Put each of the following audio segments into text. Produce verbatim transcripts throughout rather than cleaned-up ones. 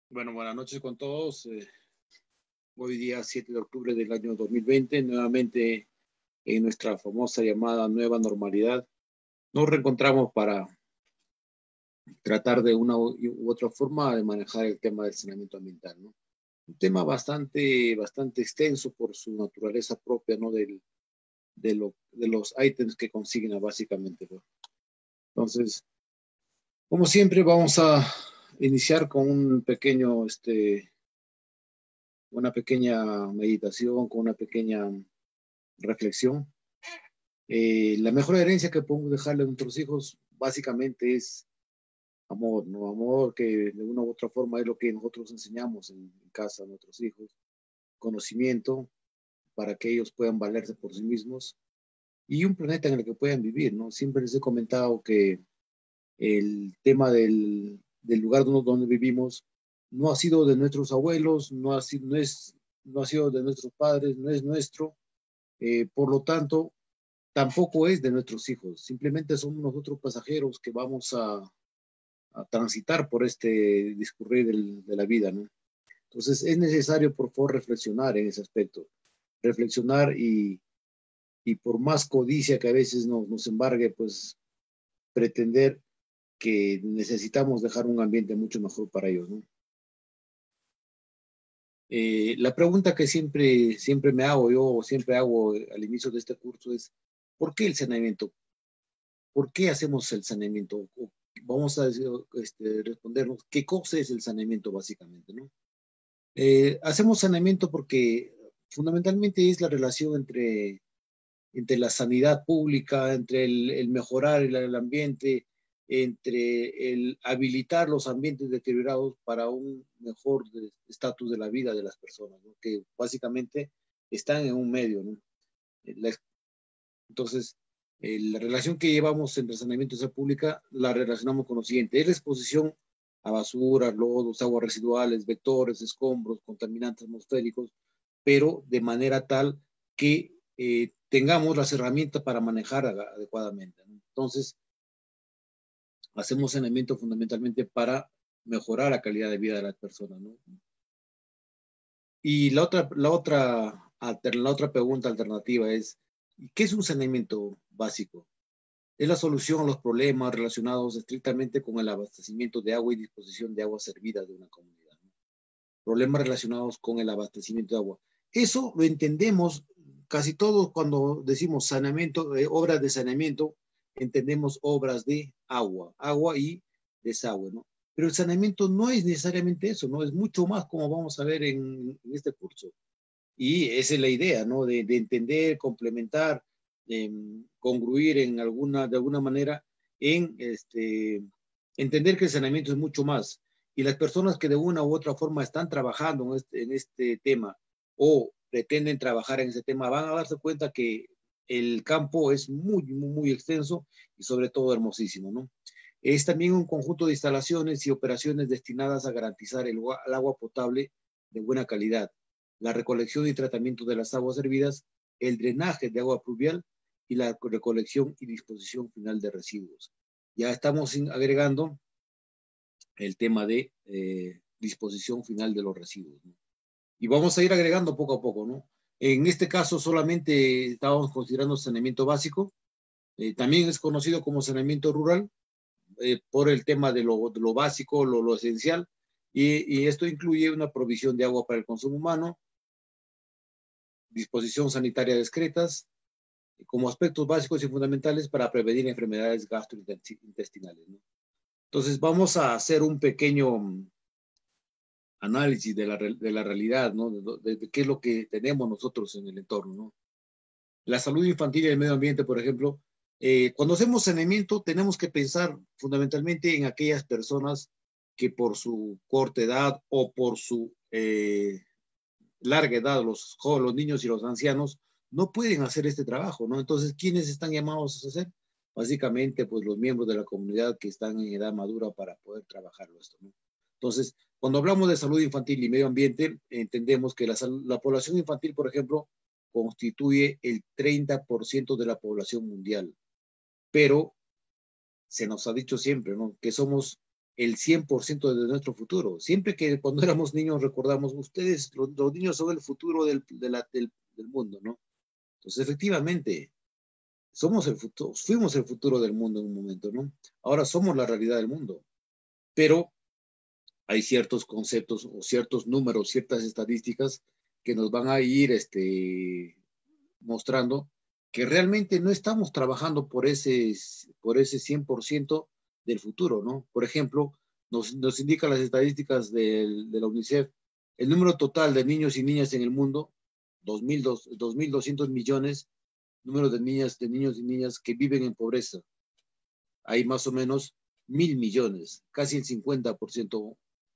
Bueno, buenas noches con todos. Eh, hoy día siete de octubre del año dos mil veinte, nuevamente en nuestra famosa llamada nueva normalidad. Nos reencontramos para tratar de una u otra forma de manejar el tema del saneamiento ambiental, ¿no? Un tema bastante, bastante extenso por su naturaleza propia, ¿no? Del, de, lo, de los ítems que consigna básicamente, ¿no? Entonces, como siempre, vamos a iniciar con un pequeño, este, una pequeña meditación, con una pequeña reflexión. Eh, la mejor herencia que podemos dejarle a nuestros hijos básicamente es amor, ¿no? Amor que de una u otra forma es lo que nosotros enseñamos en, en casa a nuestros hijos, conocimiento para que ellos puedan valerse por sí mismos y un planeta en el que puedan vivir, ¿no? Siempre les he comentado que el tema del, del lugar donde, donde vivimos no ha sido de nuestros abuelos, no ha sido, no es, no ha sido de nuestros padres, no es nuestro, eh, por lo tanto, tampoco es de nuestros hijos, simplemente somos nosotros pasajeros que vamos a, a transitar por este discurrir del, de la vida, ¿no? Entonces es necesario, por favor, reflexionar en ese aspecto, reflexionar y, y por más codicia que a veces nos, nos embargue, pues pretender que necesitamos dejar un ambiente mucho mejor para ellos, ¿no? Eh, la pregunta que siempre, siempre me hago yo, o siempre hago al inicio de este curso es, ¿por qué el saneamiento? ¿Por qué hacemos el saneamiento? Vamos a este, respondernos qué cosa es el saneamiento básicamente, ¿no? Eh, hacemos saneamiento porque fundamentalmente es la relación entre, entre la sanidad pública, entre el, el mejorar el, el, ambiente, entre el habilitar los ambientes deteriorados para un mejor estatus de, de la vida de las personas, ¿no? Que básicamente están en un medio, ¿no? La, entonces, eh, la relación que llevamos entre saneamiento y salud pública la relacionamos con lo siguiente: es la exposición a basura, lodos, aguas residuales, vectores, escombros, contaminantes atmosféricos, pero de manera tal que eh, tengamos las herramientas para manejar adecuadamente, ¿no? Entonces, hacemos saneamiento fundamentalmente para mejorar la calidad de vida de las personas, ¿no? Y la otra, la otra, la otra pregunta alternativa es, ¿qué es un saneamiento básico? Es la solución a los problemas relacionados estrictamente con el abastecimiento de agua y disposición de agua servida de una comunidad, ¿no? Problemas relacionados con el abastecimiento de agua. Eso lo entendemos casi todos cuando decimos saneamiento, eh, obras de saneamiento, entendemos obras de agua, agua y desagüe, ¿no? Pero el saneamiento no es necesariamente eso, ¿no? Es mucho más, como vamos a ver en, en este curso. Y esa es la idea, ¿no? De, de entender, complementar, eh, congruir en alguna, de alguna manera, en este, entender que el saneamiento es mucho más. Y las personas que de una u otra forma están trabajando en este, en este tema o pretenden trabajar en ese tema van a darse cuenta que el campo es muy, muy, muy extenso y sobre todo hermosísimo, ¿no? Es también un conjunto de instalaciones y operaciones destinadas a garantizar el, el agua potable de buena calidad, la recolección y tratamiento de las aguas hervidas, el drenaje de agua pluvial y la recolección y disposición final de residuos. Ya estamos agregando el tema de eh, disposición final de los residuos, ¿no? Y vamos a ir agregando poco a poco, ¿no? En este caso solamente estábamos considerando saneamiento básico, eh, también es conocido como saneamiento rural, eh, por el tema de lo, de lo básico, lo, lo esencial, y, y esto incluye una provisión de agua para el consumo humano, disposición sanitaria discretas, como aspectos básicos y fundamentales para prevenir enfermedades gastrointestinales, ¿no? Entonces vamos a hacer un pequeño análisis de la, de la realidad, ¿no? De, de, qué es lo que tenemos nosotros en el entorno, ¿no? La salud infantil y el medio ambiente, por ejemplo, eh, cuando hacemos saneamiento tenemos que pensar fundamentalmente en aquellas personas que por su corta edad o por su eh, larga edad, los jóvenes, los niños y los ancianos, no pueden hacer este trabajo, ¿no? Entonces, ¿quiénes están llamados a hacer? Básicamente, pues los miembros de la comunidad que están en edad madura para poder trabajarlo esto, ¿no? Entonces, cuando hablamos de salud infantil y medio ambiente, entendemos que la, la población infantil, por ejemplo, constituye el treinta por ciento de la población mundial, pero se nos ha dicho siempre, ¿no? Que somos el cien por ciento de nuestro futuro. Siempre que cuando éramos niños recordamos, ustedes, los, los niños son el futuro del, de la, del, del mundo, ¿no? Entonces, efectivamente, somos el futuro, fuimos el futuro del mundo en un momento, ¿no? Ahora somos la realidad del mundo. Pero hay ciertos conceptos o ciertos números, ciertas estadísticas que nos van a ir este, mostrando que realmente no estamos trabajando por ese, por ese cien por ciento del futuro, ¿no? Por ejemplo, nos, nos indican las estadísticas del, de la UNICEF, el número total de niños y niñas en el mundo, dos mil doscientos millones, número de niñas, de niños y niñas que viven en pobreza. Hay más o menos mil millones, casi el cincuenta por ciento.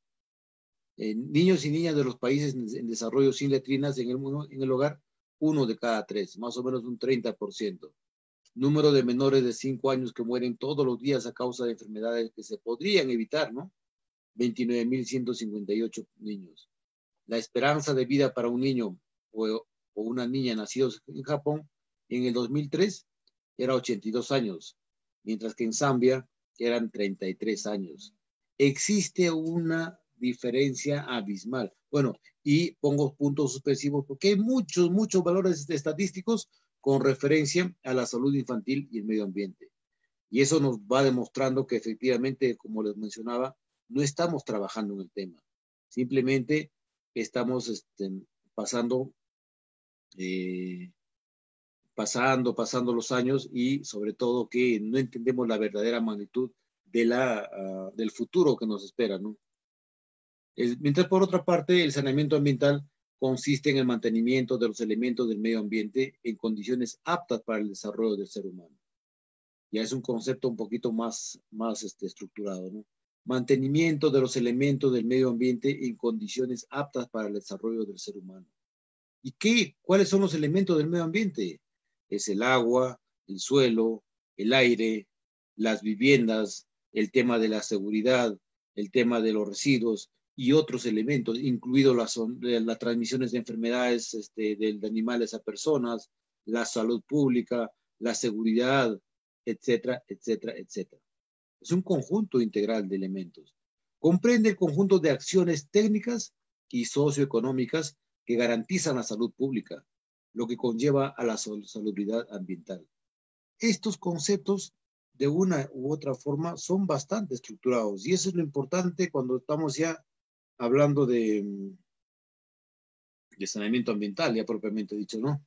Eh, niños y niñas de los países en, en desarrollo sin letrinas en el, en el hogar, uno de cada tres, más o menos un treinta por ciento. Número de menores de cinco años que mueren todos los días a causa de enfermedades que se podrían evitar, ¿no? veintinueve mil ciento cincuenta y ocho niños. La esperanza de vida para un niño o, o una niña nacidos en Japón en el dos mil tres era ochenta y dos años, mientras que en Zambia eran treinta y tres años. Existe una diferencia abismal. Bueno, y pongo puntos suspensivos porque hay muchos, muchos valores estadísticos con referencia a la salud infantil y el medio ambiente. Y eso nos va demostrando que efectivamente, como les mencionaba, no estamos trabajando en el tema. Simplemente estamos este, pasando, eh, pasando, pasando los años y sobre todo que no entendemos la verdadera magnitud de la, uh, del futuro que nos espera, ¿no? El, mientras por otra parte, el saneamiento ambiental consiste en el mantenimiento de los elementos del medio ambiente en condiciones aptas para el desarrollo del ser humano. Ya es un concepto un poquito más, más este, estructurado, ¿no? Mantenimiento de los elementos del medio ambiente en condiciones aptas para el desarrollo del ser humano. ¿Y qué? ¿Cuáles son los elementos del medio ambiente? Es el agua, el suelo, el aire, las viviendas, el tema de la seguridad, el tema de los residuos y otros elementos, incluido las, las transmisiones de enfermedades este, de, de animales a personas, la salud pública, la seguridad, etcétera, etcétera, etcétera. Es un conjunto integral de elementos. Comprende el conjunto de acciones técnicas y socioeconómicas que garantizan la salud pública, lo que conlleva a la salubridad ambiental. Estos conceptos, de una u otra forma, son bastante estructurados y eso es lo importante cuando estamos ya hablando de, de saneamiento ambiental, ya propiamente dicho, ¿no?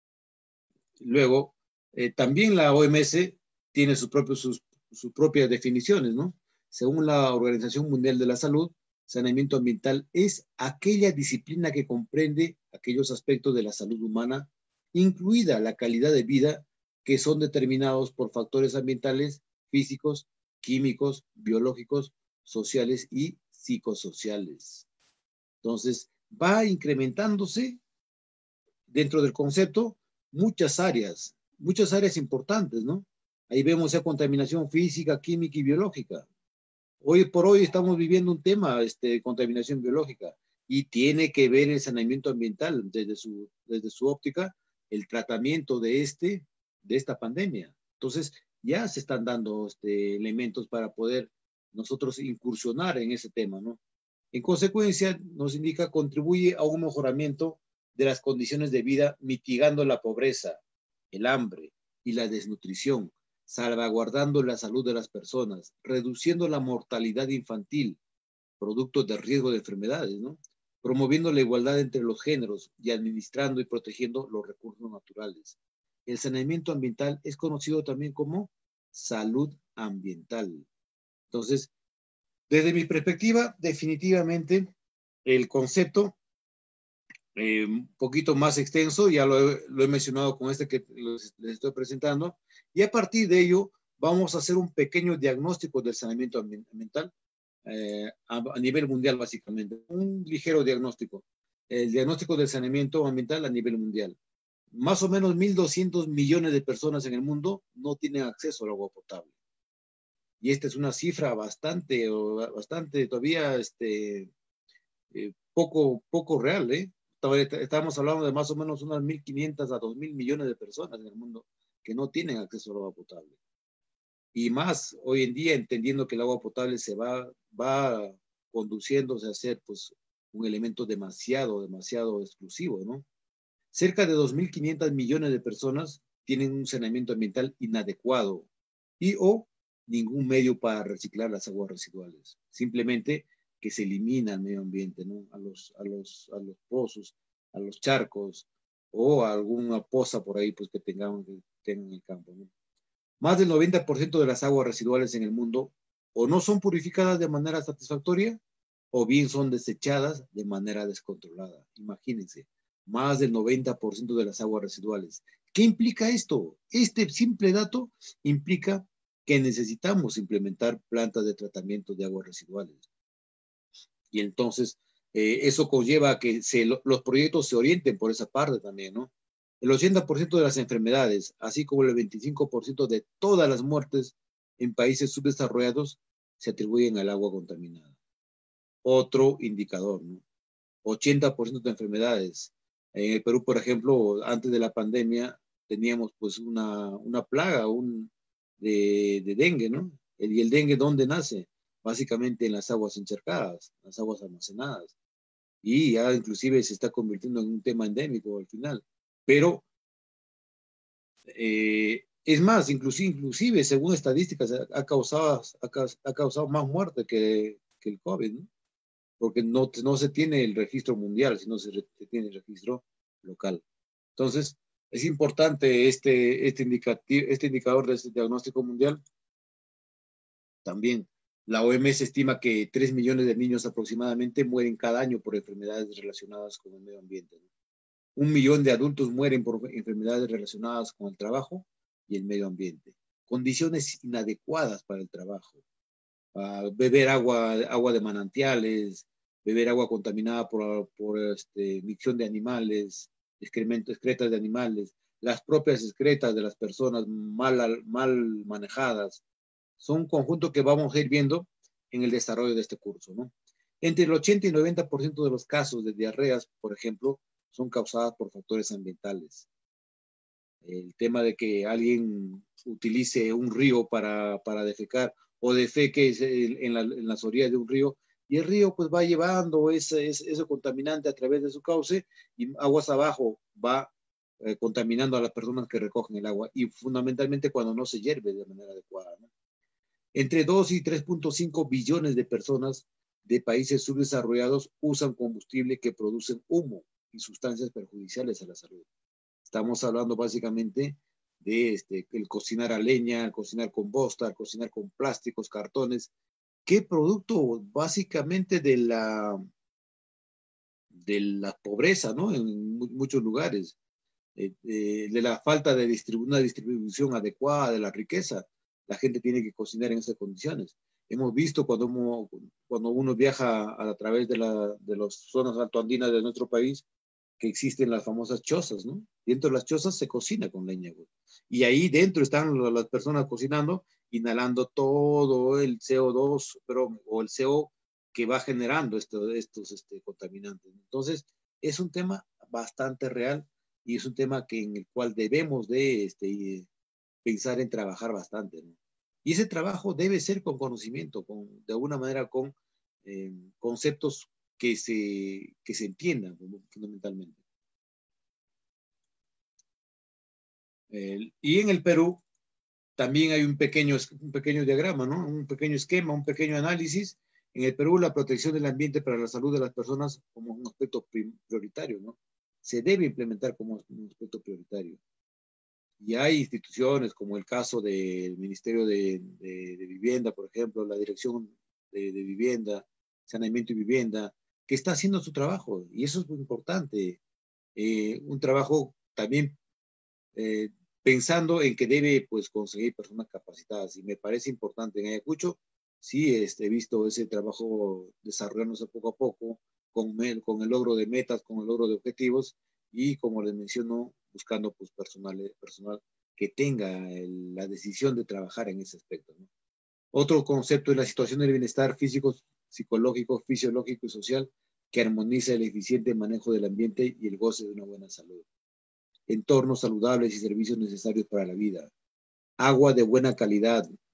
Luego, eh, también la O M S tiene sus, propios, sus, sus propias definiciones, ¿no? Según la Organización Mundial de la Salud, saneamiento ambiental es aquella disciplina que comprende aquellos aspectos de la salud humana, incluida la calidad de vida, que son determinados por factores ambientales, físicos, químicos, biológicos, sociales y psicosociales. Entonces, va incrementándose dentro del concepto muchas áreas, muchas áreas importantes, ¿no? Ahí vemos ya contaminación física, química y biológica. Hoy por hoy estamos viviendo un tema este, de contaminación biológica y tiene que ver el saneamiento ambiental desde su, desde su óptica, el tratamiento de, este, de esta pandemia. Entonces, ya se están dando este, elementos para poder nosotros incursionar en ese tema, ¿no? En consecuencia, nos indica, contribuye a un mejoramiento de las condiciones de vida, mitigando la pobreza, el hambre y la desnutrición, salvaguardando la salud de las personas, reduciendo la mortalidad infantil, producto de riesgo de enfermedades, ¿no? Promoviendo la igualdad entre los géneros y administrando y protegiendo los recursos naturales. El saneamiento ambiental es conocido también como salud ambiental. Entonces, desde mi perspectiva, definitivamente el concepto eh, un poquito más extenso, ya lo he, lo he mencionado con este que les, les estoy presentando, y a partir de ello vamos a hacer un pequeño diagnóstico del saneamiento ambiental eh, a, a nivel mundial básicamente, un ligero diagnóstico, el diagnóstico del saneamiento ambiental a nivel mundial. Más o menos mil doscientos millones de personas en el mundo no tienen acceso al agua potable. Y esta es una cifra bastante, bastante todavía este, eh, poco, poco real, ¿eh? Estamos hablando de más o menos unas mil quinientas a dos mil millones de personas en el mundo que no tienen acceso al agua potable. y más hoy en día entendiendo que el agua potable se va, va conduciéndose a ser pues un elemento demasiado, demasiado exclusivo, ¿no? Cerca de dos mil quinientos millones de personas tienen un saneamiento ambiental inadecuado y o ningún medio para reciclar las aguas residuales. Simplemente que se elimina al medio ambiente, ¿no? A los, a los, a los pozos, a los charcos o a alguna poza por ahí pues, que tengan, que tengan en el campo, ¿no? Más del noventa por ciento de las aguas residuales en el mundo o no son purificadas de manera satisfactoria o bien son desechadas de manera descontrolada. Imagínense, más del noventa por ciento de las aguas residuales. ¿Qué implica esto? Este simple dato implica que necesitamos implementar plantas de tratamiento de aguas residuales. Y entonces, eh, eso conlleva a que se, lo, los proyectos se orienten por esa parte también, ¿no? El ochenta por ciento de las enfermedades, así como el veinticinco por ciento de todas las muertes en países subdesarrollados, se atribuyen al agua contaminada. Otro indicador, ¿no? ochenta por ciento de enfermedades. En el Perú, por ejemplo, antes de la pandemia, teníamos pues una, una plaga un, de, de dengue, ¿no? El, y el dengue, ¿dónde nace? Básicamente en las aguas encharcadas, las aguas almacenadas. Y ya inclusive se está convirtiendo en un tema endémico al final. Pero, eh, es más, inclusive, inclusive, según estadísticas, ha causado, ha, ha causado más muerte que, que el COVID, ¿no? Porque no, no se tiene el registro mundial, sino se, se tiene el registro local. Entonces, es importante este, este, indicativo, este indicador de este diagnóstico mundial. También la O M S estima que tres millones de niños aproximadamente mueren cada año por enfermedades relacionadas con el medio ambiente, ¿no? Un millón de adultos mueren por enfermedades relacionadas con el trabajo y el medio ambiente. Condiciones inadecuadas para el trabajo. Uh, beber agua, agua de manantiales, beber agua contaminada por, por este, micción de animales, excremento, excretas de animales, las propias excretas de las personas mal, mal manejadas. Son un conjunto que vamos a ir viendo en el desarrollo de este curso, ¿no? Entre el ochenta y noventa por ciento de los casos de diarreas, por ejemplo, son causadas por factores ambientales. El tema de que alguien utilice un río para, para defecar o defeque en, la, en las orillas de un río y el río pues va llevando ese, ese, ese contaminante a través de su cauce y aguas abajo va eh, contaminando a las personas que recogen el agua y fundamentalmente cuando no se hierve de manera adecuada, ¿no? Entre dos y tres punto cinco billones de personas de países subdesarrollados usan combustible que producen humo y sustancias perjudiciales a la salud. Estamos hablando básicamente de este, el cocinar a leña, el cocinar con bosta, el cocinar con plásticos, cartones. ¿Qué producto básicamente de la, de la pobreza, ¿no? En muchos lugares, eh, eh, de la falta de distribu una distribución adecuada de la riqueza. La gente tiene que cocinar en esas condiciones. Hemos visto cuando uno, cuando uno viaja a, a través de, la, de las zonas altoandinas de nuestro país, que existen las famosas chozas, ¿no? Dentro de las chozas se cocina con leña, güey. Y ahí dentro están las personas cocinando, inhalando todo el C O dos, pero, o el C O que va generando esto, estos este, contaminantes. Entonces, es un tema bastante real y es un tema que, en el cual debemos de este, pensar en trabajar bastante, ¿no? Y ese trabajo debe ser con conocimiento, con, de alguna manera con eh, conceptos que se, que se entiendan fundamentalmente. El, y en el Perú también hay un pequeño, un pequeño diagrama, ¿no? Un pequeño esquema, un pequeño análisis. En el Perú, la protección del ambiente para la salud de las personas como un aspecto prioritario, ¿no? Se debe implementar como un aspecto prioritario. Y hay instituciones como el caso del Ministerio de, de, de Vivienda, por ejemplo, la Dirección de, de Vivienda, Saneamiento y Vivienda, que está haciendo su trabajo. Y eso es muy importante. Eh, un trabajo también eh, pensando en que debe pues, conseguir personas capacitadas. Y me parece importante en Ayacucho, sí este, he visto ese trabajo desarrollándose poco a poco, con, el, con el logro de metas, con el logro de objetivos, y como les menciono, buscando pues, personal, personal que tenga el, la decisión de trabajar en ese aspecto, ¿no? Otro concepto es la situación del bienestar físico, psicológico, fisiológico y social que armoniza el eficiente manejo del ambiente y el goce de una buena salud. Entornos saludables y servicios necesarios para la vida. Agua de buena calidad,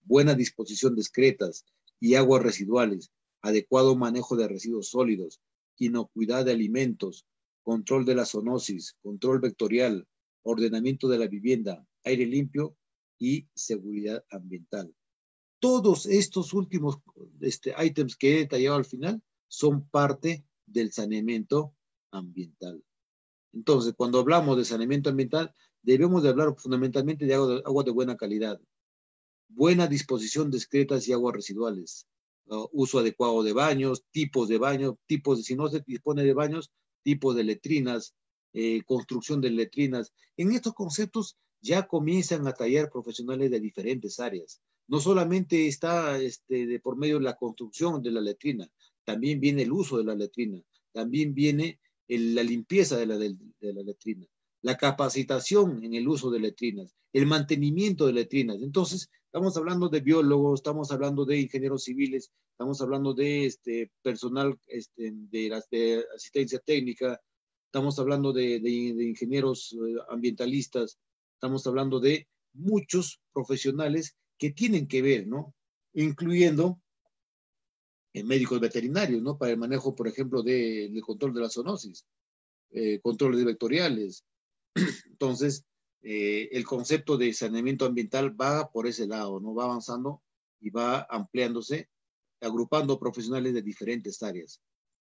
buena disposición de excretas y aguas residuales, adecuado manejo de residuos sólidos, inocuidad de alimentos, control de la zoonosis, control vectorial, ordenamiento de la vivienda, aire limpio y seguridad ambiental. Todos estos últimos este, ítems que he detallado al final son parte del saneamiento ambiental. Entonces, cuando hablamos de saneamiento ambiental, debemos de hablar fundamentalmente de agua de, agua de buena calidad, buena disposición de excretas y aguas residuales, uh, uso adecuado de baños, tipos de baños, tipos de, si no se dispone de baños, tipos de letrinas, eh, construcción de letrinas. En estos conceptos ya comienzan a tallar profesionales de diferentes áreas. No solamente está este, de por medio de la construcción de la letrina, también viene el uso de la letrina, también viene el, la limpieza de la, de, de la letrina, la capacitación en el uso de letrinas, el mantenimiento de letrinas. Entonces, estamos hablando de biólogos, estamos hablando de ingenieros civiles, estamos hablando de este, personal este, de, las, de asistencia técnica, estamos hablando de, de, de ingenieros ambientalistas, estamos hablando de muchos profesionales que tienen que ver, ¿no? Incluyendo eh, médicos veterinarios, ¿no? Para el manejo, por ejemplo, del de, control de la zoonosis, eh, controles vectoriales. Entonces, eh, el concepto de saneamiento ambiental va por ese lado, ¿no? Va avanzando y va ampliándose, agrupando profesionales de diferentes áreas.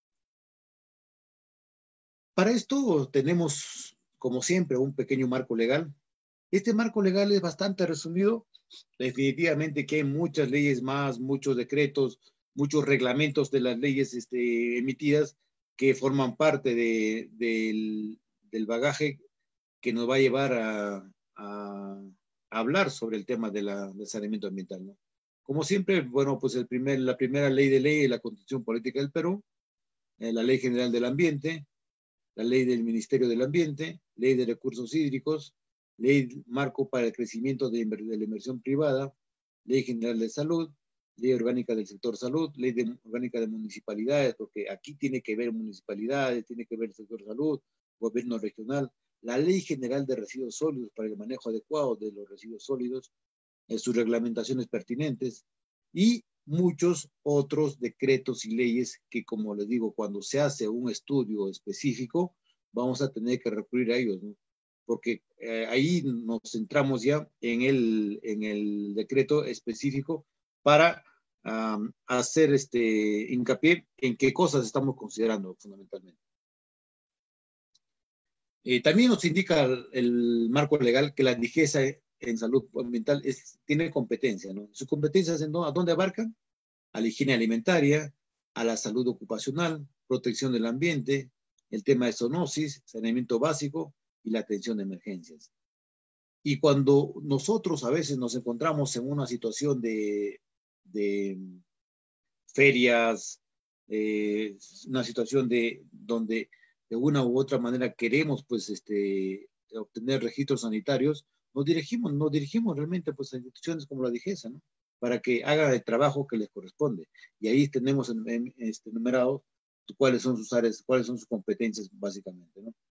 Para esto tenemos, como siempre, un pequeño marco legal. Este marco legal es bastante resumido. Definitivamente que hay muchas leyes más, muchos decretos, muchos reglamentos de las leyes este, emitidas que forman parte de, de, del bagaje que nos va a llevar a, a, a hablar sobre el tema de la, del saneamiento ambiental, ¿no? Como siempre, bueno, pues el primer, la primera ley de ley es la Constitución Política del Perú, eh, la Ley General del Ambiente, la Ley del Ministerio del Ambiente, Ley de Recursos Hídricos, Ley Marco para el Crecimiento de, de la Inversión Privada, Ley General de Salud, Ley Orgánica del Sector Salud, Ley de, Orgánica de Municipalidades, porque aquí tiene que ver municipalidades, tiene que ver el sector salud, gobierno regional, la Ley General de Residuos Sólidos para el manejo adecuado de los residuos sólidos, en sus reglamentaciones pertinentes y muchos otros decretos y leyes que, como les digo, cuando se hace un estudio específico, vamos a tener que recurrir a ellos, ¿no? Porque eh, ahí nos centramos ya en el, en el decreto específico para um, hacer este hincapié en qué cosas estamos considerando fundamentalmente. Eh, también nos indica el, el marco legal que la D I G E S A en salud ambiental es, tiene competencia, ¿no? Sus competencias en, ¿a dónde abarcan? A la higiene alimentaria, a la salud ocupacional, protección del ambiente, el tema de zoonosis, saneamiento básico y la atención de emergencias. Y cuando nosotros a veces nos encontramos en una situación de, de ferias, eh, una situación de donde de una u otra manera queremos pues este obtener registros sanitarios, nos dirigimos, nos dirigimos realmente pues a instituciones como la D I G E S A, ¿no? Para que hagan el trabajo que les corresponde. Y ahí tenemos en, en, este, enumerado cuáles son sus áreas, cuáles son sus competencias básicamente, ¿no?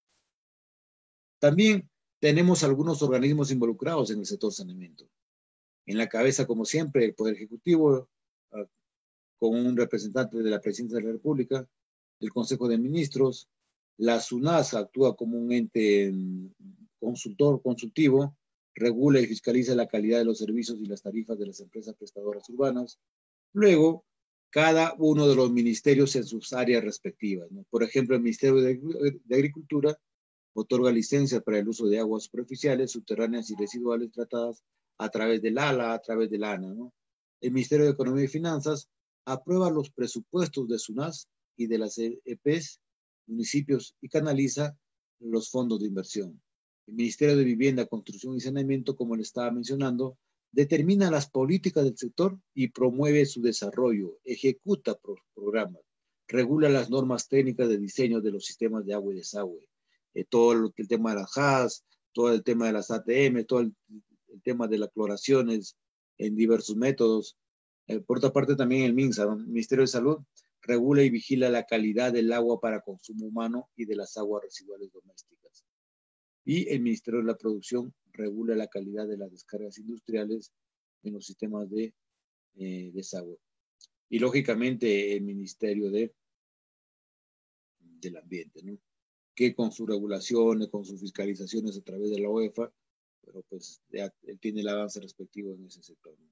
También tenemos algunos organismos involucrados en el sector saneamiento. En la cabeza, como siempre, el Poder Ejecutivo, con un representante de la Presidencia de la República, el Consejo de Ministros, la SUNASA actúa como un ente consultor, consultivo, regula y fiscaliza la calidad de los servicios y las tarifas de las empresas prestadoras urbanas. Luego, cada uno de los ministerios en sus áreas respectivas, ¿no? Por ejemplo, el Ministerio de, de Agricultura otorga licencias para el uso de aguas superficiales, subterráneas y residuales tratadas a través del ALA, a través del ANA, ¿no? El Ministerio de Economía y Finanzas aprueba los presupuestos de SUNAS y de las E P S, municipios, y canaliza los fondos de inversión. El Ministerio de Vivienda, Construcción y Saneamiento, como le estaba mencionando, determina las políticas del sector y promueve su desarrollo, ejecuta pro programas, regula las normas técnicas de diseño de los sistemas de agua y desagüe, eh, todo el, el tema de las H A S, todo el tema de las A T M, todo el, el tema de las cloraciones en diversos métodos. Eh, por otra parte, también el MINSA, el Ministerio de Salud, regula y vigila la calidad del agua para consumo humano y de las aguas residuales domésticas. Y el Ministerio de la Producción regula la calidad de las descargas industriales en los sistemas de eh, desagüe. Y lógicamente el Ministerio de, del Ambiente, ¿no? Que con sus regulaciones, con sus fiscalizaciones a través de la UEFA, pero pues ya él tiene el avance respectivo en ese sector, ¿no?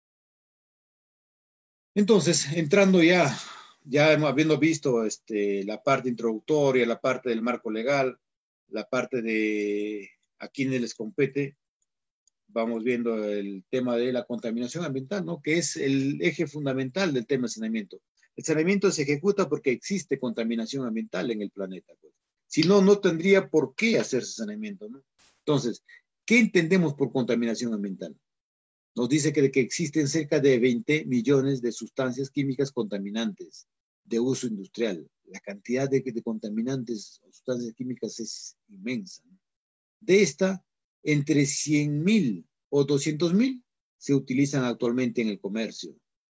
Entonces, entrando ya, ya habiendo visto este, la parte introductoria, la parte del marco legal, la parte de a quienes les compete, vamos viendo el tema de la contaminación ambiental, ¿no? Que es el eje fundamental del tema de saneamiento. El saneamiento se ejecuta porque existe contaminación ambiental en el planeta, pues. Si no, no tendría por qué hacerse saneamiento, ¿no? Entonces, ¿qué entendemos por contaminación ambiental? Nos dice que, que existen cerca de veinte millones de sustancias químicas contaminantes de uso industrial. La cantidad de, de contaminantes o sustancias químicas es inmensa, ¿no? De esta, entre cien mil o doscientos mil se utilizan actualmente en el comercio.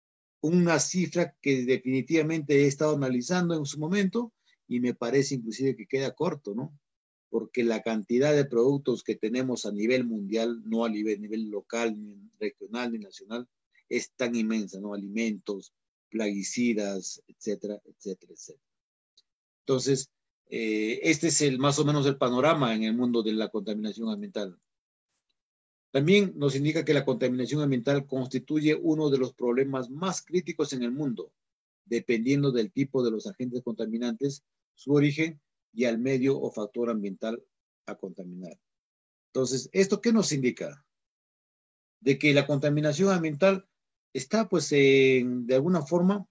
Una cifra que definitivamente he estado analizando en su momento y me parece inclusive que queda corto, ¿no? Porque la cantidad de productos que tenemos a nivel mundial, no a nivel, nivel local, ni regional, ni nacional, es tan inmensa, ¿no? Alimentos, plaguicidas, etcétera, etcétera, etcétera. Entonces, eh, este es el, más o menos el panorama en el mundo de la contaminación ambiental. También nos indica que la contaminación ambiental constituye uno de los problemas más críticos en el mundo, dependiendo del tipo de los agentes contaminantes, su origen y al medio o factor ambiental a contaminar. Entonces, ¿esto qué nos indica? De que la contaminación ambiental está, pues, en, de alguna forma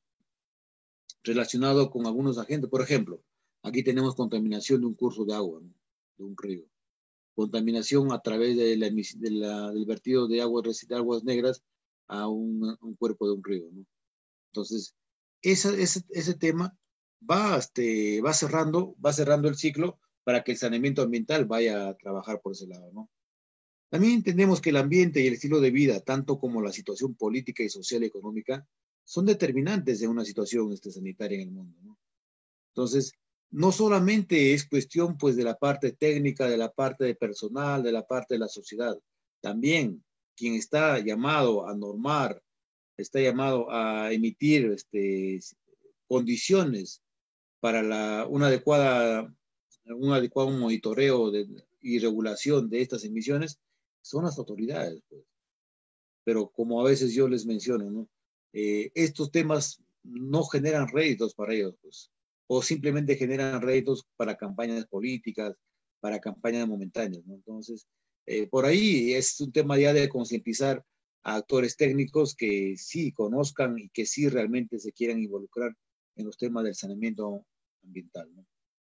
relacionado con algunos agentes. Por ejemplo, aquí tenemos contaminación de un curso de agua, ¿no? De un río. Contaminación a través de la, de la, del vertido de aguas, de aguas negras a un, un, cuerpo de un río, ¿no? Entonces, esa, ese, ese tema va, este, va, cerrando, va cerrando el ciclo para que el saneamiento ambiental vaya a trabajar por ese lado, ¿no? También entendemos que el ambiente y el estilo de vida, tanto como la situación política y social y económica, son determinantes de una situación este, sanitaria en el mundo, ¿no? Entonces, no solamente es cuestión pues de la parte técnica, de la parte de personal, de la parte de la sociedad, también quien está llamado a normar, está llamado a emitir este, condiciones para la, una adecuada, un adecuado monitoreo de, y regulación de estas emisiones, son las autoridades, pues. Pero como a veces yo les menciono, ¿no? Eh, estos temas no generan réditos para ellos, pues, o simplemente generan réditos para campañas políticas, para campañas momentáneas, ¿no? Entonces, eh, por ahí es un tema ya de concientizar a actores técnicos que sí conozcan y que sí realmente se quieran involucrar en los temas del saneamiento ambiental, ¿no?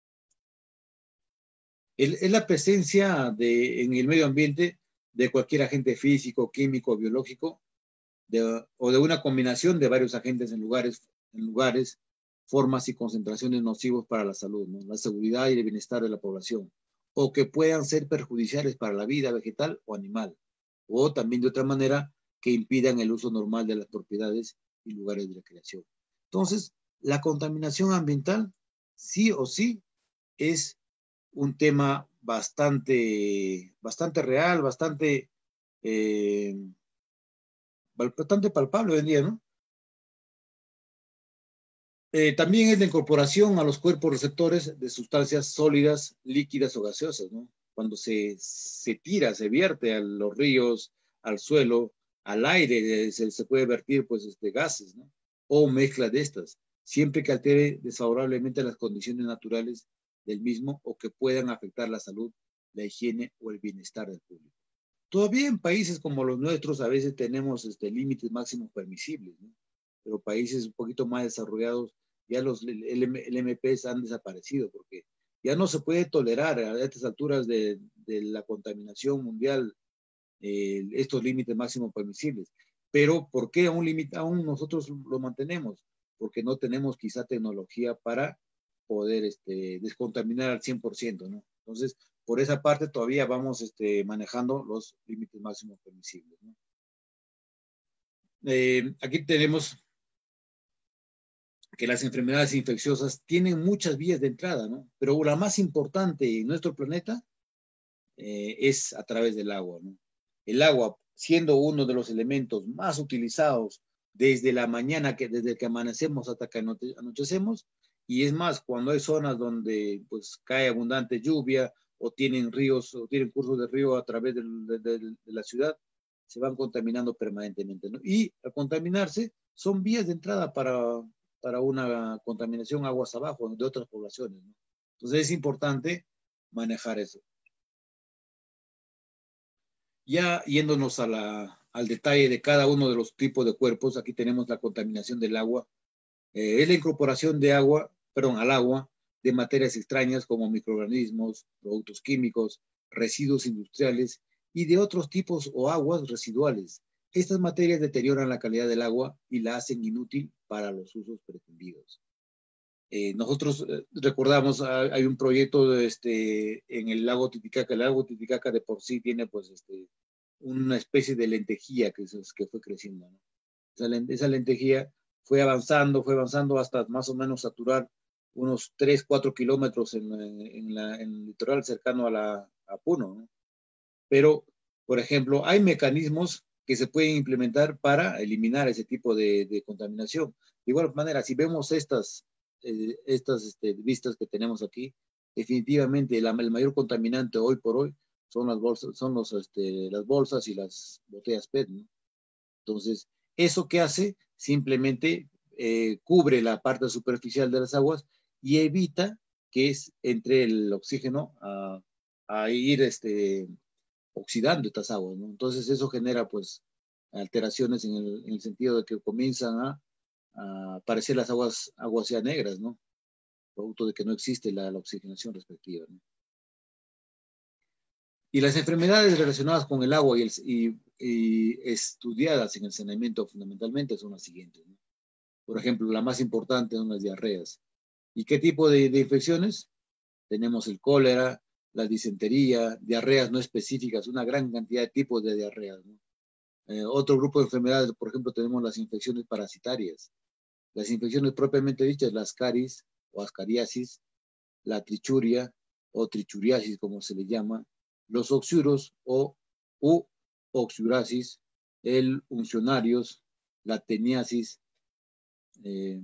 El, es la presencia de, en el medio ambiente de cualquier agente físico, químico, biológico, de, o de una combinación de varios agentes en lugares, en lugares, formas y concentraciones nocivos para la salud, ¿no? La seguridad y el bienestar de la población, o que puedan ser perjudiciales para la vida vegetal o animal, o también de otra manera que impidan el uso normal de las propiedades y lugares de recreación. Entonces, la contaminación ambiental, sí o sí, es un tema bastante, bastante real, bastante, eh, bastante palpable hoy en día, ¿no? Eh, también es la incorporación a los cuerpos receptores de sustancias sólidas, líquidas o gaseosas, ¿no? Cuando se, se tira, se vierte a los ríos, al suelo, al aire, se, se puede vertir pues este, gases, ¿no? O mezcla de estas, siempre que altere desfavorablemente las condiciones naturales del mismo o que puedan afectar la salud, la higiene o el bienestar del público. Todavía en países como los nuestros a veces tenemos este, límites máximos permisibles, ¿no? Pero países un poquito más desarrollados, ya los L M Ps han desaparecido porque ya no se puede tolerar a estas alturas de, de la contaminación mundial eh, estos límites máximos permisibles. Pero ¿por qué aún, limita, aún nosotros lo mantenemos? Porque no tenemos quizá tecnología para poder este, descontaminar al cien por ciento, ¿no? Entonces, por esa parte todavía vamos este, manejando los límites máximos permisibles, ¿no? Eh, aquí tenemos que las enfermedades infecciosas tienen muchas vías de entrada, ¿no? Pero la más importante en nuestro planeta eh, es a través del agua, ¿no? El agua, siendo uno de los elementos más utilizados desde la mañana, que desde que amanecemos hasta que anochecemos, y es más, cuando hay zonas donde pues cae abundante lluvia o tienen ríos o tienen cursos de río a través de, de, de, de la ciudad, se van contaminando permanentemente, ¿no? Y al contaminarse son vías de entrada para, para una contaminación aguas abajo de otras poblaciones, ¿no? Entonces es importante manejar eso. Ya yéndonos a la, al detalle de cada uno de los tipos de cuerpos, aquí tenemos la contaminación del agua. Eh, es la incorporación de agua, perdón, al agua, de materias extrañas como microorganismos, productos químicos, residuos industriales y de otros tipos o aguas residuales. Estas materias deterioran la calidad del agua y la hacen inútil para los usos pretendidos. Eh, nosotros eh, recordamos, hay un proyecto de este, en el lago Titicaca. El lago Titicaca de por sí tiene pues este, una especie de lentejía que, que fue creciendo, ¿no? Esa, esa lentejía fue avanzando, fue avanzando hasta más o menos saturar unos tres, cuatro kilómetros en, en, la, en el litoral cercano a, la, a Puno, ¿no? Pero, por ejemplo, hay mecanismos que se pueden implementar para eliminar ese tipo de, de contaminación. De igual manera, si vemos estas, eh, estas este, vistas que tenemos aquí, definitivamente la, el mayor contaminante hoy por hoy son las bolsas, son los, este, las bolsas y las botellas P E T, ¿no? Entonces, ¿eso qué hace? Simplemente eh, cubre la parte superficial de las aguas y evita que es, entre el oxígeno a, a ir este, oxidando estas aguas, ¿no? Entonces eso genera pues alteraciones en el, en el sentido de que comienzan a, a aparecer las aguas, aguas ya negras, ¿no? Producto de que no existe la, la oxigenación respectiva, ¿no? Y las enfermedades relacionadas con el agua y, el, y, y estudiadas en el saneamiento fundamentalmente son las siguientes, ¿no? Por ejemplo, la más importante son las diarreas. ¿Y qué tipo de, de infecciones? Tenemos el cólera, la disentería, diarreas no específicas, una gran cantidad de tipos de diarreas, ¿no? Eh, otro grupo de enfermedades, por ejemplo, tenemos las infecciones parasitarias. Las infecciones propiamente dichas, las caries o ascariasis, la trichuria o trichuriasis, como se le llama, los oxiuros o u oxiurasis, el uncionarios, la teniasis, eh,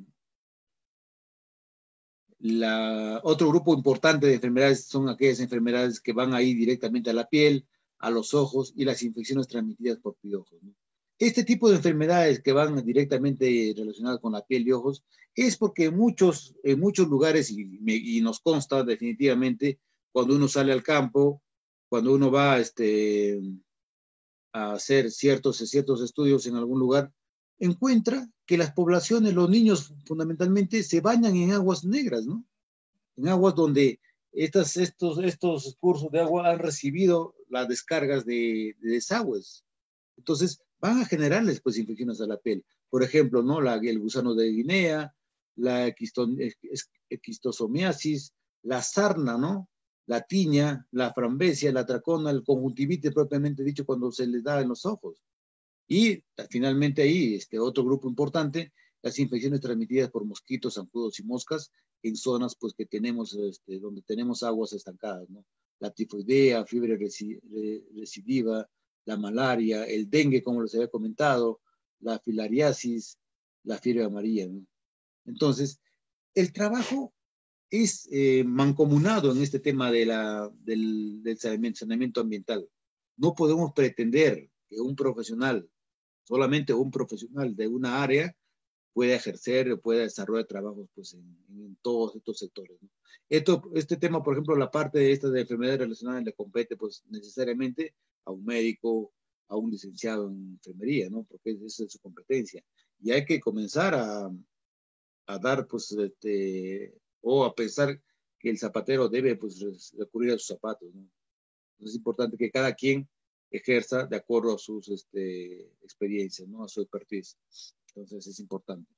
la, otro grupo importante de enfermedades son aquellas enfermedades que van ahí directamente a la piel, a los ojos y las infecciones transmitidas por piojos, ¿no? Este tipo de enfermedades que van directamente relacionadas con la piel y ojos es porque en muchos, en muchos lugares, y, me, y nos consta definitivamente, cuando uno sale al campo, cuando uno va este, a hacer ciertos, ciertos estudios en algún lugar, encuentra que las poblaciones, los niños fundamentalmente, se bañan en aguas negras, ¿no? En aguas donde estas, estos, estos cursos de agua han recibido las descargas de, de desagües. Entonces, van a generarles pues infecciones a la piel. Por ejemplo, ¿no? La, el gusano de Guinea, la esquistosomiasis, la sarna, ¿no? La tiña, la frambesia, la tracona, el conjuntivitis propiamente dicho cuando se les da en los ojos. Y finalmente ahí, este otro grupo importante, las infecciones transmitidas por mosquitos, zancudos y moscas en zonas pues que tenemos, este, donde tenemos aguas estancadas, ¿no? La tifoidea, fiebre recidiva, la malaria, el dengue, como les había comentado, la filariasis, la fiebre amarilla, ¿no? Entonces, el trabajo es eh, mancomunado en este tema de la, del, del saneamiento ambiental. No podemos pretender que un profesional, solamente un profesional de una área, pueda ejercer o pueda desarrollar trabajos pues, en, en todos estos sectores, ¿no? Esto, este tema, por ejemplo, la parte de estas de enfermedades relacionadas le compete pues, necesariamente a un médico, a un licenciado en enfermería, ¿no? Porque esa es su competencia. Y hay que comenzar a, a dar, pues, este, o a pensar que el zapatero debe pues, recurrir a sus zapatos, ¿no? Entonces es importante que cada quien ejerza de acuerdo a sus este, experiencias, ¿no? A su expertise. Entonces es importante.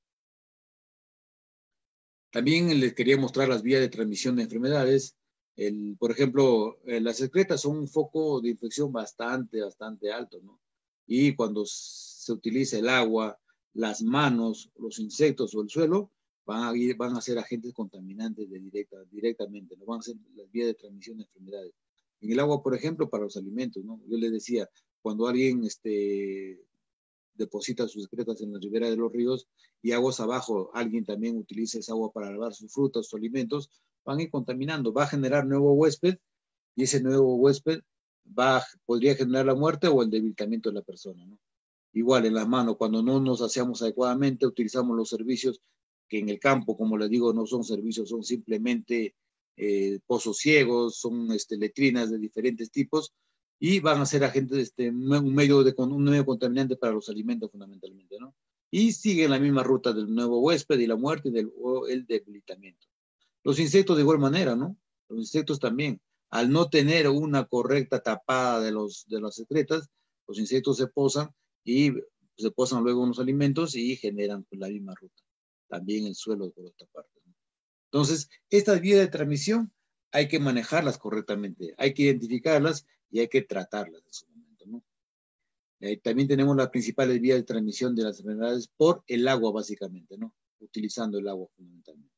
También les quería mostrar las vías de transmisión de enfermedades. El, por ejemplo, eh, las excretas son un foco de infección bastante, bastante alto, ¿no? Y cuando se utiliza el agua, las manos, los insectos o el suelo, van a, ir, van a ser agentes contaminantes de directa, directamente, ¿no? Van a ser las vías de transmisión de enfermedades. En el agua, por ejemplo, para los alimentos, ¿no? Yo les decía, cuando alguien este, deposita sus excretas en la ribera de los ríos y aguas abajo alguien también utiliza esa agua para lavar sus frutas, sus alimentos, van a ir contaminando, va a generar nuevo huésped y ese nuevo huésped va, podría generar la muerte o el debilitamiento de la persona, ¿no? Igual en las manos, cuando no nos aseamos adecuadamente, utilizamos los servicios que en el campo, como les digo, no son servicios, son simplemente eh, pozos ciegos, son este, letrinas de diferentes tipos y van a ser agentes, este, un, medio de, un medio contaminante para los alimentos fundamentalmente, ¿no? Y siguen la misma ruta del nuevo huésped y la muerte y del, o el debilitamiento. Los insectos de igual manera, ¿no? Los insectos también, al no tener una correcta tapada de, los, de las secretas, los insectos se posan y se posan luego en los alimentos y generan pues, la misma ruta. También el suelo por otra parte, ¿no? Entonces, estas vías de transmisión hay que manejarlas correctamente, hay que identificarlas y hay que tratarlas en su momento, ¿no? Eh, también tenemos las principales vías de transmisión de las enfermedades por el agua, básicamente, ¿no? Utilizando el agua fundamentalmente.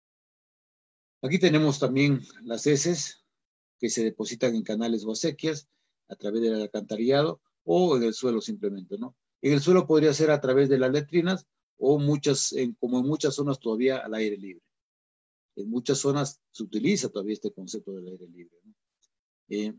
Aquí tenemos también las heces que se depositan en canales o acequias a través del alcantarillado o en el suelo simplemente, ¿no? En el suelo podría ser a través de las letrinas o muchas, en, como en muchas zonas todavía al aire libre. En muchas zonas se utiliza todavía este concepto del aire libre, ¿no? Eh,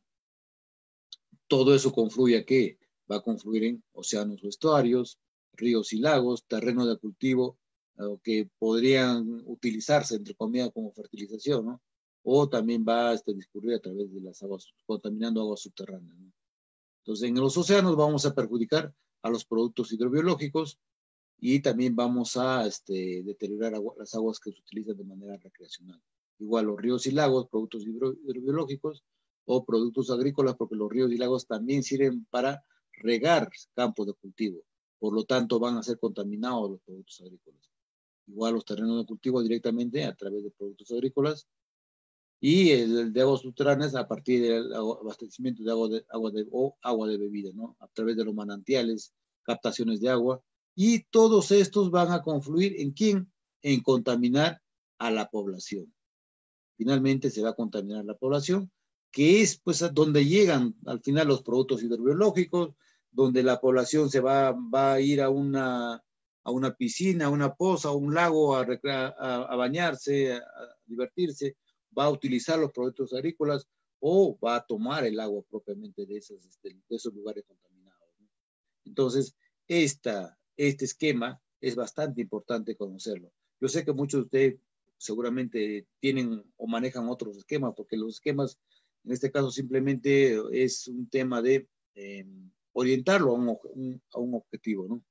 todo eso confluye a qué? Va a confluir en océanos o estuarios, ríos y lagos, terrenos de cultivo eh, que podrían utilizarse, entre comillas, como fertilización, ¿no? O también va a este, discurrir a través de las aguas, contaminando aguas subterráneas, ¿no? Entonces, en los océanos vamos a perjudicar a los productos hidrobiológicos y también vamos a este, deteriorar agua, las aguas que se utilizan de manera recreacional. Igual los ríos y lagos, productos hidro, hidrobiológicos o productos agrícolas, porque los ríos y lagos también sirven para regar campos de cultivo. Por lo tanto, van a ser contaminados los productos agrícolas. Igual los terrenos de cultivo directamente a través de productos agrícolas y el de aguas subterráneas a partir del abastecimiento de agua de, agua de, o agua de bebida, ¿no? A través de los manantiales, captaciones de agua. Y todos estos van a confluir en quién? En contaminar a la población. Finalmente se va a contaminar la población, que es pues a donde llegan al final los productos hidrobiológicos, donde la población se va, va a ir a una, a una piscina, a una poza, a un lago a, a, a bañarse, a, a divertirse, va a utilizar los productos agrícolas o va a tomar el agua propiamente de, esas, de esos lugares contaminados, ¿no? Entonces, esta, este esquema es bastante importante conocerlo. Yo sé que muchos de ustedes seguramente tienen o manejan otros esquemas, porque los esquemas, en este caso, simplemente es un tema de eh, orientarlo a un, un, a un objetivo, ¿no?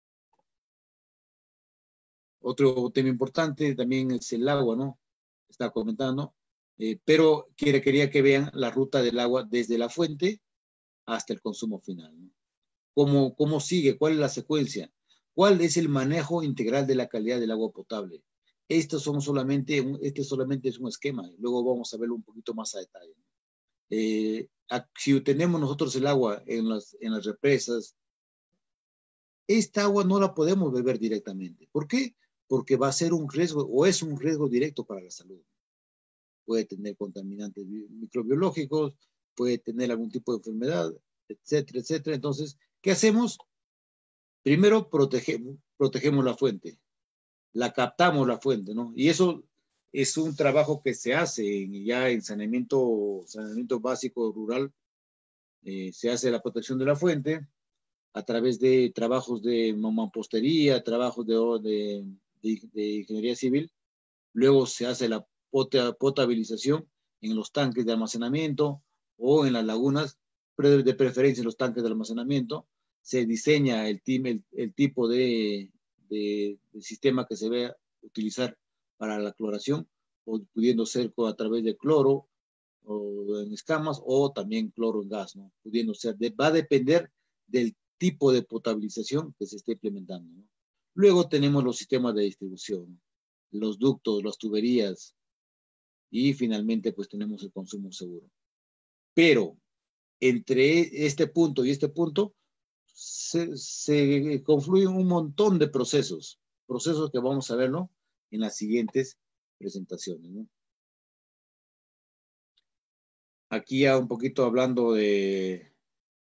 Otro tema importante también es el agua, ¿no? Está comentando, eh, pero quiere, quería que vean la ruta del agua desde la fuente hasta el consumo final, ¿no? ¿Cómo, cómo sigue? ¿Cuál es la secuencia? ¿Cuál es el manejo integral de la calidad del agua potable? Estos son solamente, este solamente es un esquema, luego vamos a verlo un poquito más a detalle. Eh, si tenemos nosotros el agua en las, en las represas, esta agua no la podemos beber directamente. ¿Por qué? Porque va a ser un riesgo o es un riesgo directo para la salud. Puede tener contaminantes microbiológicos, puede tener algún tipo de enfermedad, etcétera, etcétera. Entonces, ¿qué hacemos? Primero protegemos, protegemos la fuente, la captamos la fuente, ¿no? Y eso es un trabajo que se hace en, ya en saneamiento, saneamiento básico rural, eh, se hace la protección de la fuente a través de trabajos de mampostería, trabajos de, de, de, de ingeniería civil, luego se hace la potabilización en los tanques de almacenamiento o en las lagunas, de preferencia en los tanques de almacenamiento, se diseña el, el, el tipo de, de, de sistema que se va a utilizar para la cloración, o pudiendo ser a través de cloro o en escamas o también cloro en gas, ¿no? Pudiendo ser, de, va a depender del tipo de potabilización que se esté implementando, ¿no? Luego tenemos los sistemas de distribución, los ductos, las tuberías y finalmente pues tenemos el consumo seguro. Pero entre este punto y este punto se, se confluyen un montón de procesos, procesos que vamos a ver, ¿no? En las siguientes presentaciones, ¿no? Aquí ya un poquito hablando de,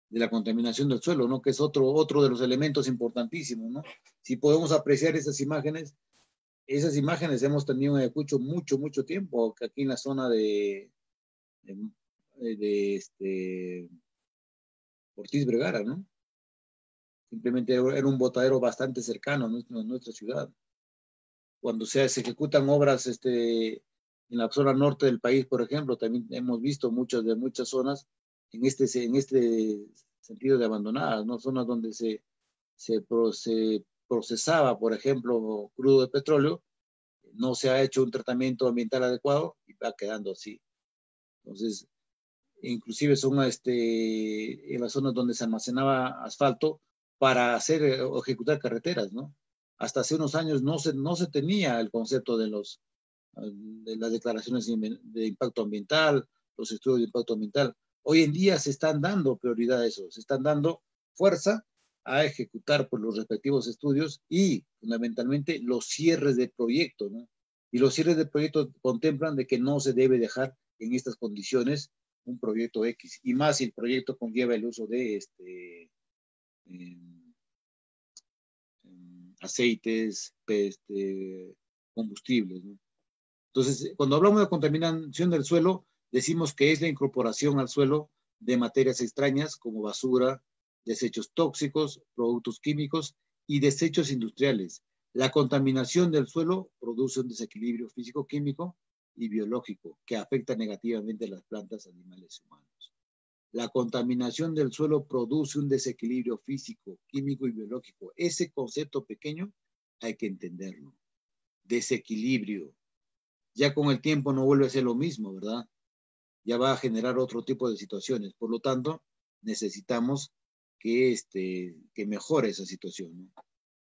de la contaminación del suelo, ¿no? Que es otro, otro de los elementos importantísimos, ¿no? Si podemos apreciar esas imágenes, esas imágenes hemos tenido en Ayacucho mucho, mucho tiempo, aquí en la zona de, de, de este, Ortiz Vergara, ¿no? Simplemente era un botadero bastante cercano a nuestra, a nuestra ciudad. Cuando se, se ejecutan obras este, en la zona norte del país, por ejemplo, también hemos visto muchas de muchas zonas en este, en este sentido de abandonadas, ¿no? Zonas donde se, se, se procesaba, por ejemplo, crudo de petróleo, no se ha hecho un tratamiento ambiental adecuado y va quedando así. Entonces, inclusive son este, en las zonas donde se almacenaba asfalto para hacer o ejecutar carreteras, ¿no? Hasta hace unos años no se, no se tenía el concepto de, los, de las declaraciones de impacto ambiental, los estudios de impacto ambiental. Hoy en día se están dando prioridad a eso, se están dando fuerza a ejecutar por los respectivos estudios y fundamentalmente los cierres de proyectos, ¿no? Y los cierres de proyectos contemplan de que no se debe dejar en estas condiciones un proyecto X, y más si el proyecto conlleva el uso de este, eh, eh, aceites, este, combustibles, ¿no? Entonces, cuando hablamos de contaminación del suelo, decimos que es la incorporación al suelo de materias extrañas como basura, desechos tóxicos, productos químicos y desechos industriales. La contaminación del suelo produce un desequilibrio físico-químico y biológico que afecta negativamente a las plantas, animales y humanos. La contaminación del suelo produce un desequilibrio físico, químico y biológico. Ese concepto pequeño hay que entenderlo. Desequilibrio. Ya con el tiempo no vuelve a ser lo mismo, ¿verdad? Ya va a generar otro tipo de situaciones. Por lo tanto, necesitamos que, este, que mejore esa situación, ¿no?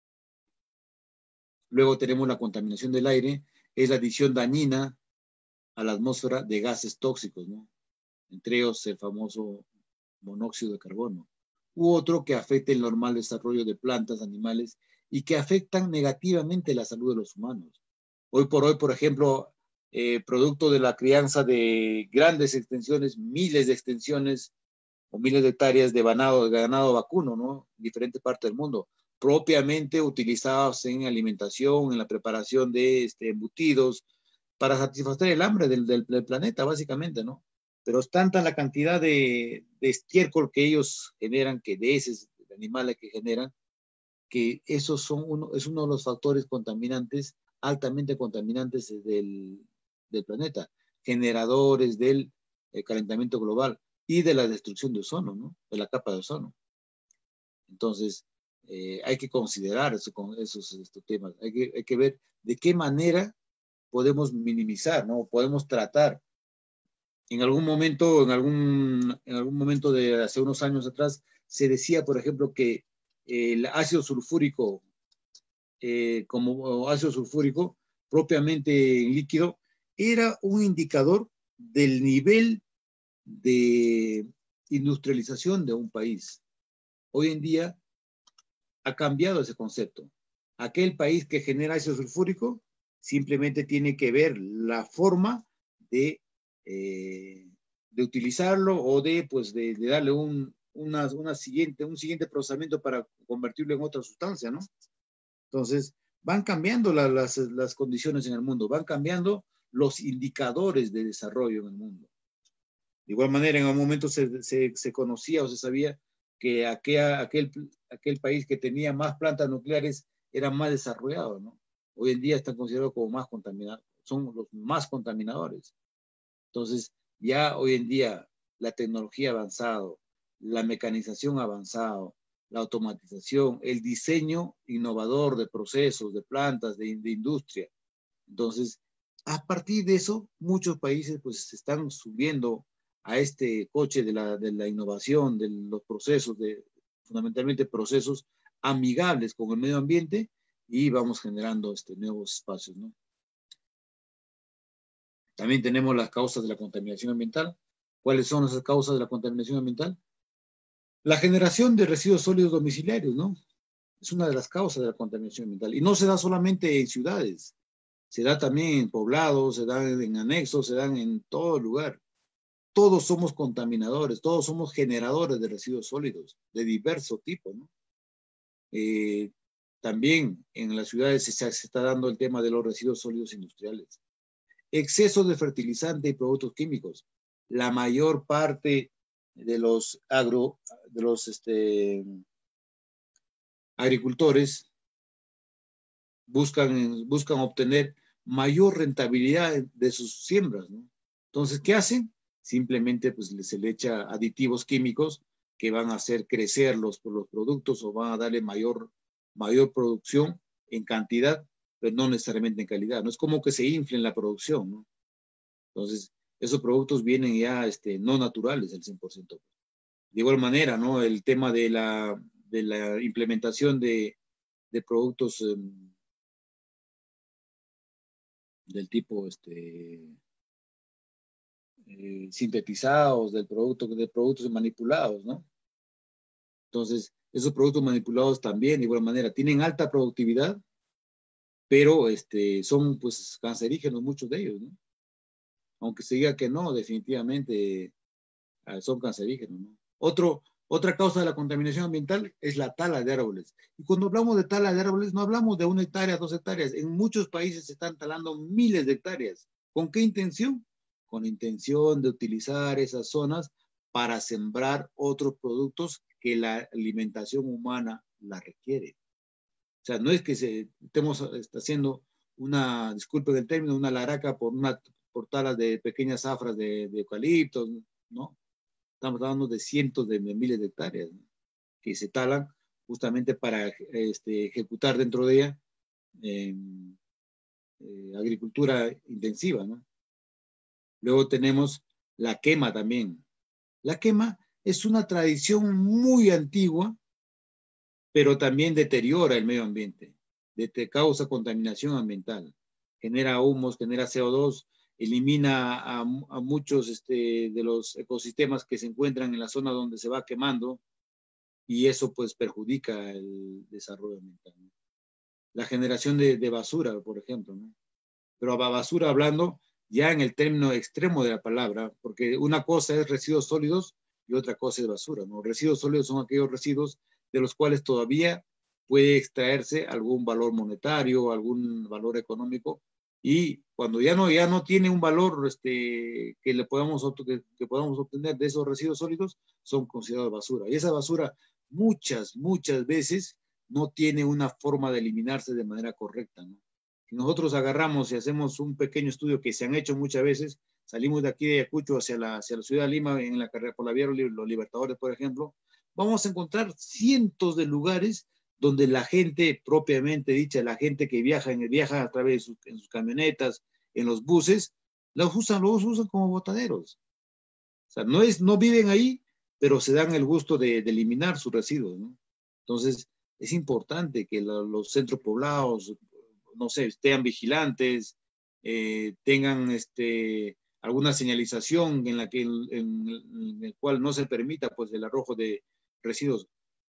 Luego tenemos la contaminación del aire, es la adición dañina a la atmósfera de gases tóxicos, ¿no? Entre ellos el famoso monóxido de carbono, u otro que afecta el normal desarrollo de plantas, animales, y que afectan negativamente la salud de los humanos. Hoy por hoy, por ejemplo, eh, producto de la crianza de grandes extensiones, miles de extensiones o miles de hectáreas de ganado, de ganado vacuno, ¿no? En diferentes partes del mundo, propiamente utilizados en alimentación, en la preparación de este, embutidos, para satisfacer el hambre del, del, del planeta, básicamente, ¿no? Pero es tanta la cantidad de, de estiércol que ellos generan, que de heces de animales que generan, que esos son uno, es uno de los factores contaminantes, altamente contaminantes del, del planeta, generadores del eh, calentamiento global y de la destrucción de ozono, ¿no? De la capa de ozono. Entonces, eh, hay que considerar eso, con esos estos temas, hay que, hay que ver de qué manera podemos minimizar, ¿no? Podemos tratar. En algún momento, en algún, en algún momento de hace unos años atrás, se decía, por ejemplo, que el ácido sulfúrico, eh, como ácido sulfúrico, propiamente líquido, era un indicador del nivel de industrialización de un país. Hoy en día ha cambiado ese concepto. Aquel país que genera ácido sulfúrico simplemente tiene que ver la forma de, eh, de utilizarlo o de, pues, de, de darle un, una, una siguiente, un siguiente procesamiento para convertirlo en otra sustancia, ¿no? Entonces, van cambiando la, las, las condiciones en el mundo, van cambiando los indicadores de desarrollo en el mundo. De igual manera, en un momento se, se, se conocía o se sabía que aquel, aquel, aquel país que tenía más plantas nucleares era más desarrollado, ¿no? Hoy en día están considerados como más contaminados, son los más contaminadores. Entonces, ya hoy en día la tecnología ha avanzado, la mecanización ha avanzado, la automatización, el diseño innovador de procesos, de plantas, de, de industria. Entonces, a partir de eso, muchos países pues se están subiendo a este coche de la, de la innovación, de los procesos, de, fundamentalmente procesos amigables con el medio ambiente, y vamos generando este, nuevos espacios, ¿no? También tenemos las causas de la contaminación ambiental. ¿Cuáles son esas causas de la contaminación ambiental? La generación de residuos sólidos domiciliarios, ¿no? Es una de las causas de la contaminación ambiental. Y no se da solamente en ciudades, se da también en poblados, se dan en anexos, se dan en todo lugar. todos somos contaminadores, todos somos generadores de residuos sólidos de diverso tipo, ¿no? Eh, también en las ciudades se, se está dando el tema de los residuos sólidos industriales. Exceso de fertilizante y productos químicos. La mayor parte de los agro, de los este, agricultores buscan, buscan obtener mayor rentabilidad de sus siembras, ¿no? Entonces, ¿qué hacen? Simplemente pues, se le echa aditivos químicos que van a hacer crecer los, los productos o van a darle mayor, mayor producción en cantidad, pero no necesariamente en calidad. No es como que se inflen la producción, ¿no? Entonces, esos productos vienen ya este, no naturales al cien por ciento. De igual manera, ¿no? El tema de la, de la implementación de, de productos eh, del tipo este, eh, sintetizados, del producto, de productos manipulados, ¿no? Entonces, esos productos manipulados también, de igual manera, tienen alta productividad, pero este, son pues cancerígenos muchos de ellos, ¿no? Aunque se diga que no, definitivamente son cancerígenos, ¿no? Otro, otra causa de la contaminación ambiental es la tala de árboles. Y cuando hablamos de tala de árboles, no hablamos de una hectárea, dos hectáreas. En muchos países se están talando miles de hectáreas. ¿Con qué intención? Con intención de utilizar esas zonas para sembrar otros productos que la alimentación humana la requiere. O sea, no es que se, estemos haciendo una, disculpen el término, una laraca por, una, por talas de pequeñas zafras de, de eucaliptos, ¿no? Estamos hablando de cientos de miles de hectáreas, ¿no? Que se talan justamente para este, ejecutar dentro de ella eh, eh, agricultura intensiva, ¿no? Luego tenemos la quema también. La quema es una tradición muy antigua, pero también deteriora el medio ambiente, te causa contaminación ambiental, genera humos, genera C O dos, elimina a, a muchos este, de los ecosistemas que se encuentran en la zona donde se va quemando y eso pues perjudica el desarrollo ambiental, ¿no? La generación de, de basura, por ejemplo, ¿no? Pero a basura hablando ya en el término extremo de la palabra, porque una cosa es residuos sólidos y otra cosa es basura, ¿no? Residuos sólidos son aquellos residuos de los cuales todavía puede extraerse algún valor monetario, algún valor económico, y cuando ya no, ya no tiene un valor este, que, le podamos, que, que podamos obtener de esos residuos sólidos, son considerados basura. Y esa basura muchas, muchas veces no tiene una forma de eliminarse de manera correcta, ¿no? Si nosotros agarramos y hacemos un pequeño estudio que se han hecho muchas veces, salimos de aquí de Ayacucho hacia la, hacia la ciudad de Lima en la carrera por la vía Los Libertadores, por ejemplo, vamos a encontrar cientos de lugares donde la gente propiamente dicha, la gente que viaja, viaja a través de sus, en sus camionetas, en los buses, los usan, los usan como botaderos. O sea, no, es, no viven ahí, pero se dan el gusto de, de eliminar sus residuos, ¿no? Entonces, es importante que la, los centros poblados, no sé, estén vigilantes, eh, tengan este, alguna señalización en la que en, en el cual no se permita pues el arrojo de residuos.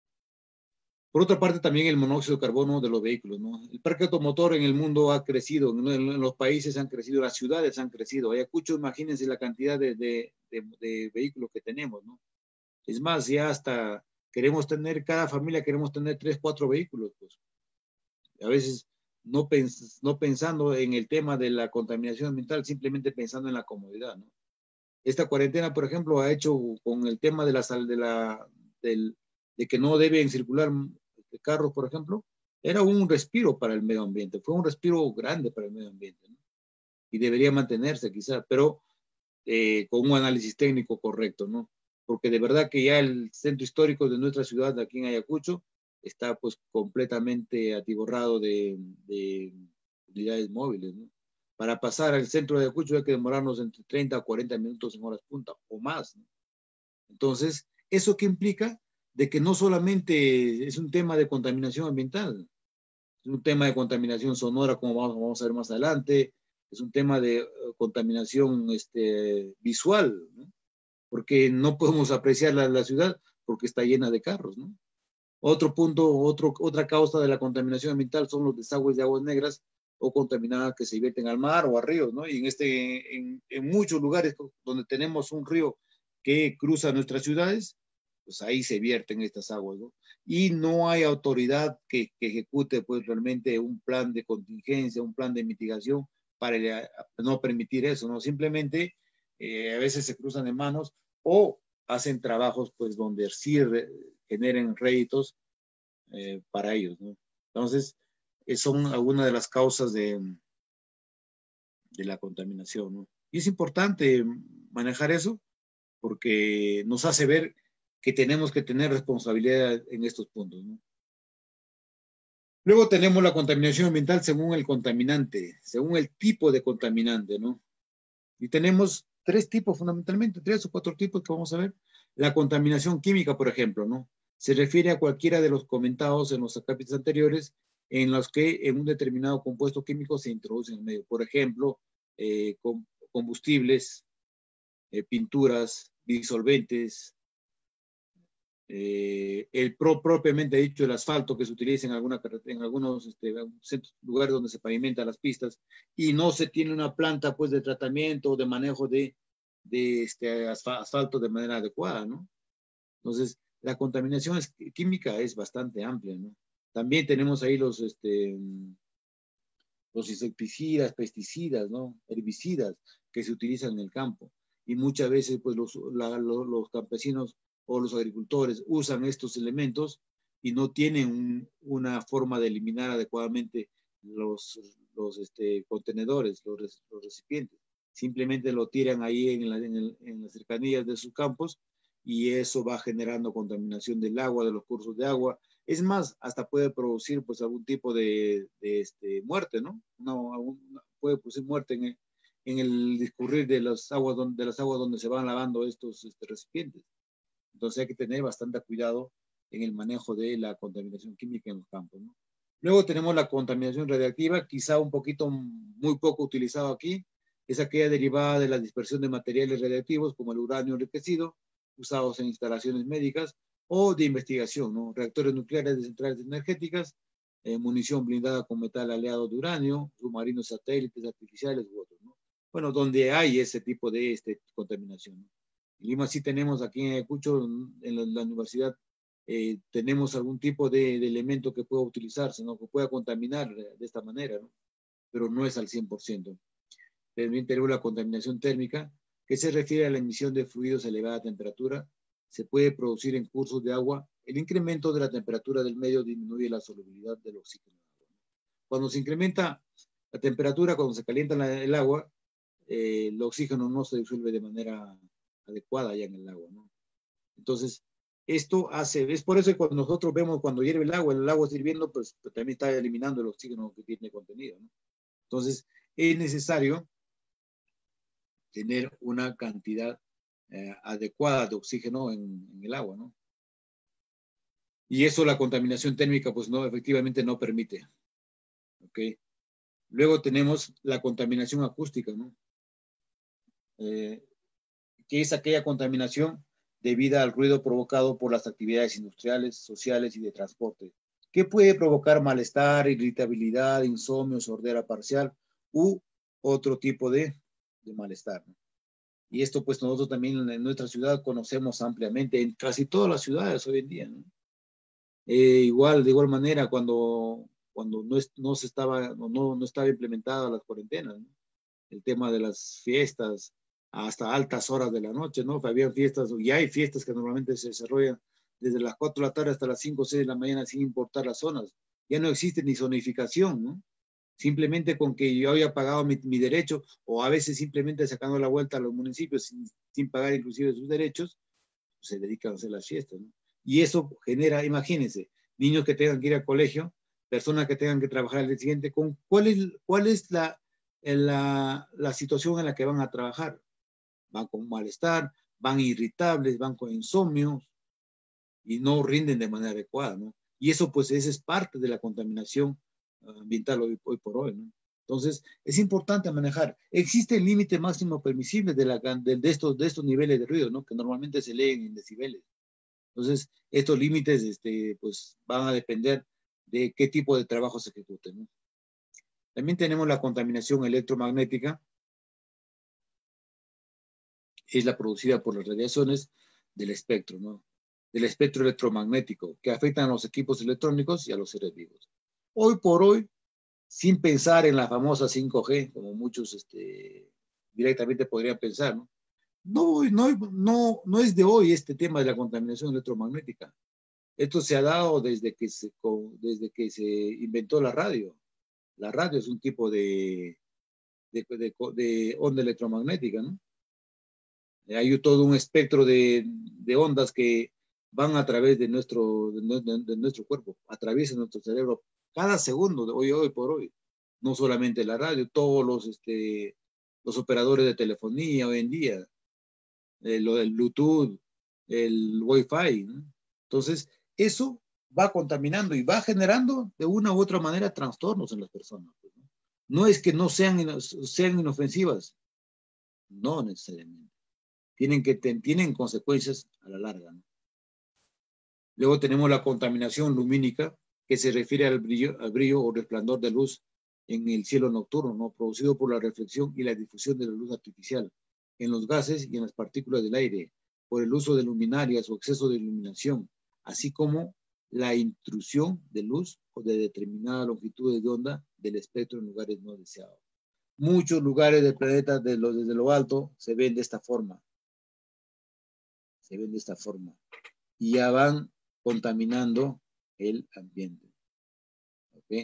Por otra parte, también el monóxido de carbono de los vehículos, ¿no? El parque automotor en el mundo ha crecido, ¿no? En los países han crecido, las ciudades han crecido. Ayacucho, imagínense la cantidad de, de, de, de vehículos que tenemos, ¿no? Es más, ya hasta queremos tener, cada familia queremos tener tres, cuatro vehículos, pues. A veces no, pens no pensando en el tema de la contaminación ambiental, simplemente pensando en la comodidad, ¿no? Esta cuarentena, por ejemplo, ha hecho con el tema de la, de la del, de que no deben circular carros, por ejemplo, era un respiro para el medio ambiente, fue un respiro grande para el medio ambiente, ¿no? Y debería mantenerse quizá, pero eh, con un análisis técnico correcto, ¿no? Porque de verdad que ya el centro histórico de nuestra ciudad, aquí en Ayacucho, está pues completamente atiborrado de, de unidades móviles, ¿no? Para pasar al centro de Ayacucho hay que demorarnos entre treinta a cuarenta minutos en horas punta o más, ¿no? Entonces, ¿eso qué implica? De que no solamente es un tema de contaminación ambiental, es un tema de contaminación sonora, como vamos, vamos a ver más adelante, es un tema de uh, contaminación este, visual, ¿no? Porque no podemos apreciar la, la ciudad porque está llena de carros, ¿no? Otro punto, otro, otra causa de la contaminación ambiental son los desagües de aguas negras, o contaminadas que se vierten al mar o a ríos, ¿no? Y en, este, en, en muchos lugares donde tenemos un río que cruza nuestras ciudades, pues ahí se vierten estas aguas, ¿no? Y no hay autoridad que, que ejecute pues realmente un plan de contingencia, un plan de mitigación para no permitir eso, ¿no? Simplemente eh, a veces se cruzan de manos o hacen trabajos pues donde sí re, generen réditos eh, para ellos, ¿no? Entonces, eh, son algunas de las causas de, de la contaminación, ¿no? Y es importante manejar eso porque nos hace ver que tenemos que tener responsabilidad en estos puntos, ¿no? Luego tenemos la contaminación ambiental según el contaminante, según el tipo de contaminante, ¿no? Y tenemos tres tipos fundamentalmente, tres o cuatro tipos que vamos a ver. La contaminación química, por ejemplo, ¿no? Se refiere a cualquiera de los comentados en los capítulos anteriores en los que en un determinado compuesto químico se introduce en el medio. Por ejemplo, eh, combustibles, eh, pinturas, disolventes, eh, el pro, propiamente dicho, el asfalto que se utiliza en, alguna, en algunos este, lugares donde se pavimentan las pistas y no se tiene una planta pues de tratamiento o de manejo de, de este asfalto de manera adecuada, ¿no? Entonces, la contaminación es, química es bastante amplia, ¿no? También tenemos ahí los, este, los insecticidas, pesticidas, ¿no? Herbicidas que se utilizan en el campo. Y muchas veces, pues, los, la, los, los campesinos o los agricultores usan estos elementos y no tienen un, una forma de eliminar adecuadamente los, los este, contenedores, los, los recipientes. Simplemente lo tiran ahí en, la, en, el, en las cercanías de sus campos y eso va generando contaminación del agua, de los cursos de agua. Es más, hasta puede producir pues algún tipo de, de este, muerte, ¿no? No, algún, puede producir muerte en el, en el discurrir de las aguas donde, de las aguas donde se van lavando estos este, recipientes. Entonces hay que tener bastante cuidado en el manejo de la contaminación química en los campos, ¿no? Luego tenemos la contaminación radiactiva, quizá un poquito, muy poco utilizado aquí, es aquella derivada de la dispersión de materiales radiactivos como el uranio enriquecido, usados en instalaciones médicas o de investigación, ¿no? Reactores nucleares de centrales energéticas, eh, munición blindada con metal aleado de uranio, submarinos satélites artificiales u otros, ¿no? Bueno, donde hay ese tipo de este, contaminación, ¿no? En Lima sí tenemos aquí en Ayacucho, en la, la universidad, eh, tenemos algún tipo de, de elemento que pueda utilizarse, ¿no? Que pueda contaminar de, de esta manera, ¿no? Pero no es al cien por ciento. También tenemos la contaminación térmica, que se refiere a la emisión de fluidos a elevada temperatura. Se puede producir en cursos de agua. El incremento de la temperatura del medio disminuye la solubilidad del oxígeno. Cuando se incrementa la temperatura, cuando se calienta la, el agua, eh, el oxígeno no se disuelve de manera adecuada ya en el agua, ¿no? Entonces, esto hace, es por eso que cuando nosotros vemos cuando hierve el agua, el agua está hirviendo, pues, pues también está eliminando el oxígeno que tiene contenido, ¿no? Entonces, es necesario tener una cantidad eh, adecuada de oxígeno en, en, el agua, ¿no? Y eso la contaminación térmica, pues no, efectivamente no permite. ¿Ok? Luego tenemos la contaminación acústica, ¿no? Eh, que es aquella contaminación debida al ruido provocado por las actividades industriales, sociales y de transporte, que puede provocar malestar, irritabilidad, insomnio, sordera parcial u otro tipo de, de malestar, ¿no? Y esto pues nosotros también en nuestra ciudad conocemos ampliamente, en casi todas las ciudades hoy en día, ¿no? Eh, igual, de igual manera, cuando, cuando no, es, no se estaba, no, no estaba implementada las cuarentenas, ¿no? El tema de las fiestas hasta altas horas de la noche, ¿no? Había fiestas, y hay fiestas que normalmente se desarrollan desde las cuatro de la tarde hasta las cinco o seis de la mañana sin importar las zonas. Ya no existe ni zonificación, ¿no? Simplemente con que yo haya pagado mi, mi derecho, o a veces simplemente sacando la vuelta a los municipios sin, sin pagar inclusive sus derechos, pues se dedican a hacer las fiestas, ¿no? Y eso genera, imagínense, niños que tengan que ir al colegio, personas que tengan que trabajar el día siguiente, con cuál es, cuál es la, la, la situación en la que van a trabajar. Van con malestar, van irritables, van con insomnio y no rinden de manera adecuada, ¿no? Y eso pues esa es parte de la contaminación ambiental hoy, hoy por hoy, ¿no? Entonces, es importante manejar. Existe el límite máximo permisible de, la, de, de, estos, de estos niveles de ruido, ¿no? Que normalmente se leen en decibeles. Entonces, estos límites este, pues, van a depender de qué tipo de trabajo se ejecute, ¿no? También tenemos la contaminación electromagnética, es la producida por las radiaciones del espectro, ¿no? Del espectro electromagnético, que afectan a los equipos electrónicos y a los seres vivos. Hoy por hoy, sin pensar en la famosa cinco G, como muchos este, directamente podrían pensar, ¿no? No, no, no, no es de hoy este tema de la contaminación electromagnética. Esto se ha dado desde que se, desde que se inventó la radio. La radio es un tipo de, de, de, de onda electromagnética, ¿no? Hay todo un espectro de, de ondas que van a través de nuestro, de, de, de nuestro cuerpo, atraviesan nuestro cerebro cada segundo, de hoy, hoy por hoy. No solamente la radio, todos los, este, los operadores de telefonía hoy en día, eh, lo del Bluetooth, el Wi-Fi, ¿no? Entonces, eso va contaminando y va generando de una u otra manera trastornos en las personas. ¿No? No es que no sean, sean inofensivas, no necesariamente. Tienen, que, tienen consecuencias a la larga, ¿no? Luego tenemos la contaminación lumínica, que se refiere al brillo, al brillo o resplandor de luz en el cielo nocturno, ¿no? Producido por la reflexión y la difusión de la luz artificial en los gases y en las partículas del aire, por el uso de luminarias o exceso de iluminación, así como la intrusión de luz o de determinada longitud de onda del espectro en lugares no deseados. Muchos lugares del planeta de lo, desde lo alto se ven de esta forma. Se ven de esta forma. Y ya van contaminando el ambiente. ¿Okay?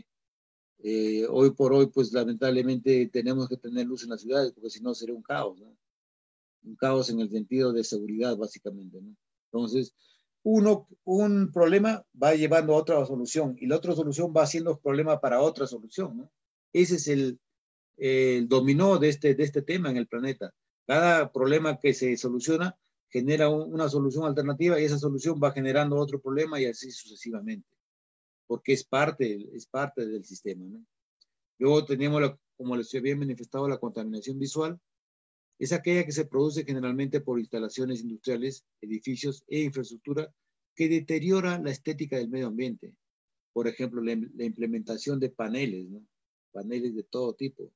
Eh, hoy por hoy, pues lamentablemente tenemos que tener luz en las ciudades, porque si no sería un caos, ¿no? Un caos en el sentido de seguridad, básicamente, ¿no? Entonces, uno, un problema va llevando a otra solución, y la otra solución va haciendo problema para otra solución, ¿no? Ese es el, el dominó de este, de este tema en el planeta. Cada problema que se soluciona genera un, una solución alternativa y esa solución va generando otro problema y así sucesivamente, porque es parte, es parte del sistema, ¿no? Luego tenemos, la, como les había manifestado, la contaminación visual. Es aquella que se produce generalmente por instalaciones industriales, edificios e infraestructura que deteriora la estética del medio ambiente. Por ejemplo, la, la implementación de paneles, ¿no? Paneles de todo tipo.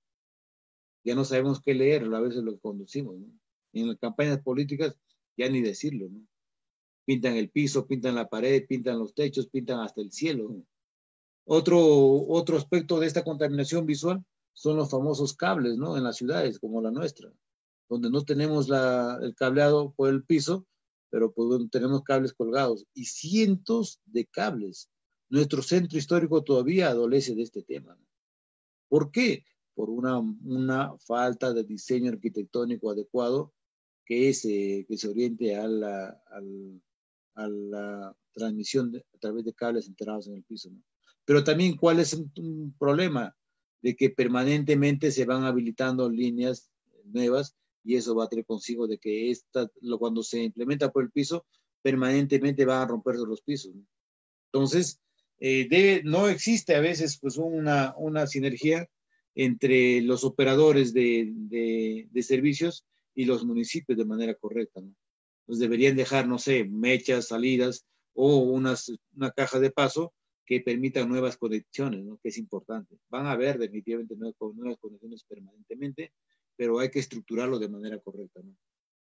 Ya no sabemos qué leer a veces lo que conducimos, ¿no? En las campañas políticas, ya ni decirlo, ¿no? Pintan el piso, pintan la pared, pintan los techos, pintan hasta el cielo, ¿no? Otro, otro aspecto de esta contaminación visual son los famosos cables, ¿no? En las ciudades como la nuestra, donde no tenemos la, el cableado por el piso, pero pues, tenemos cables colgados y cientos de cables. Nuestro centro histórico todavía adolece de este tema, ¿no? ¿Por qué? Por una, una falta de diseño arquitectónico adecuado que se, que se oriente a la, a la, a la transmisión de, a través de cables enterrados en el piso, ¿no? Pero también, ¿cuál es un, un problema? De que permanentemente se van habilitando líneas nuevas y eso va a tener consigo de que esta, lo, cuando se implementa por el piso, permanentemente van a romperse los pisos, ¿no? Entonces, eh, debe, no existe a veces pues una, una sinergia entre los operadores de, de, de servicios y los municipios de manera correcta, ¿no? Entonces deberían dejar, no sé, mechas, salidas o unas, una caja de paso que permitan nuevas conexiones, ¿no? Que es importante. Van a haber definitivamente nuevas, nuevas conexiones permanentemente, pero hay que estructurarlo de manera correcta, ¿no?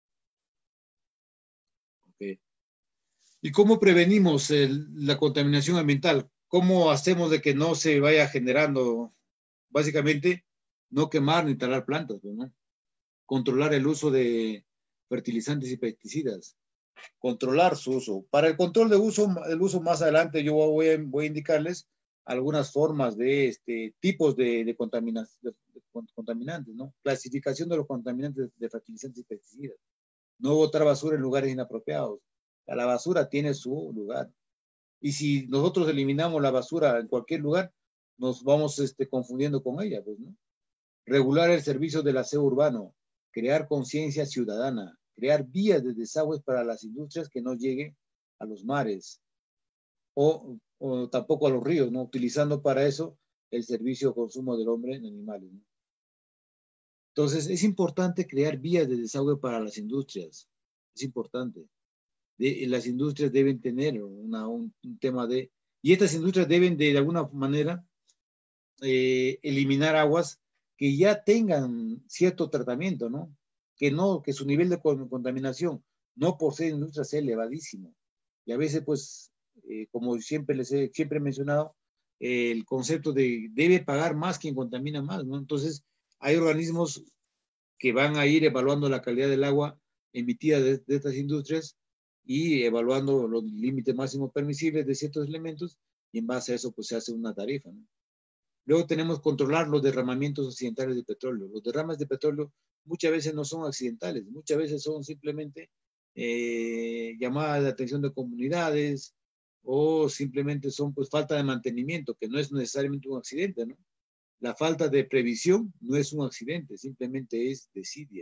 Okay. ¿Y cómo prevenimos el, la contaminación ambiental? ¿Cómo hacemos de que no se vaya generando, básicamente, no quemar ni talar plantas, ¿no? Controlar el uso de fertilizantes y pesticidas, controlar su uso. Para el control de uso, el uso más adelante yo voy a, voy a indicarles algunas formas de este, tipos de, de, contaminantes, de, de contaminantes, ¿no? Clasificación de los contaminantes de fertilizantes y pesticidas. No botar basura en lugares inapropiados. La basura tiene su lugar. Y si nosotros eliminamos la basura en cualquier lugar, nos vamos este, confundiendo con ella, pues, ¿no? Regular el servicio del aseo urbano, crear conciencia ciudadana, crear vías de desagües para las industrias que no lleguen a los mares o, o tampoco a los ríos, ¿no? Utilizando para eso el servicio de consumo del hombre en animales, ¿no? Entonces, es importante crear vías de desagüe para las industrias. Es importante. De, las industrias deben tener una, un, un tema de... Y estas industrias deben de, de alguna manera eh, eliminar aguas que ya tengan cierto tratamiento, ¿no? Que no, que su nivel de contaminación, no por ser industria, sea elevadísimo. Y a veces, pues, eh, como siempre les he, siempre he mencionado, eh, el concepto de debe pagar más quien contamina más, ¿no? Entonces, hay organismos que van a ir evaluando la calidad del agua emitida de, de estas industrias y evaluando los límites máximos permisibles de ciertos elementos, y en base a eso, pues, se hace una tarifa, ¿no? Luego tenemos controlar los derramamientos accidentales de petróleo. Los derrames de petróleo muchas veces no son accidentales, muchas veces son simplemente eh, llamadas de atención de comunidades o simplemente son pues falta de mantenimiento, que no es necesariamente un accidente, ¿no? La falta de previsión no es un accidente, simplemente es desidia.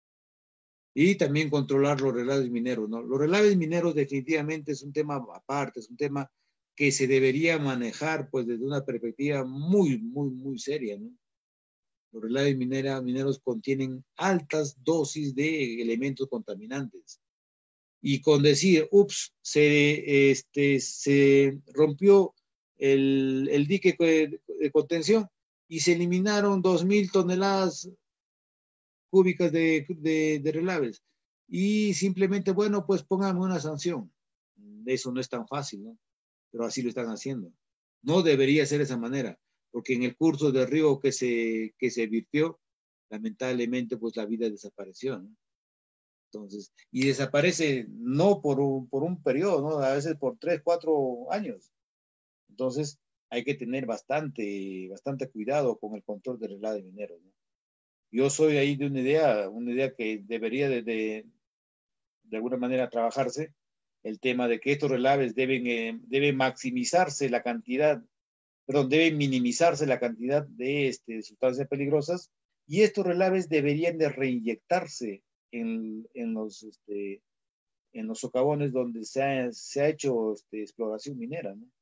Y también controlar los relaves mineros, ¿no? Los relaves mineros definitivamente es un tema aparte, es un tema que se debería manejar pues desde una perspectiva muy, muy, muy seria, ¿no? Los relaves minera, mineros contienen altas dosis de elementos contaminantes. Y con decir, ups, se, este, se rompió el, el dique de, de contención y se eliminaron dos mil toneladas cúbicas de, de, de relaves. Y simplemente, bueno, pues póngame una sanción. Eso no es tan fácil, ¿no? Pero así lo están haciendo. No debería ser de esa manera, porque en el curso del río que se, que se virtió, lamentablemente, pues la vida desapareció, ¿no? Entonces, y desaparece no por un, por un periodo, ¿no? A veces por tres, cuatro años. Entonces, hay que tener bastante, bastante cuidado con el control del relave de mineros, ¿no? Yo soy ahí de una idea, una idea que debería de, de, de alguna manera trabajarse, el tema de que estos relaves deben, eh, debe maximizarse la cantidad, perdón, debe minimizarse la cantidad de este, sustancias peligrosas, y estos relaves deberían de reinyectarse en, en, los, este, en los socavones donde se ha, se ha hecho este, exploración minera, ¿no?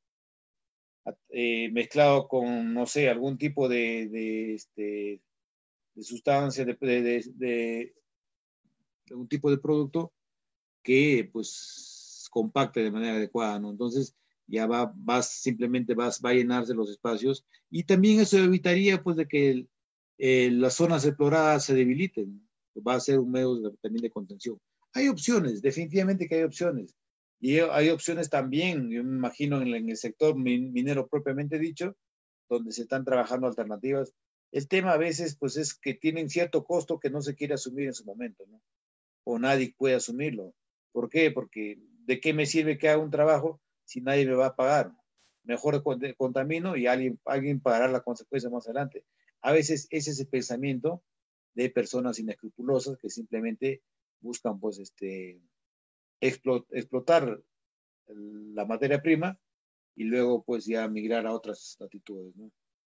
Eh, mezclado con, no sé, algún tipo de, de, este, de sustancia, de, de, de, de, de un tipo de producto que pues compacte de manera adecuada, ¿no? Entonces ya va, vas, simplemente vas, va a llenarse los espacios, y también eso evitaría pues de que el, eh, las zonas exploradas se debiliten, va a ser un medio de, también de contención. Hay opciones, definitivamente que hay opciones, y hay opciones también, yo me imagino en, en el sector minero propiamente dicho, donde se están trabajando alternativas. El tema a veces pues es que tienen cierto costo que no se quiere asumir en su momento, ¿no? O nadie puede asumirlo. ¿Por qué? Porque ¿de qué me sirve que haga un trabajo si nadie me va a pagar? Mejor contamino y alguien, alguien pagará la consecuencia más adelante. A veces ese es el pensamiento de personas inescrupulosas que simplemente buscan pues este explot, explotar la materia prima y luego pues ya migrar a otras latitudes, ¿no?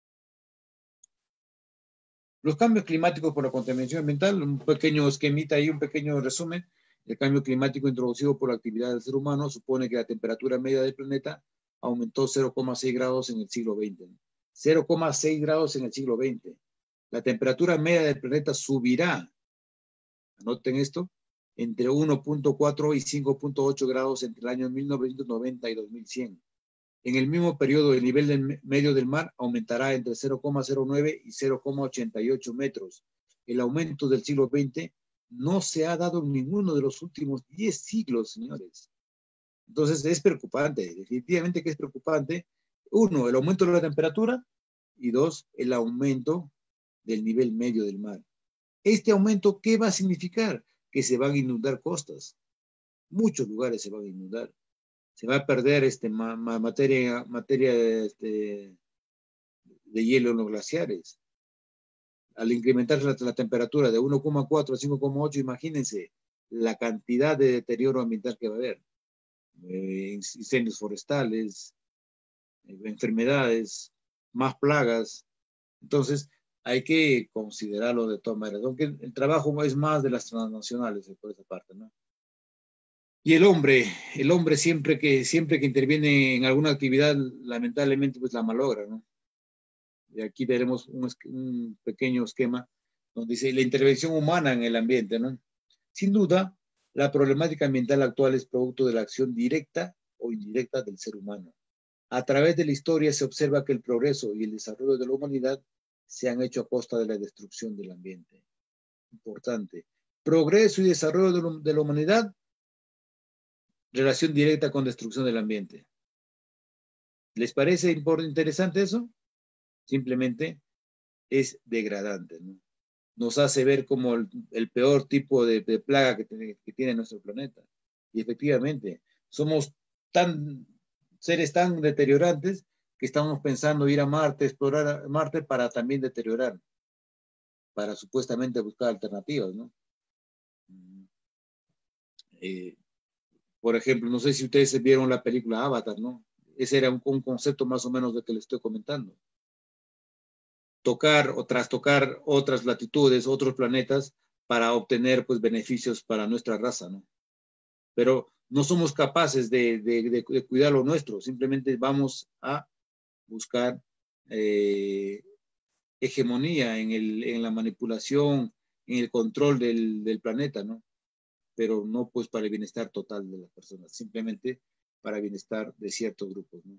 Los cambios climáticos por la contaminación ambiental, un pequeño esquemita ahí, un pequeño resumen. El cambio climático introducido por la actividad del ser humano supone que la temperatura media del planeta aumentó cero coma seis grados en el siglo veinte. cero coma seis grados en el siglo veinte. La temperatura media del planeta subirá, anoten esto, entre uno punto cuatro y cinco punto ocho grados entre el año mil novecientos noventa y dos mil cien. En el mismo periodo, el nivel del medio del mar aumentará entre cero coma cero nueve y cero coma ochenta y ocho metros. El aumento del siglo veinte no se ha dado en ninguno de los últimos diez siglos, señores. Entonces es preocupante, definitivamente que es preocupante. Uno, el aumento de la temperatura, y dos, el aumento del nivel medio del mar. Este aumento, ¿qué va a significar? Que se van a inundar costas. Muchos lugares se van a inundar. Se va a perder este, ma, ma, materia, materia este, de hielo en los glaciares. Al incrementar la, la temperatura de uno coma cuatro a cinco coma ocho, imagínense la cantidad de deterioro ambiental que va a haber. Eh, incendios forestales, eh, enfermedades, más plagas. Entonces, hay que considerarlo de todas maneras, aunque el, el trabajo es más de las transnacionales por esa parte, ¿no? Y el hombre, el hombre siempre que, siempre que interviene en alguna actividad, lamentablemente, pues la malogra, ¿no? Y aquí veremos un, un pequeño esquema donde dice la intervención humana en el ambiente, ¿no? Sin duda, la problemática ambiental actual es producto de la acción directa o indirecta del ser humano. A través de la historia se observa que el progreso y el desarrollo de la humanidad se han hecho a costa de la destrucción del ambiente. Importante. Progreso y desarrollo de, lo, de la humanidad, relación directa con destrucción del ambiente. ¿Les parece interesante eso? Simplemente es degradante, ¿no? Nos hace ver como el, el peor tipo de, de plaga que tiene, que tiene nuestro planeta. Y efectivamente, somos tan seres tan deteriorantes que estamos pensando ir a Marte, explorar a Marte para también deteriorar, para supuestamente buscar alternativas, ¿no? Eh, por ejemplo, no sé si ustedes vieron la película Avatar, ¿no? Ese era un, un concepto más o menos de que les estoy comentando. Tocar o trastocar otras latitudes, otros planetas, para obtener pues beneficios para nuestra raza, ¿no? Pero no somos capaces de, de, de, de cuidar lo nuestro, simplemente vamos a buscar eh, hegemonía en, el, en la manipulación, en el control del, del planeta, ¿no? Pero no pues para el bienestar total de las personas, simplemente para el bienestar de ciertos grupos, ¿no?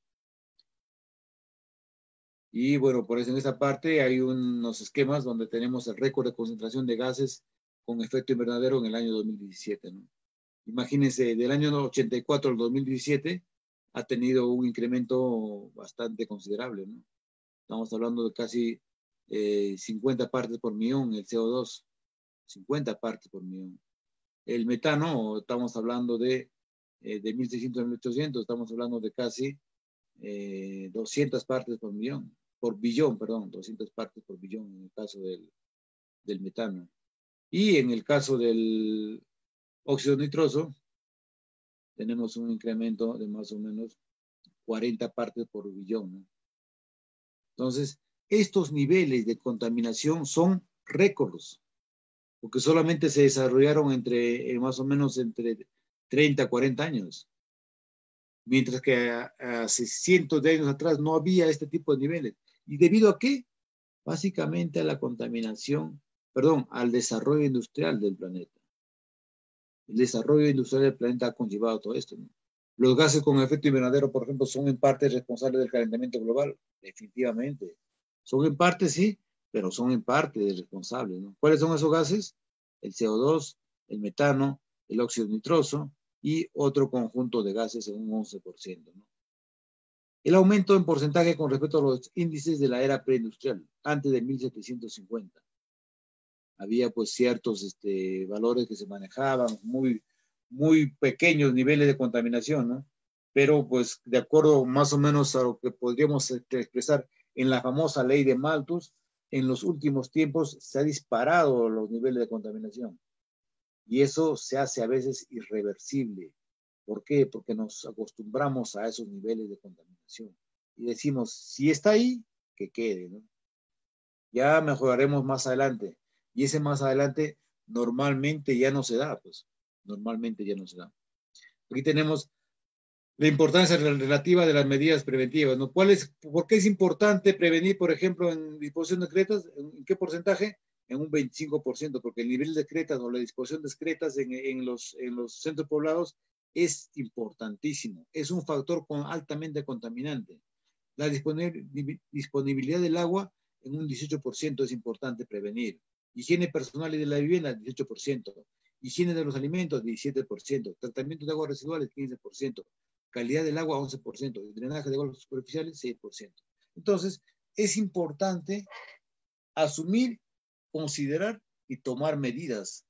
Y bueno, por eso en esta parte hay unos esquemas donde tenemos el récord de concentración de gases con efecto invernadero en el año dos mil diecisiete, ¿no? Imagínense, del año ochenta y cuatro al dos mil diecisiete ha tenido un incremento bastante considerable, ¿no? Estamos hablando de casi eh, cincuenta partes por millón el C O dos, cincuenta partes por millón. El metano, estamos hablando de, eh, de mil seiscientos a mil ochocientos, estamos hablando de casi eh, doscientas partes por millón. Por billón, perdón, doscientas partes por billón en el caso del, del metano. Y en el caso del óxido nitroso, tenemos un incremento de más o menos cuarenta partes por billón, ¿no? Entonces, estos niveles de contaminación son récords, porque solamente se desarrollaron entre, eh, más o menos entre treinta, cuarenta años. Mientras que hace cientos de años atrás no había este tipo de niveles. ¿Y debido a qué? Básicamente a la contaminación, perdón, al desarrollo industrial del planeta. El desarrollo industrial del planeta ha conllevado todo esto, ¿no? Los gases con efecto invernadero, por ejemplo, son en parte responsables del calentamiento global, definitivamente. Son en parte, sí, pero son en parte responsables, ¿no? ¿Cuáles son esos gases? El C O dos, el metano, el óxido nitroso y otro conjunto de gases en un once por ciento, ¿no? El aumento en porcentaje con respecto a los índices de la era preindustrial, antes de mil setecientos cincuenta. Había pues ciertos este, valores que se manejaban, muy, muy pequeños niveles de contaminación, ¿no? Pero pues de acuerdo más o menos a lo que podríamos este, expresar en la famosa ley de Malthus, en los últimos tiempos se ha disparado los niveles de contaminación. Y eso se hace a veces irreversible. ¿Por qué? Porque nos acostumbramos a esos niveles de contaminación. Y decimos, si está ahí, que quede, ¿no? Ya mejoraremos más adelante. Y ese más adelante normalmente ya no se da, pues. Normalmente ya no se da. Aquí tenemos la importancia relativa de las medidas preventivas, ¿no? ¿Cuál es, ¿Por qué es importante prevenir, por ejemplo, en disposición de excretas? ¿En qué porcentaje? En un veinticinco por ciento, porque el nivel de excretas o la disposición de excretas en, en, los, en los centros poblados es importantísimo. Es un factor con, altamente contaminante. La disponibilidad del agua en un dieciocho por ciento es importante prevenir. Higiene personal y de la vivienda, dieciocho por ciento. Higiene de los alimentos, diecisiete por ciento. Tratamiento de aguas residuales, quince por ciento. Calidad del agua, once por ciento. Drenaje de aguas superficiales, seis por ciento. Entonces, es importante asumir, considerar y tomar medidas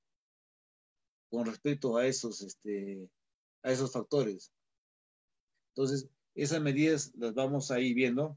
con respecto a esos, este, a esos factores. Entonces, esas medidas las vamos a ir viendo.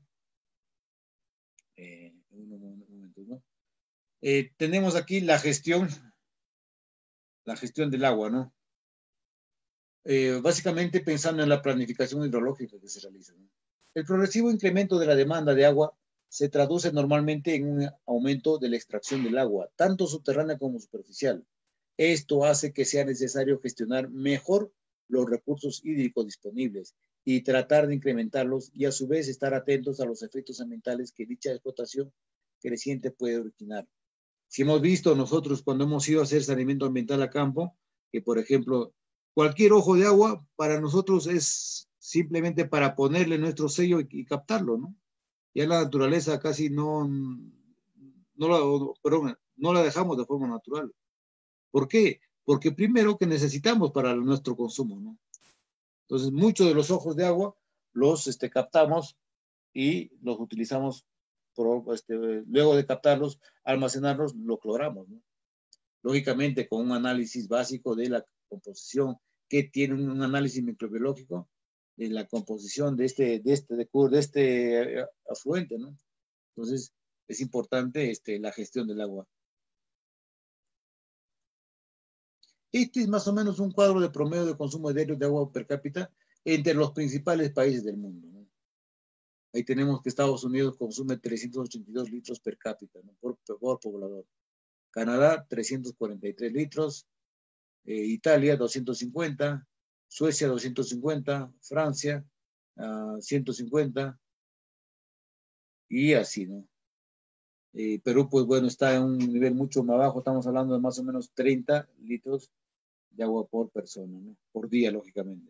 Eh, un, un momento, ¿no? Eh, tenemos aquí la gestión, la gestión del agua, ¿no? Eh, básicamente pensando en la planificación hidrológica que se realiza, ¿no? El progresivo incremento de la demanda de agua se traduce normalmente en un aumento de la extracción del agua, tanto subterránea como superficial. Esto hace que sea necesario gestionar mejor los recursos hídricos disponibles y tratar de incrementarlos y a su vez estar atentos a los efectos ambientales que dicha explotación creciente puede originar. Si hemos visto nosotros cuando hemos ido a hacer saneamiento ambiental a campo, que por ejemplo, cualquier ojo de agua para nosotros es simplemente para ponerle nuestro sello y, y captarlo, ¿no? Ya la naturaleza casi no, no, la, perdón, no la dejamos de forma natural. ¿Por qué? Porque primero que necesitamos para nuestro consumo, ¿no? Entonces, muchos de los ojos de agua los este, captamos y los utilizamos, por, este, luego de captarlos, almacenarlos, lo cloramos, ¿no? Lógicamente, con un análisis básico de la composición, que tiene un análisis microbiológico de la composición de este, de este, de, de este afluente, ¿no? Entonces, es importante este, la gestión del agua. Este es más o menos un cuadro de promedio de consumo diario de agua per cápita entre los principales países del mundo, ¿no? Ahí tenemos que Estados Unidos consume trescientos ochenta y dos litros per cápita, ¿no? por, por poblador. Canadá, trescientos cuarenta y tres litros. Eh, Italia, doscientos cincuenta. Suecia, doscientos cincuenta. Francia, uh, ciento cincuenta. Y así, ¿no? Eh, Perú, pues bueno, está en un nivel mucho más bajo. Estamos hablando de más o menos treinta litros de agua por persona, ¿no? Por día, lógicamente.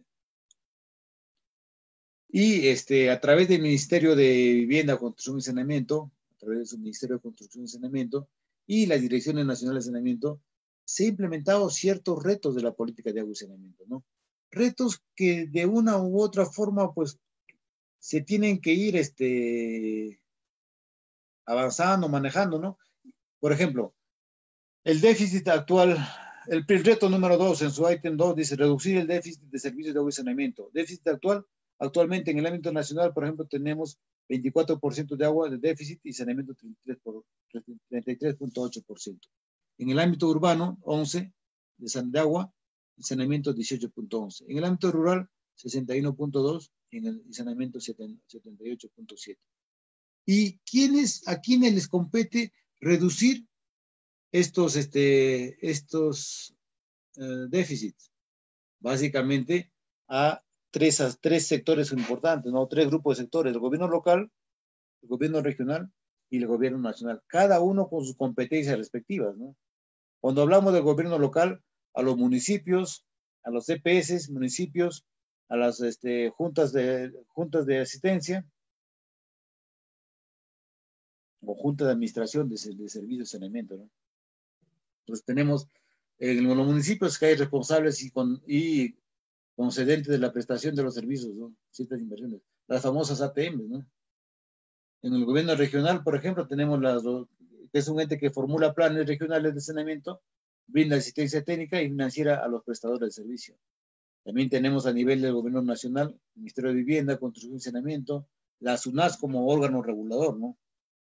Y este, a través del Ministerio de Vivienda, Construcción y Saneamiento, a través de su Ministerio de Construcción y Saneamiento y las Direcciones Nacionales de Saneamiento, se han implementado ciertos retos de la política de agua y saneamiento, ¿no? Retos que de una u otra forma, pues, se tienen que ir este, avanzando, manejando, ¿no? Por ejemplo, el déficit actual, el, el reto número dos en su ítem dos dice reducir el déficit de servicios de agua y saneamiento. Déficit actual, actualmente en el ámbito nacional, por ejemplo, tenemos veinticuatro por ciento de agua de déficit y saneamiento treinta y tres punto ocho por ciento. En el ámbito urbano, once de, de agua y saneamiento dieciocho punto once. En el ámbito rural, sesenta y uno punto dos y en el y saneamiento setenta y ocho punto siete. ¿Y quiénes, a quiénes les compete reducir estos, este, estos uh, déficits? Básicamente a tres, a tres sectores importantes, ¿no? Tres grupos de sectores: el gobierno local, el gobierno regional y el gobierno nacional, cada uno con sus competencias respectivas, ¿no? Cuando hablamos del gobierno local, a los municipios, a los C P S, municipios, a las este, juntas, de, juntas de asistencia o juntas de administración de, de servicios de saneamiento, ¿no? Entonces tenemos en los municipios que hay responsables y, con, y concedentes de la prestación de los servicios, ¿no? Ciertas inversiones, las famosas A T M, ¿no? En el gobierno regional, por ejemplo, tenemos las, que es un ente que formula planes regionales de saneamiento, brinda asistencia técnica y financiera a los prestadores de servicio. También tenemos a nivel del gobierno nacional, el Ministerio de Vivienda, Construcción y Saneamiento, la SUNAS como órgano regulador, ¿no?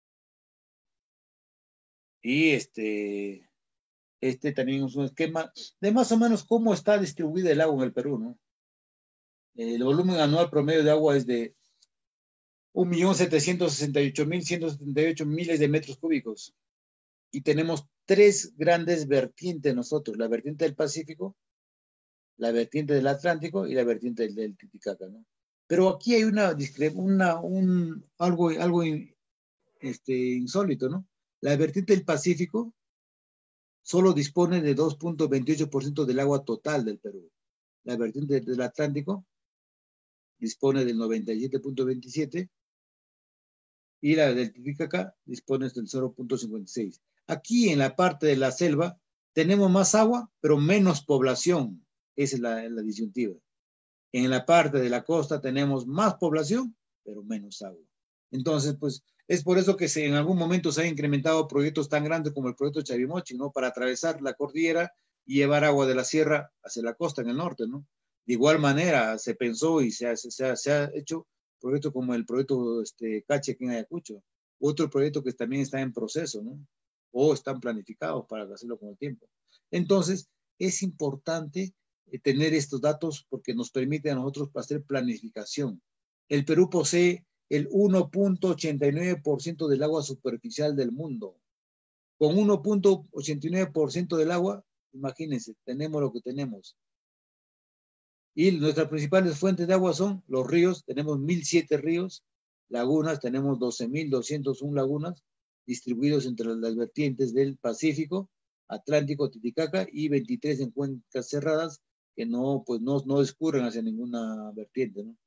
Y este, este también es un esquema de más o menos cómo está distribuida el agua en el Perú, ¿no? El volumen anual promedio de agua es de un millón setecientos sesenta y ocho mil ciento setenta y ocho miles de metros cúbicos. Y tenemos tres grandes vertientes nosotros: la vertiente del Pacífico, la vertiente del Atlántico y la vertiente del, del Titicaca, ¿no? Pero aquí hay una, una un, algo, algo este, insólito, ¿no? La vertiente del Pacífico solo dispone de dos punto veintiocho por ciento del agua total del Perú. La vertiente del Atlántico dispone del noventa y siete punto veintisiete y la del Titicaca dispone del cero punto cincuenta y seis. Aquí en la parte de la selva tenemos más agua, pero menos población. Esa es la, la disyuntiva. En la parte de la costa tenemos más población, pero menos agua. Entonces, pues, es por eso que se, en algún momento se han incrementado proyectos tan grandes como el proyecto Chavimochi, ¿no? Para atravesar la cordillera y llevar agua de la sierra hacia la costa en el norte, ¿no? De igual manera, se pensó y se ha, se ha, se ha hecho proyectos como el proyecto este, Cache aquí en Ayacucho, otro proyecto que también está en proceso, ¿no? O están planificados para hacerlo con el tiempo. Entonces, es importante tener estos datos porque nos permite a nosotros hacer planificación. El Perú posee el uno punto ochenta y nueve por ciento del agua superficial del mundo. Con uno punto ochenta y nueve por ciento del agua, imagínense, tenemos lo que tenemos. Y nuestras principales fuentes de agua son los ríos, tenemos mil siete ríos, lagunas, tenemos doce mil doscientas una lagunas, distribuidos entre las vertientes del Pacífico, Atlántico, Titicaca, y veintitrés en cuencas cerradas, que no, pues no, no discurren hacia ninguna vertiente, ¿no?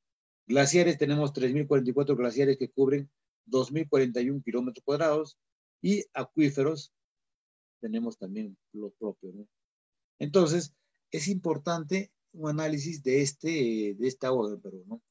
Glaciares, tenemos tres mil cuarenta y cuatro glaciares que cubren dos mil cuarenta y uno kilómetros cuadrados, y acuíferos tenemos también los propios, ¿no? Entonces, es importante un análisis de, este, de esta agua del Perú, ¿no?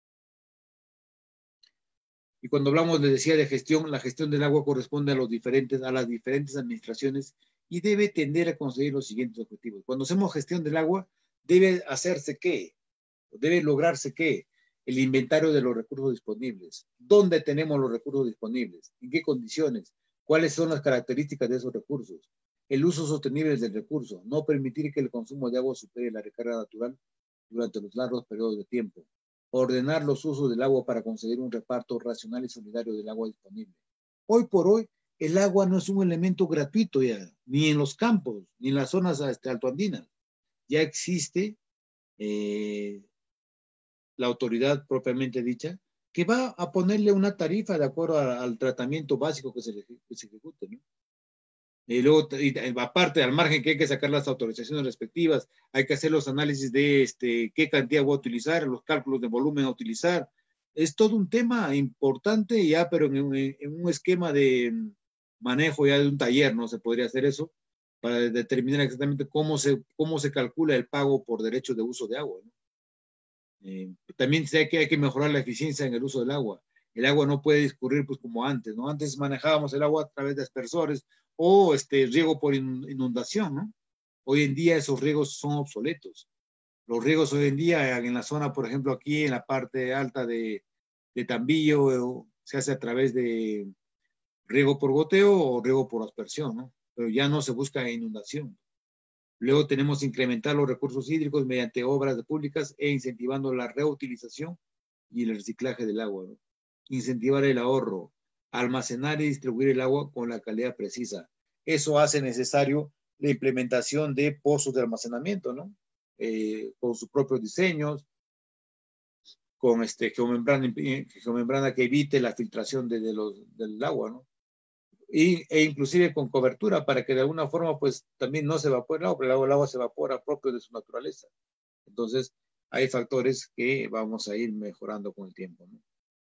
Y cuando hablamos, les decía, de gestión, la gestión del agua corresponde a, los diferentes, a las diferentes administraciones y debe tender a conseguir los siguientes objetivos. Cuando hacemos gestión del agua, debe hacerse ¿qué? Debe lograrse ¿qué? El inventario de los recursos disponibles. ¿Dónde tenemos los recursos disponibles? ¿En qué condiciones? ¿Cuáles son las características de esos recursos? El uso sostenible del recurso. No permitir que el consumo de agua supere la recarga natural durante los largos periodos de tiempo. Ordenar los usos del agua para conseguir un reparto racional y solidario del agua disponible. Hoy por hoy, el agua no es un elemento gratuito ya, ni en los campos, ni en las zonas este, altoandinas. Ya existe eh, la autoridad propiamente dicha, que va a ponerle una tarifa de acuerdo a, al tratamiento básico que se, que se ejecute, ¿no? Y luego, y, aparte, al margen que hay que sacar las autorizaciones respectivas, hay que hacer los análisis de este, qué cantidad voy a utilizar, los cálculos de volumen a utilizar. Es todo un tema importante ya, pero en, en, en un esquema de manejo ya de un taller, ¿no? Se podría hacer eso para determinar exactamente cómo se, cómo se calcula el pago por derechos de uso de agua, ¿no? Eh, también sé que hay que mejorar la eficiencia en el uso del agua. El agua no puede discurrir pues como antes, ¿no? Antes manejábamos el agua a través de aspersores o este riego por inundación, ¿no? Hoy en día esos riegos son obsoletos. Los riegos hoy en día en la zona, por ejemplo, aquí en la parte alta de, de Tambillo, se hace a través de riego por goteo o riego por aspersión, ¿no? Pero ya no se busca inundación. Luego tenemos que incrementar los recursos hídricos mediante obras públicas e incentivando la reutilización y el reciclaje del agua, ¿no? Incentivar el ahorro, almacenar y distribuir el agua con la calidad precisa. Eso hace necesario la implementación de pozos de almacenamiento, ¿no? Eh, con sus propios diseños, con este, geomembrana, geomembrana que evite la filtración de, de los, del agua, ¿no? Y, e inclusive con cobertura para que de alguna forma pues también no se evapore el agua, pero el agua, el agua se evapora propio de su naturaleza. Entonces hay factores que vamos a ir mejorando con el tiempo, ¿no?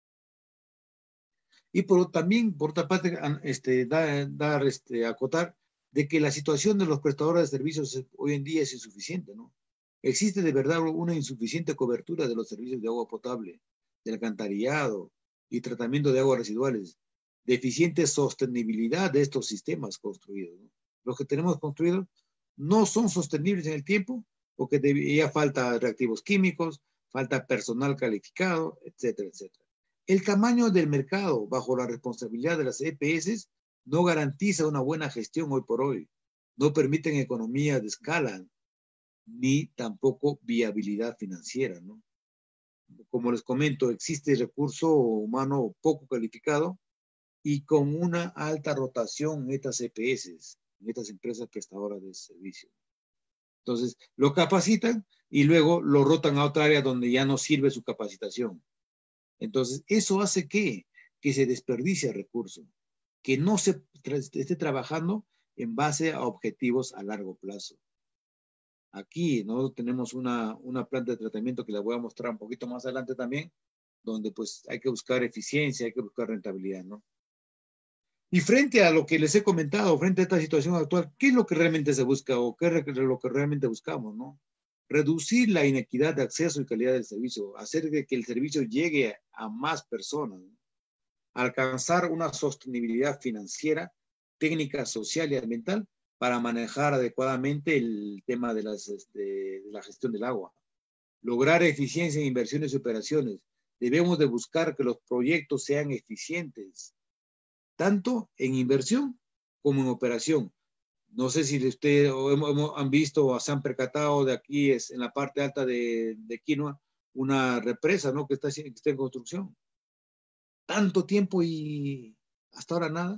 Y por, también, por otra parte, este, dar, dar este, acotar de que la situación de los prestadores de servicios hoy en día es insuficiente, ¿no? Existe de verdad una insuficiente cobertura de los servicios de agua potable, del alcantarillado y tratamiento de aguas residuales, deficiente sostenibilidad de estos sistemas construidos, ¿no? Los que tenemos construidos no son sostenibles en el tiempo porque ya falta reactivos químicos, falta personal calificado, etcétera, etcétera. El tamaño del mercado bajo la responsabilidad de las E P S no garantiza una buena gestión hoy por hoy. No permiten economías de escala ni tampoco viabilidad financiera, ¿no? Como les comento, existe recurso humano poco calificado y con una alta rotación en estas E P S, en estas empresas prestadoras de servicios. Entonces, lo capacitan y luego lo rotan a otra área donde ya no sirve su capacitación. Entonces, eso hace que, que se desperdicie el recurso, que no se esté trabajando en base a objetivos a largo plazo. Aquí nosotros tenemos una, una planta de tratamiento que la voy a mostrar un poquito más adelante también, donde pues hay que buscar eficiencia, hay que buscar rentabilidad, ¿no? Y frente a lo que les he comentado, frente a esta situación actual, ¿qué es lo que realmente se busca o qué es lo que realmente buscamos, ¿no? Reducir la inequidad de acceso y calidad del servicio, hacer que el servicio llegue a más personas, ¿no? Alcanzar una sostenibilidad financiera, técnica, social y ambiental para manejar adecuadamente el tema de, las, este, de la gestión del agua. Lograr eficiencia en inversiones y operaciones. Debemos de buscar que los proyectos sean eficientes, tanto en inversión como en operación. No sé si ustedes han visto o se han percatado de aquí, es en la parte alta de, de Quinoa, una represa, ¿no? Que está, que está en construcción. Tanto tiempo y hasta ahora nada.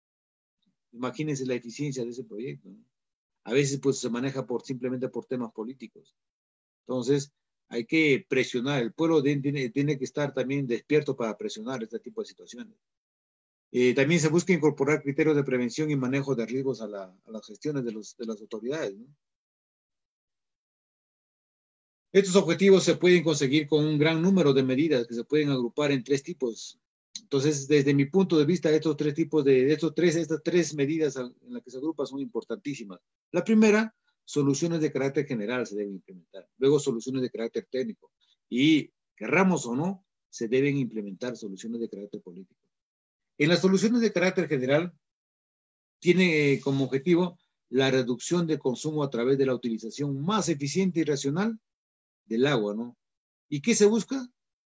Imagínense la eficiencia de ese proyecto, ¿no? A veces pues se maneja por, simplemente por temas políticos. Entonces hay que presionar. El pueblo tiene, tiene que estar también despierto para presionar este tipo de situaciones. Eh, también se busca incorporar criterios de prevención y manejo de riesgos a, la, a las gestiones de, los, de las autoridades, ¿no? Estos objetivos se pueden conseguir con un gran número de medidas que se pueden agrupar en tres tipos. Entonces, desde mi punto de vista, estos tres tipos de, estos tres, estas tres medidas en las que se agrupan son importantísimas. La primera, soluciones de carácter general se deben implementar. Luego, soluciones de carácter técnico. Y, querramos o no, se deben implementar soluciones de carácter político. En las soluciones de carácter general, tiene como objetivo la reducción del consumo a través de la utilización más eficiente y racional del agua, ¿no? ¿Y qué se busca?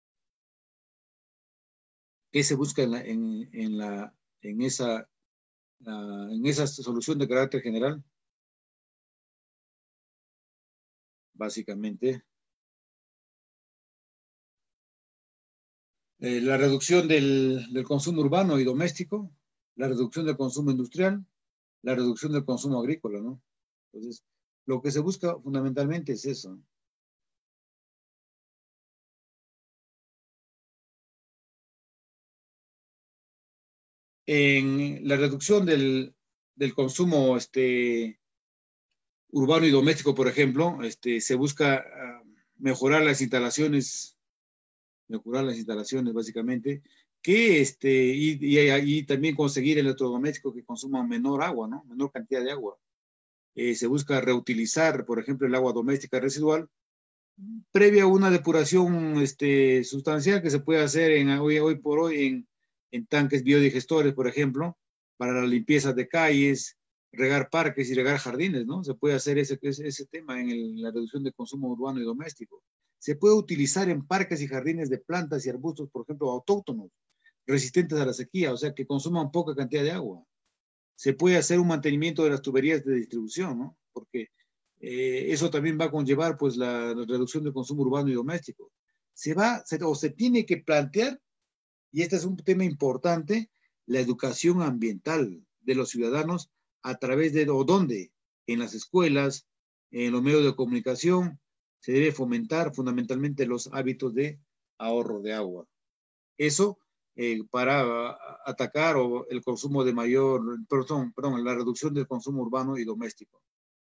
¿Qué se busca en, la, en, en, la, en, esa, uh, en esa solución de carácter general? Básicamente, eh, la reducción del, del consumo urbano y doméstico, la reducción del consumo industrial, la reducción del consumo agrícola, ¿no? Entonces, lo que se busca fundamentalmente es eso. En la reducción del, del consumo este, urbano y doméstico, por ejemplo, este, se busca uh, mejorar las instalaciones, mejorar las instalaciones básicamente, que este, y, y, y también conseguir electrodomésticos que consuman menor agua, ¿no? Menor cantidad de agua. Eh, se busca reutilizar, por ejemplo, el agua doméstica residual, previa a una depuración este, sustancial que se puede hacer en, hoy, hoy por hoy en, en tanques biodigestores, por ejemplo, para la limpieza de calles, regar parques y regar jardines, ¿no? Se puede hacer ese, ese, ese tema en el, la reducción de consumo urbano y doméstico. Se puede utilizar en parques y jardines de plantas y arbustos, por ejemplo, autóctonos, resistentes a la sequía, o sea, que consuman poca cantidad de agua. Se puede hacer un mantenimiento de las tuberías de distribución, ¿no? Porque eh, eso también va a conllevar, pues, la, la reducción del consumo urbano y doméstico. Se va, se, o se tiene que plantear, y este es un tema importante, la educación ambiental de los ciudadanos a través de, o dónde, en las escuelas, en los medios de comunicación, se debe fomentar fundamentalmente los hábitos de ahorro de agua. Eso eh, para atacar o el consumo de mayor, perdón, perdón, la reducción del consumo urbano y doméstico.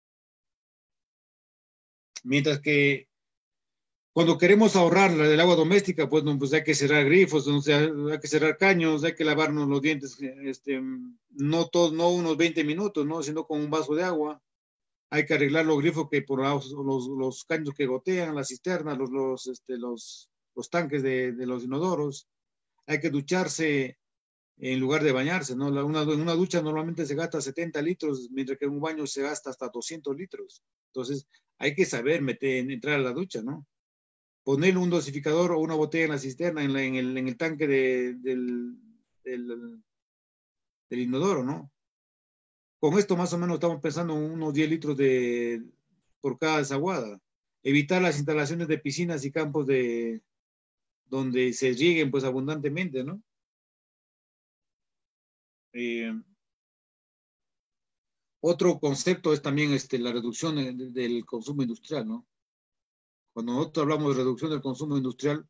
Mientras que cuando queremos ahorrar la del agua doméstica, pues, no, pues hay que cerrar grifos, no, hay que cerrar caños, hay que lavarnos los dientes, este, no, todos, no unos veinte minutos, ¿no? Sino con un vaso de agua. Hay que arreglar los grifos que por los, los, los caños que gotean, las cisternas, los, los, este, los, los tanques de, de los inodoros. Hay que ducharse en lugar de bañarse, ¿no? Una, una ducha normalmente se gasta setenta litros, mientras que en un baño se gasta hasta doscientos litros. Entonces, hay que saber meter, entrar a la ducha, ¿no? Ponerle un dosificador o una botella en la cisterna, en, la, en, el, en el tanque de, del, del, del inodoro, ¿no? Con esto más o menos estamos pensando en unos diez litros de, por cada desaguada. Evitar las instalaciones de piscinas y campos de, donde se rieguen pues abundantemente, ¿no? Eh, otro concepto es también este, la reducción de, de, del consumo industrial, ¿no? Cuando nosotros hablamos de reducción del consumo industrial,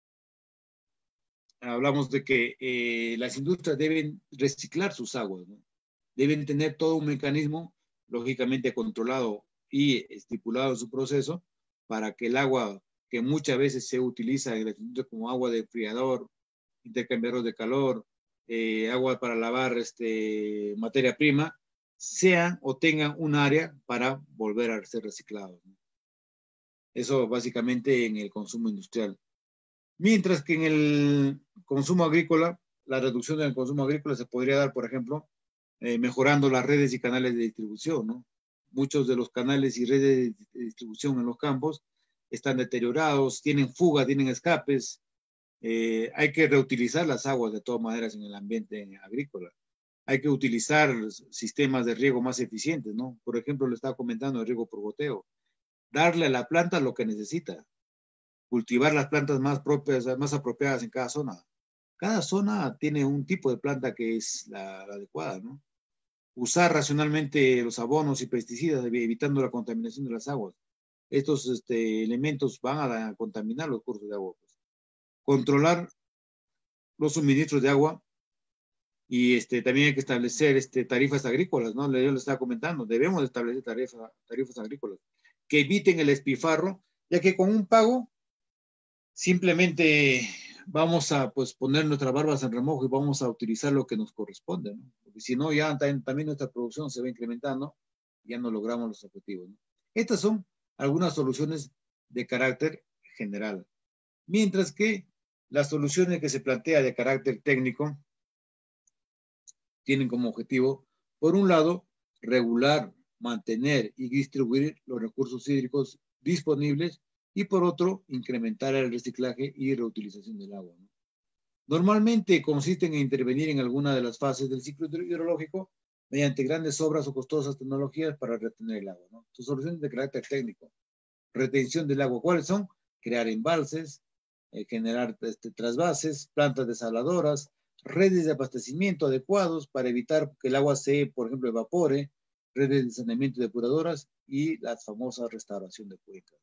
hablamos de que eh, las industrias deben reciclar sus aguas, ¿no? Deben tener todo un mecanismo lógicamente controlado y estipulado en su proceso para que el agua que muchas veces se utiliza en la industria como agua de enfriador, intercambiador de calor, eh, agua para lavar este, materia prima, sean o tengan un área para volver a ser reciclados, ¿no? Eso básicamente en el consumo industrial. Mientras que en el consumo agrícola, la reducción del consumo agrícola se podría dar, por ejemplo, eh, mejorando las redes y canales de distribución, ¿no? Muchos de los canales y redes de distribución en los campos están deteriorados, tienen fugas, tienen escapes. Eh, hay que reutilizar las aguas de todas maneras en el ambiente agrícola. Hay que utilizar sistemas de riego más eficientes, ¿no? Por ejemplo, le estaba comentando el riego por goteo. Darle a la planta lo que necesita. Cultivar las plantas más propias, más apropiadas en cada zona. Cada zona tiene un tipo de planta que es la, la adecuada, ¿no? Usar racionalmente los abonos y pesticidas, evitando la contaminación de las aguas. Estos este, elementos van a contaminar los cursos de agua. Pues. Controlar los suministros de agua y este, también hay que establecer este, tarifas agrícolas, ¿no? Yo le estaba comentando, debemos establecer tarifas, tarifas agrícolas que eviten el espifarro ya que con un pago simplemente vamos a pues, poner nuestras barbas en remojo y vamos a utilizar lo que nos corresponde, ¿no? Porque si no, ya también, también nuestra producción se va incrementando y ya no logramos los objetivos, ¿no? Estas son algunas soluciones de carácter general. Mientras que las soluciones que se plantea de carácter técnico tienen como objetivo, por un lado, regular, mantener y distribuir los recursos hídricos disponibles y por otro, incrementar el reciclaje y reutilización del agua, ¿no? Normalmente consisten en intervenir en alguna de las fases del ciclo hidrológico mediante grandes obras o costosas tecnologías para retener el agua, ¿no? Sus soluciones de carácter técnico. Retención del agua, ¿cuáles son? Crear embalses, eh, generar este, trasvases, plantas desaladoras, redes de abastecimiento adecuados para evitar que el agua se, por ejemplo, evapore, redes de saneamiento y depuradoras y la famosa restauración de cuencas.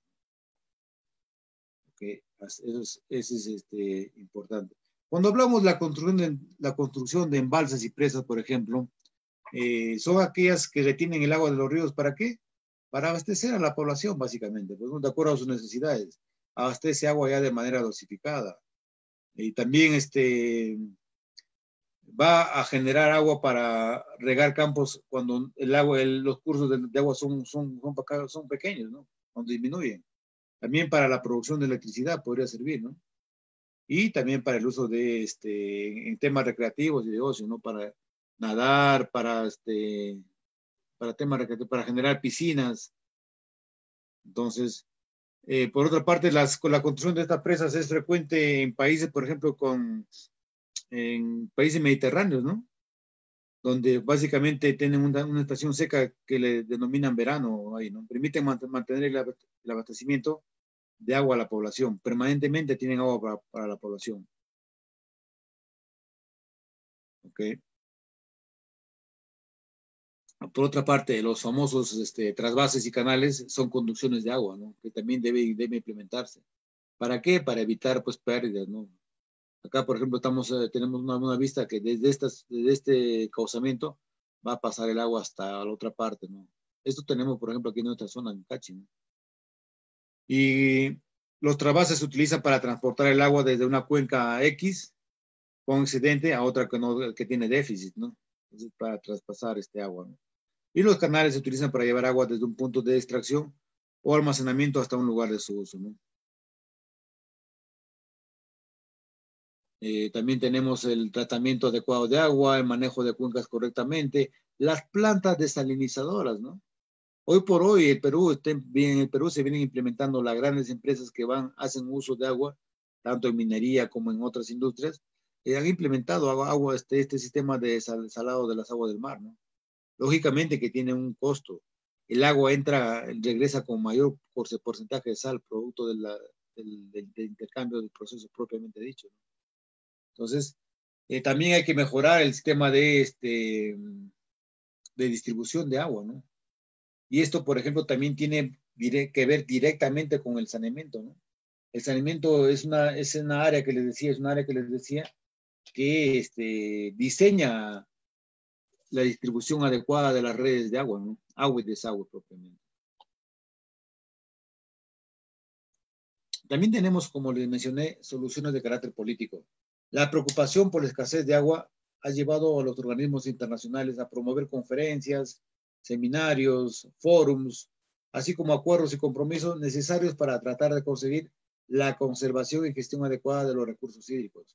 Okay. Eso es, eso es este, importante. Cuando hablamos de la construcción de, la construcción de embalses y presas, por ejemplo, eh, son aquellas que retienen el agua de los ríos, ¿para qué? Para abastecer a la población, básicamente, pues, de acuerdo a sus necesidades. Abastece agua ya de manera dosificada. Y también este, va a generar agua para regar campos cuando el agua, el, los cursos de, de agua son, son, son, son pequeños, ¿no? Cuando disminuyen. También para la producción de electricidad podría servir, ¿no? Y también para el uso de, este, en temas recreativos y de ocio, ¿no? Para nadar, para, este, para temas recreativos, para generar piscinas. Entonces, eh, por otra parte, las, con la construcción de estas presas es frecuente en países, por ejemplo, con, en países mediterráneos, ¿no? Donde básicamente tienen una, una estación seca que le denominan verano, ahí, ¿no? Permiten mantener el, el abastecimiento de agua a la población. Permanentemente tienen agua para, para la población. ¿Ok? Por otra parte, los famosos este, trasvases y canales son conducciones de agua, ¿no? Que también debe, debe implementarse. ¿Para qué? Para evitar, pues, pérdidas, ¿no? Acá, por ejemplo, estamos, eh, tenemos una, una vista que desde, estas, desde este causamiento va a pasar el agua hasta la otra parte, ¿no? Esto tenemos, por ejemplo, aquí en nuestra zona, en Cachi, ¿no? Y los trasvases se utilizan para transportar el agua desde una cuenca X con excedente a otra que, no, que tiene déficit, ¿no? Entonces, para traspasar este agua, ¿no? Y los canales se utilizan para llevar agua desde un punto de extracción o almacenamiento hasta un lugar de su uso, ¿no? Eh, también tenemos el tratamiento adecuado de agua, el manejo de cuencas correctamente, las plantas desalinizadoras, ¿no? Hoy por hoy el Perú, en el Perú se vienen implementando las grandes empresas que van, hacen uso de agua, tanto en minería como en otras industrias, que han implementado agua, agua este, este sistema de sal, salado de las aguas del mar, ¿no? Lógicamente que tiene un costo. El agua entra, regresa con mayor porcentaje de sal, producto de la, del, del, del, intercambio del proceso propiamente dicho, ¿no? Entonces, eh, también hay que mejorar el sistema de, este, de distribución de agua, ¿no? Y esto, por ejemplo, también tiene que ver directamente con el saneamiento, ¿no? El saneamiento es una, es una área que les decía, es una área que les decía que este, diseña la distribución adecuada de las redes de agua, ¿no? Agua y desagüe propiamente. También tenemos, como les mencioné, soluciones de carácter político. La preocupación por la escasez de agua ha llevado a los organismos internacionales a promover conferencias, seminarios, fórums, así como acuerdos y compromisos necesarios para tratar de conseguir la conservación y gestión adecuada de los recursos hídricos.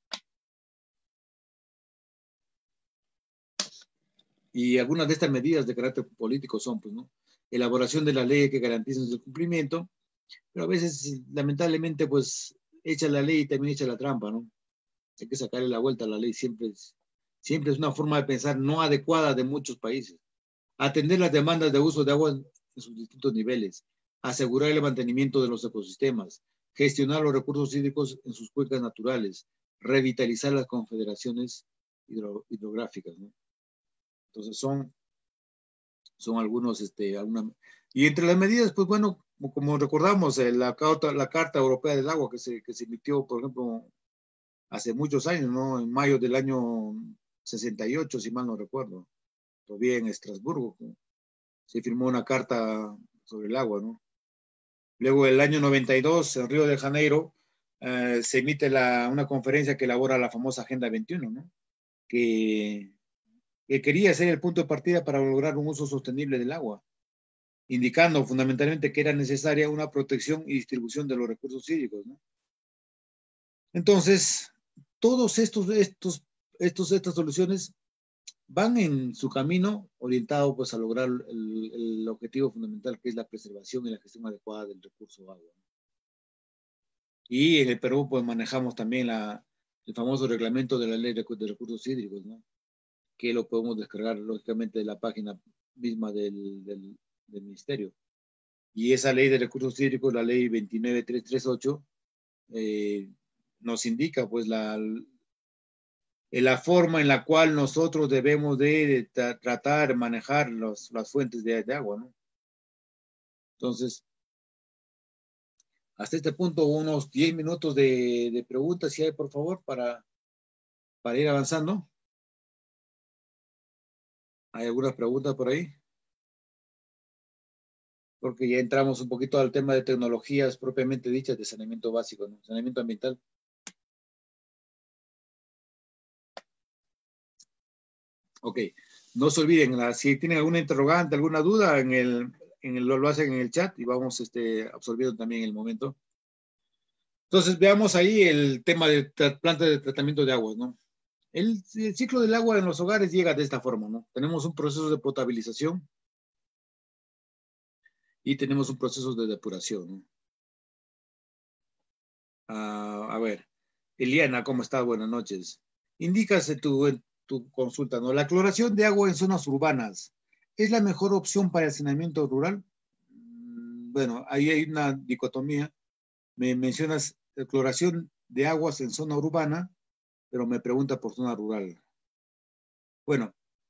Y algunas de estas medidas de carácter político son, pues, ¿no? Elaboración de la ley que garantice su cumplimiento, pero a veces, lamentablemente, pues, echa la ley y también echa la trampa, ¿no? Hay que sacarle la vuelta a la ley, siempre es, siempre es una forma de pensar no adecuada de muchos países. Atender las demandas de uso de agua en sus distintos niveles, asegurar el mantenimiento de los ecosistemas, gestionar los recursos hídricos en sus cuencas naturales, revitalizar las confederaciones hidro, hidrográficas, ¿no? Entonces son, son algunos, este, alguna, y entre las medidas, pues bueno, como, como recordamos, eh, la, carta, la Carta Europea del Agua que se, que se emitió, por ejemplo, hace muchos años, ¿no? En mayo del año sesenta y ocho, si mal no recuerdo, todavía en Estrasburgo, se firmó una carta sobre el agua, ¿no? Luego, el año noventa y dos, en Río de Janeiro, eh, se emite la, una conferencia que elabora la famosa Agenda veintiuno, ¿no? Que, que quería ser el punto de partida para lograr un uso sostenible del agua, indicando fundamentalmente que era necesaria una protección y distribución de los recursos hídricos, ¿no? Entonces, todos estos, estos, estos, estas soluciones van en su camino orientado pues a lograr el, el objetivo fundamental, que es la preservación y la gestión adecuada del recurso agua. Y en el Perú pues manejamos también la, el famoso reglamento de la ley de, de recursos hídricos, ¿no? Que lo podemos descargar lógicamente de la página misma del, del, del ministerio. Y esa ley de recursos hídricos, la ley veintinueve mil trescientos treinta y ocho, eh, nos indica pues la, la forma en la cual nosotros debemos de tra tratar, manejar los, las fuentes de, de agua, ¿no? Entonces, hasta este punto, unos diez minutos de, de preguntas, si hay, por favor, para, para ir avanzando. ¿Hay algunas preguntas por ahí? Porque ya entramos un poquito al tema de tecnologías propiamente dichas de saneamiento básico, ¿no? Saneamiento ambiental. Ok, no se olviden, la, si tienen alguna interrogante, alguna duda, en el, en el, lo, lo hacen en el chat y vamos este, absorbiendo también el momento. Entonces, veamos ahí el tema de plantas de tratamiento de aguas, ¿no? El, el ciclo del agua en los hogares llega de esta forma, ¿no? Tenemos un proceso de potabilización y tenemos un proceso de depuración, ¿no? Uh, a ver, Eliana, ¿cómo estás? Buenas noches. Indícase tu, tu consulta, ¿no? La cloración de agua en zonas urbanas, ¿es la mejor opción para el saneamiento rural? Bueno, ahí hay una dicotomía. Me mencionas la cloración de aguas en zona urbana, pero me pregunta por zona rural. Bueno,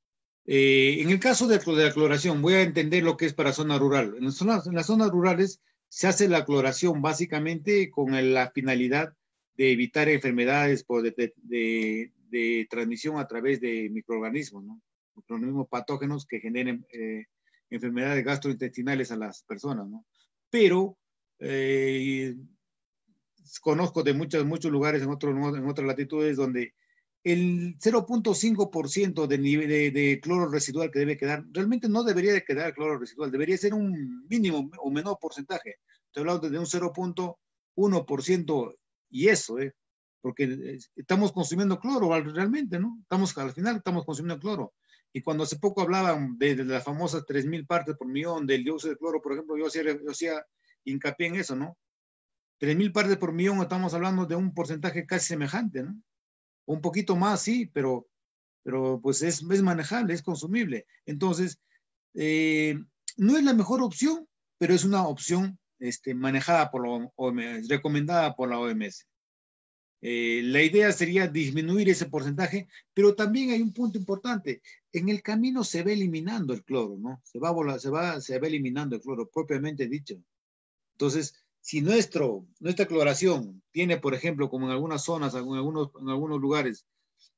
eh, en el caso de, de la cloración, voy a entender lo que es para zona rural. En las zonas, en las zonas rurales se hace la cloración básicamente con la finalidad de evitar enfermedades por de, de, de, de transmisión a través de microorganismos, ¿no? Microorganismos patógenos que generen eh, enfermedades gastrointestinales a las personas, ¿no? Pero eh, conozco de muchos, muchos lugares en, otro, en otras latitudes donde el cero punto cinco por ciento de, nivel de, de cloro residual que debe quedar, realmente no debería de quedar cloro residual, debería ser un mínimo o menor porcentaje. Estoy hablando de un cero punto uno por ciento y eso, ¿eh? Porque estamos consumiendo cloro realmente, ¿no? Estamos, al final estamos consumiendo cloro. Y cuando hace poco hablaban de, de las famosas tres mil partes por millón del dióxido de cloro, por ejemplo, yo hacía, yo hacía hincapié en eso, ¿no? tres mil partes por millón, estamos hablando de un porcentaje casi semejante, ¿no? Un poquito más, sí, pero, pero pues es, es manejable, es consumible. Entonces, eh, no es la mejor opción, pero es una opción este, manejada por la O M S, recomendada por la O M S. Eh, la idea sería disminuir ese porcentaje, pero también hay un punto importante. En el camino se va eliminando el cloro, ¿no? Se va, se va, se va eliminando el cloro, propiamente dicho. Entonces, si nuestro, nuestra cloración tiene, por ejemplo, como en algunas zonas, en algunos, en algunos lugares,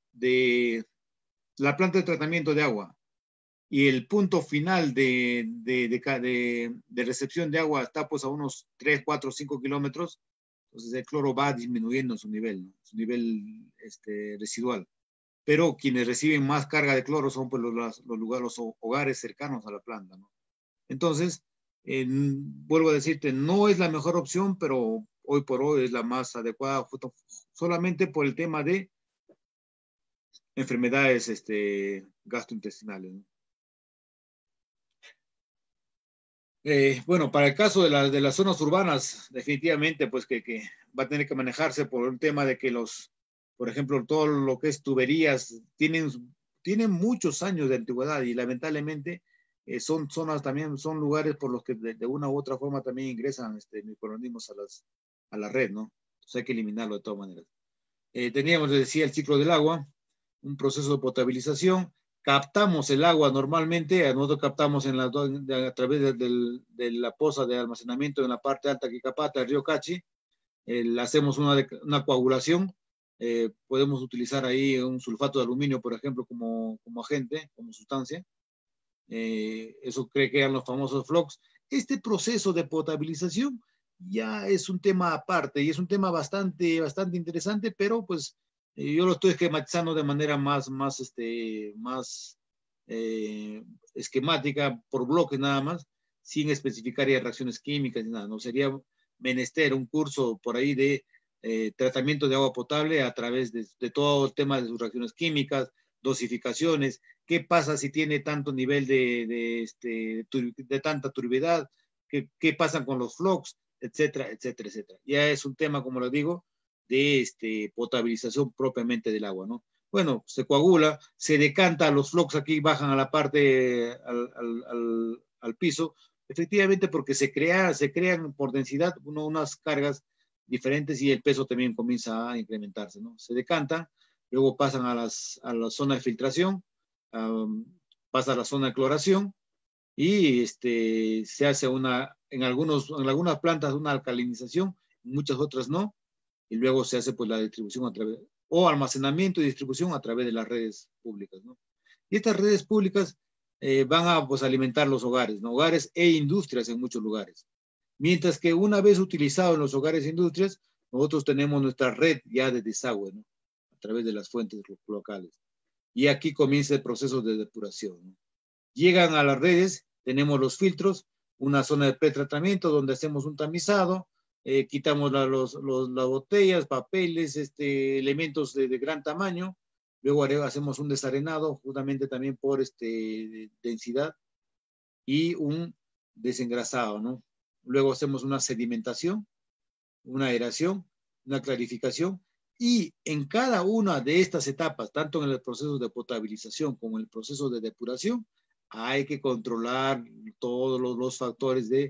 de la planta de tratamiento de agua y el punto final de, de, de, de, de recepción de agua está pues a unos tres, cuatro, cinco kilómetros, entonces el cloro va disminuyendo su nivel, ¿no? Su nivel este, residual. Pero quienes reciben más carga de cloro son pues, los, los, lugares, los hogares cercanos a la planta, ¿no? Entonces, eh, vuelvo a decirte, no es la mejor opción, pero hoy por hoy es la más adecuada, solamente por el tema de enfermedades este, gastrointestinales, ¿no? Eh, bueno, para el caso de, la, de las zonas urbanas, definitivamente, pues que, que va a tener que manejarse por un tema de que los, por ejemplo, todo lo que es tuberías, tienen, tienen muchos años de antigüedad y lamentablemente eh, son zonas también, son lugares por los que de, de una u otra forma también ingresan este, microorganismos a, las, a la red, ¿no? Entonces hay que eliminarlo de todas maneras. Eh, teníamos, les decía, el ciclo del agua, un proceso de potabilización. Captamos el agua normalmente, nosotros captamos en la, a través de, de, de la poza de almacenamiento en la parte alta Quicapata, el río Cachi, eh, hacemos una, una coagulación, eh, podemos utilizar ahí un sulfato de aluminio, por ejemplo, como, como agente, como sustancia, eh, eso cree que eran los famosos flocks. Este proceso de potabilización ya es un tema aparte y es un tema bastante, bastante interesante, pero pues eh, yo lo estoy esquematizando de manera más, más, este, más eh, esquemática, por bloques nada más, sin especificar ya reacciones químicas ni nada. No sería menester un curso por ahí de eh, tratamiento de agua potable a través de, de todo el tema de sus reacciones químicas, dosificaciones, qué pasa si tiene tanto nivel de, de, este, de tanta turbidez, qué, qué pasa con los flux, etcétera, etcétera, etcétera. Ya es un tema, como lo digo, de este, potabilización propiamente del agua, ¿no? Bueno, se coagula, se decanta, los flux aquí bajan a la parte, al, al, al, al piso, efectivamente porque se, crea, se crean por densidad uno, unas cargas diferentes y el peso también comienza a incrementarse, ¿no? Se decantan, luego pasan a, las, a la zona de filtración, um, pasa a la zona de cloración y este, se hace una, en, algunos, en algunas plantas una alcalinización, en muchas otras no, y luego se hace pues la distribución a través, o almacenamiento y distribución a través de las redes públicas, ¿no? Y estas redes públicas eh, van a pues, alimentar los hogares, ¿no? Hogares e industrias en muchos lugares. Mientras que una vez utilizado en los hogares e industrias, nosotros tenemos nuestra red ya de desagüe, ¿no? A través de las fuentes locales. Y aquí comienza el proceso de depuración, ¿no? Llegan a las redes, tenemos los filtros, una zona de pretratamiento donde hacemos un tamizado, eh, quitamos la, los, los, las botellas, papeles, este, elementos de, de gran tamaño, luego haré, hacemos un desarenado justamente también por este, densidad y un desengrasado, ¿no? Luego hacemos una sedimentación, una aeración, una clarificación y en cada una de estas etapas, tanto en el proceso de potabilización como en el proceso de depuración, hay que controlar todos los, los factores de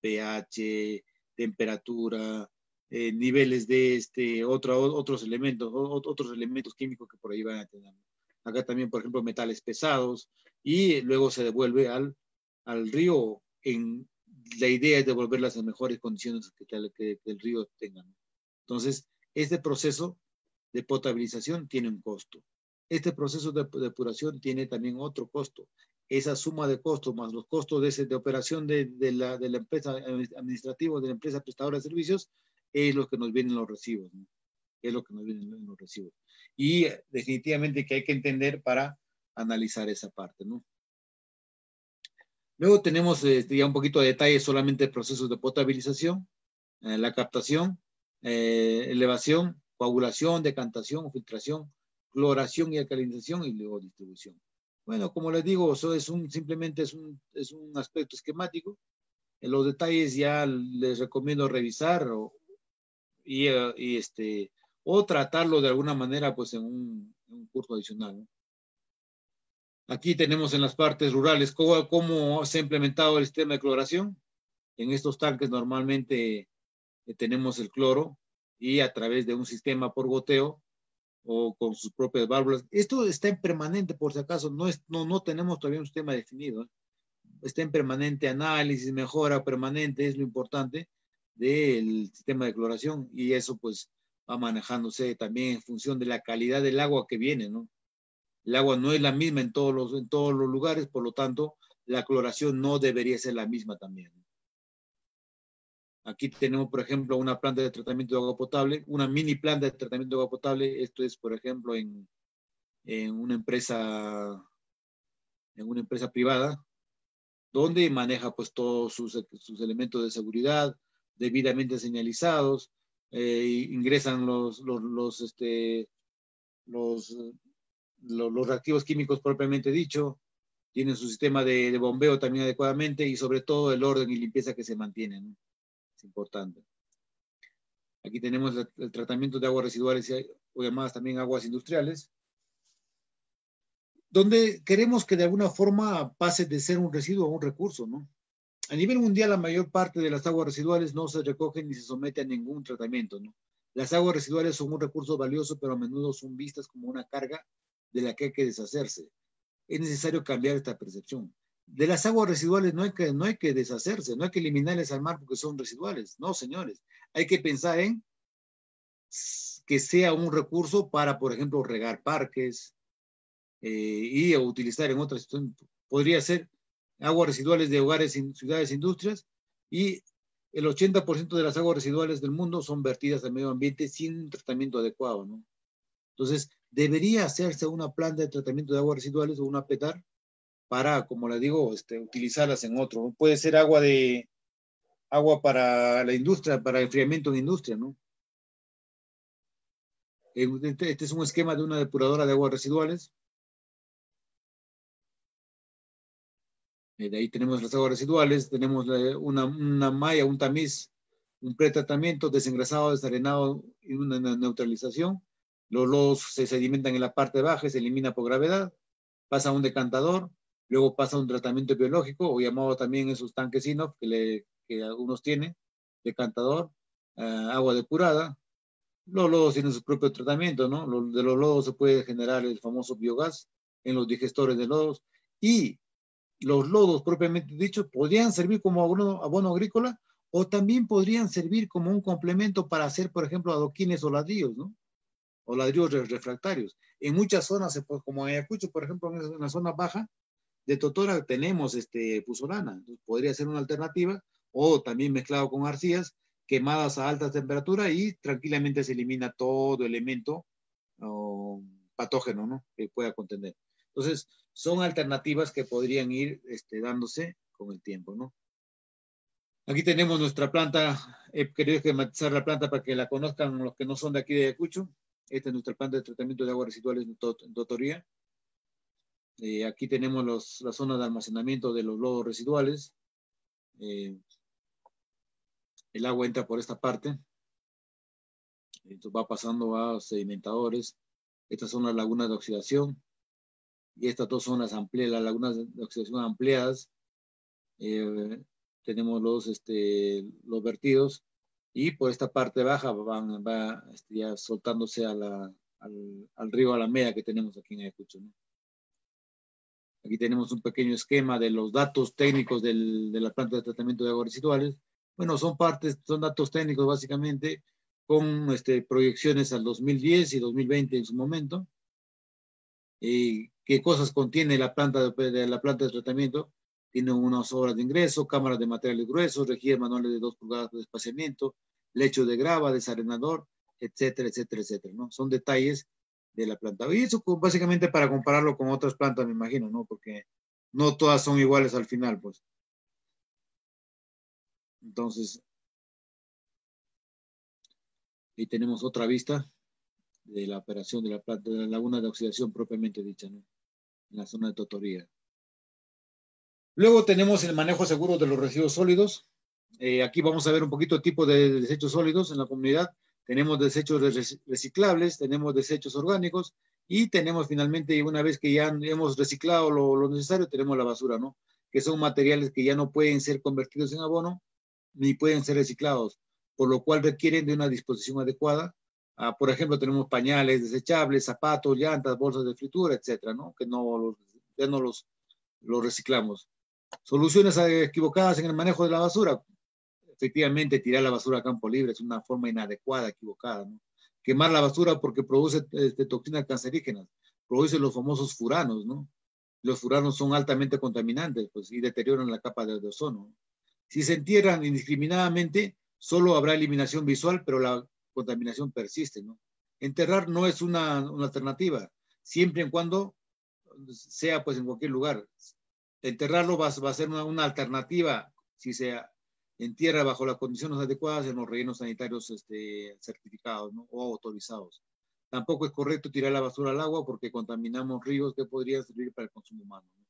pH, temperatura, eh, niveles de este, otro, otros elementos, otros elementos químicos que por ahí van a tener. Acá también, por ejemplo, metales pesados y luego se devuelve al, al río. En, la idea es devolverlas en mejores condiciones que, que, que el río tenga. Entonces, este proceso de potabilización tiene un costo. Este proceso de depuración tiene también otro costo. Esa suma de costos más los costos de, ese, de operación de, de, la, de la empresa administrativa, de la empresa prestadora de servicios, es lo que nos vienen los recibos, ¿no? Es lo que nos vienen los recibos. Y definitivamente que hay que entender para analizar esa parte, ¿no? Luego tenemos este, ya un poquito de detalle solamente procesos de potabilización, eh, la captación, eh, elevación, coagulación, decantación, filtración, cloración y alcalinización y luego distribución. Bueno, como les digo, eso es un, simplemente es un, es un aspecto esquemático. En los detalles ya les recomiendo revisar o, y, y este, o tratarlo de alguna manera pues en un, en un curso adicional, ¿no? Aquí tenemos en las partes rurales cómo, cómo se ha implementado el sistema de cloración. En estos tanques normalmente eh, tenemos el cloro y a través de un sistema por goteo o con sus propias válvulas. Esto está en permanente, por si acaso, no, es, no, no tenemos todavía un sistema definido, ¿eh? Está en permanente análisis, mejora permanente, es lo importante del sistema de cloración y eso pues va manejándose también en función de la calidad del agua que viene, ¿no? El agua no es la misma en todos los, en todos los lugares, por lo tanto, la cloración no debería ser la misma también. Aquí tenemos, por ejemplo, una planta de tratamiento de agua potable, una mini planta de tratamiento de agua potable. Esto es, por ejemplo, en, en una empresa, en una empresa privada, donde maneja pues todos sus, sus elementos de seguridad debidamente señalizados, eh, ingresan los, los, los, este, los, los, los reactivos químicos propiamente dicho, tienen su sistema de, de bombeo también adecuadamente y sobre todo el orden y limpieza que se mantiene, ¿no? Es importante. Aquí tenemos el, el tratamiento de aguas residuales o llamadas también aguas industriales, donde queremos que de alguna forma pase de ser un residuo a un recurso, ¿no? A nivel mundial, la mayor parte de las aguas residuales no se recogen ni se someten a ningún tratamiento, ¿no? Las aguas residuales son un recurso valioso, pero a menudo son vistas como una carga de la que hay que deshacerse. Es necesario cambiar esta percepción. De las aguas residuales no hay que, no hay que deshacerse, no hay que eliminarles al mar porque son residuales. No, señores. Hay que pensar en que sea un recurso para, por ejemplo, regar parques eh, y utilizar en otras situaciones. Podría ser aguas residuales de hogares, ciudades, industrias y el ochenta por ciento de las aguas residuales del mundo son vertidas al medio ambiente sin un tratamiento adecuado, ¿no? Entonces, debería hacerse una planta de tratamiento de aguas residuales o una PETAR para, como le digo, este, utilizarlas en otro. Puede ser agua de agua para la industria, para enfriamiento en industria, ¿no? Este, este es un esquema de una depuradora de aguas residuales. De ahí tenemos las aguas residuales, tenemos una, una malla, un tamiz, un pretratamiento, desengrasado, desarenado y una neutralización. Los lodos se sedimentan en la parte baja, se elimina por gravedad, pasa a un decantador, luego pasa a un tratamiento biológico, o llamado también esos tanques Inox que, le, que algunos tienen, decantador, uh, agua depurada. Los lodos tienen su propio tratamiento, ¿no? De los lodos se puede generar el famoso biogás en los digestores de lodos, y los lodos propiamente dicho podrían servir como abono, abono agrícola, o también podrían servir como un complemento para hacer, por ejemplo, adoquines o ladrillos, ¿no? O ladrillos refractarios. En muchas zonas, como en Ayacucho, por ejemplo, en la zona baja de Totora tenemos este, pusolana, entonces podría ser una alternativa, o también mezclado con arcillas, quemadas a alta temperatura, y tranquilamente se elimina todo elemento oh, patógeno, ¿no? Que pueda contener. Entonces, son alternativas que podrían ir este, dándose con el tiempo, ¿no? Aquí tenemos nuestra planta. He querido esquematizar la planta para que la conozcan los que no son de aquí de Ayacucho. Esta es nuestra planta de tratamiento de aguas residuales en Totoría. Eh, aquí tenemos los, la zona de almacenamiento de los lodos residuales. Eh, el agua entra por esta parte. Entonces va pasando a sedimentadores. Estas son las lagunas de oxidación. Y estas dos son las, amplias, las lagunas de oxidación ampliadas. Eh, tenemos los, este, los vertidos, y por esta parte baja van, va este, ya soltándose a la, al, al río Alameda que tenemos aquí en Ayacucho, ¿no? Aquí tenemos un pequeño esquema de los datos técnicos del, de la planta de tratamiento de aguas residuales. Bueno, son partes, son datos técnicos básicamente, con este, proyecciones al dos mil diez y dos mil veinte en su momento. Eh, ¿Qué cosas contiene la planta de, de la planta de tratamiento? Tiene unas obras de ingreso, cámaras de materiales gruesos, rejillas manuales de dos pulgadas de espaciamiento, lecho de grava, desarenador, etcétera, etcétera, etcétera, ¿no? Son detalles de la planta. Y eso básicamente para compararlo con otras plantas, me imagino, ¿no? Porque no todas son iguales al final, pues. Entonces, ahí tenemos otra vista de la operación de la planta, de la laguna de oxidación propiamente dicha, ¿no? En la zona de Totoría. Luego tenemos el manejo seguro de los residuos sólidos. Eh, aquí vamos a ver un poquito el tipo de desechos sólidos en la comunidad. Tenemos desechos reciclables, tenemos desechos orgánicos, y tenemos finalmente, una vez que ya hemos reciclado lo, lo necesario, tenemos la basura, ¿no? Que son materiales que ya no pueden ser convertidos en abono ni pueden ser reciclados, por lo cual requieren de una disposición adecuada. Ah, por ejemplo, tenemos pañales desechables, zapatos, llantas, bolsas de fritura, etcétera, ¿no? Que no los, ya no los, los reciclamos. Soluciones equivocadas en el manejo de la basura. Efectivamente, tirar la basura a campo libre es una forma inadecuada, equivocada, ¿no? Quemar la basura porque produce este, toxinas cancerígenas, produce los famosos furanos, ¿no? Los furanos son altamente contaminantes, pues, y deterioran la capa de, de ozono. Si se entierran indiscriminadamente, solo habrá eliminación visual, pero la contaminación persiste, ¿no? Enterrar no es una, una alternativa, siempre y cuando sea, pues, en cualquier lugar. Enterrarlo va, va a ser una, una alternativa si se entierra bajo las condiciones adecuadas en los rellenos sanitarios este, certificados, ¿no? O autorizados. Tampoco es correcto tirar la basura al agua porque contaminamos ríos que podrían servir para el consumo humano, ¿no?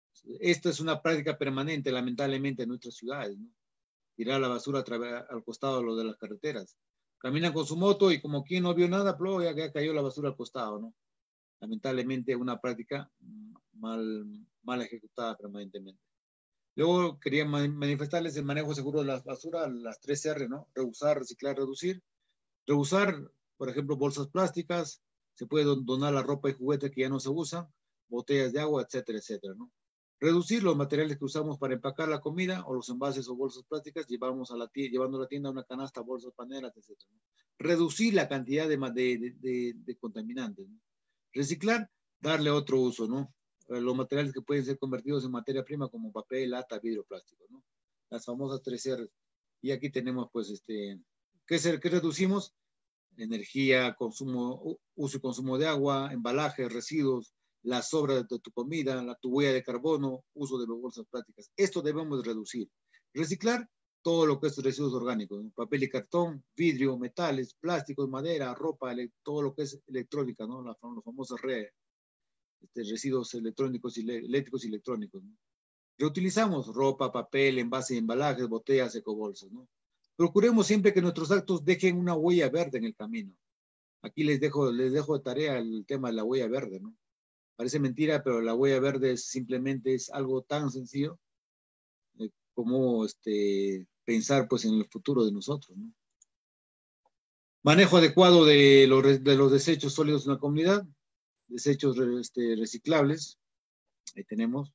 Esto es una práctica permanente, lamentablemente, en nuestras ciudades, ¿no? Tirar la basura al costado de, lo de las carreteras. Caminan con su moto y como quien no vio nada, pues, ya, ya cayó la basura al costado, ¿no? Lamentablemente, una práctica mal, mal ejecutada permanentemente. Luego quería manifestarles el manejo seguro de la basura, las tres R, ¿no? Reusar, reciclar, reducir. Reusar, por ejemplo, bolsas plásticas, se puede donar la ropa y juguetes que ya no se usan, botellas de agua, etcétera, etcétera, ¿no? Reducir los materiales que usamos para empacar la comida o los envases o bolsas plásticas, llevamos a la tienda, llevando a la tienda una canasta, bolsas, paneras, etcétera, ¿no? Reducir la cantidad de, de, de, de contaminantes, ¿no? Reciclar, darle otro uso, ¿no? Los materiales que pueden ser convertidos en materia prima como papel, lata, vidrio, plástico, ¿no? Las famosas tres R. Y aquí tenemos, pues, este, ¿qué, es el, qué reducimos? Energía, consumo, uso y consumo de agua, embalaje, residuos, las sobras de tu comida, la tu huella de carbono, uso de bolsas plásticas. Esto debemos reducir. Reciclar todo lo que es residuos orgánicos, ¿no? Papel y cartón, vidrio, metales, plásticos, madera, ropa, todo lo que es electrónica, ¿no? La, los famosos re, este, residuos electrónicos y eléctricos y electrónicos, ¿no? Reutilizamos ropa, papel, envase, embalajes, botellas, ecobolsas, ¿no? Procuremos siempre que nuestros actos dejen una huella verde en el camino. Aquí les dejo, les dejo de tarea el tema de la huella verde, ¿no? Parece mentira, pero la huella verde es, simplemente es algo tan sencillo eh, como este, pensar pues, en el futuro de nosotros, ¿no? Manejo adecuado de los, de los desechos sólidos en la comunidad, desechos este, reciclables, ahí tenemos.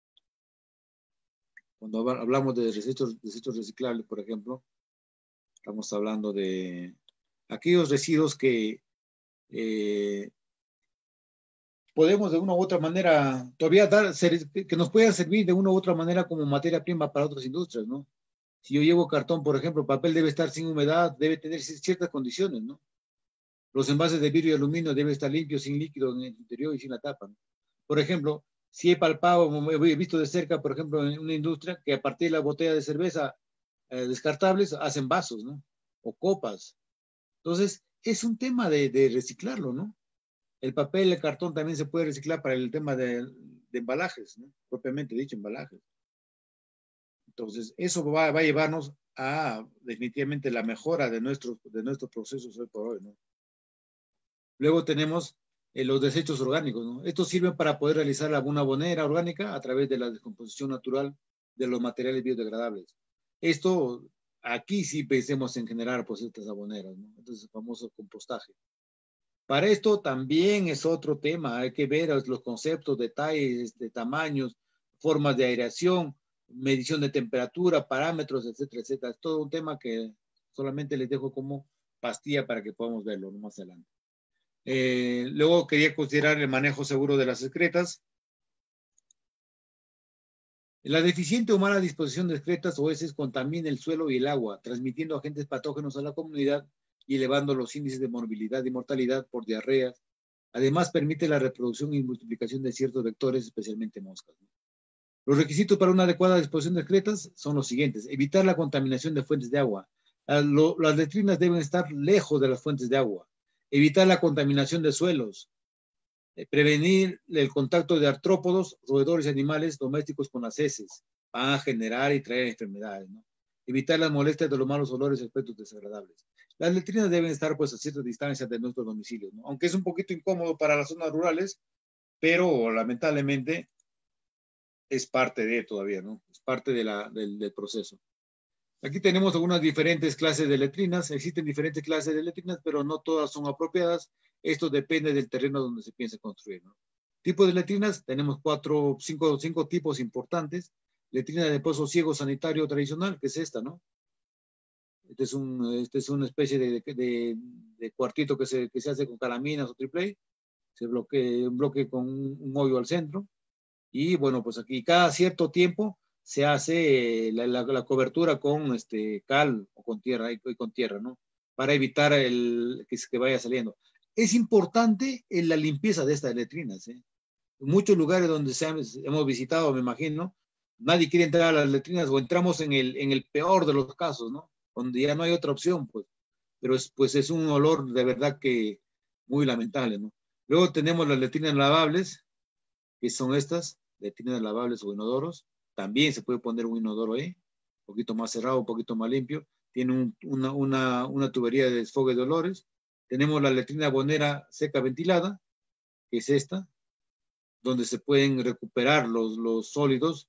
Cuando hablamos de desechos, desechos reciclables, por ejemplo, estamos hablando de aquellos residuos que eh, podemos de una u otra manera todavía dar, ser, que nos puedan servir de una u otra manera como materia prima para otras industrias, ¿no? Si yo llevo cartón, por ejemplo, papel debe estar sin humedad, debe tener ciertas condiciones, ¿no? Los envases de vidrio y aluminio deben estar limpios, sin líquido en el interior y sin la tapa, ¿no? Por ejemplo, si he palpado, he visto de cerca, por ejemplo, en una industria que a partir de la botella de cerveza eh, descartables hacen vasos, ¿no? O copas. Entonces, es un tema de, de reciclarlo, ¿no? El papel, el cartón también se puede reciclar para el tema de, de embalajes, ¿no? Propiamente dicho, embalajes. Entonces, eso va, va a llevarnos a definitivamente la mejora de nuestros, de nuestros procesos hoy por hoy, ¿no? Luego tenemos eh, los desechos orgánicos, ¿no? Estos sirven para poder realizar alguna abonera orgánica a través de la descomposición natural de los materiales biodegradables. Esto, aquí sí pensemos en generar pues estas aboneras, ¿no? Entonces, el famoso compostaje. Para esto también es otro tema, hay que ver los conceptos, detalles, de tamaños, formas de aireación, medición de temperatura, parámetros, etcétera, etcétera. Es todo un tema que solamente les dejo como pastilla para que podamos verlo más adelante. Eh, luego quería considerar el manejo seguro de las excretas. La deficiente o mala disposición de excretas o heces contamina el suelo y el agua, transmitiendo agentes patógenos a la comunidad y elevando los índices de morbilidad y mortalidad por diarreas. Además, permite la reproducción y multiplicación de ciertos vectores, especialmente moscas, ¿no? Los requisitos para una adecuada disposición de excretas son los siguientes. Evitar la contaminación de fuentes de agua. Las letrinas deben estar lejos de las fuentes de agua. Evitar la contaminación de suelos. Prevenir el contacto de artrópodos, roedores y animales domésticos con las heces. Van a generar y traer enfermedades, ¿no? Evitar las molestias de los malos olores y aspectos desagradables. Las letrinas deben estar pues a ciertas distancias de nuestros domicilios, ¿no? Aunque es un poquito incómodo para las zonas rurales, pero lamentablemente es parte de todavía, ¿no? Es parte de la, del, del proceso. Aquí tenemos algunas diferentes clases de letrinas. Existen diferentes clases de letrinas, pero no todas son apropiadas. Esto depende del terreno donde se piense construir, ¿no? Tipos de letrinas, tenemos cuatro, cinco, cinco tipos importantes. Letrina de pozo ciego sanitario tradicional, que es esta, ¿no? Este es, un, este es una especie de, de, de cuartito que se, que se hace con calaminas o triple A. Se bloquea un bloque con un, un hoyo al centro. Y bueno, pues aquí cada cierto tiempo se hace la, la, la cobertura con este, cal o con tierra, y con tierra, ¿no? Para evitar el, que, que vaya saliendo. Es importante en la limpieza de estas letrinas, ¿eh? En muchos lugares donde se han, hemos visitado, me imagino, nadie quiere entrar a las letrinas o entramos en el, en el peor de los casos, ¿no? Donde ya no hay otra opción, pues. Pero es, pues es un olor de verdad que muy lamentable, ¿no? Luego tenemos las letrinas lavables, que son estas, letrinas lavables o inodoros. También se puede poner un inodoro ahí, un poquito más cerrado, un poquito más limpio. Tiene un, una, una, una tubería de desfogue de olores. Tenemos la letrina abonera seca ventilada, que es esta, donde se pueden recuperar los, los sólidos.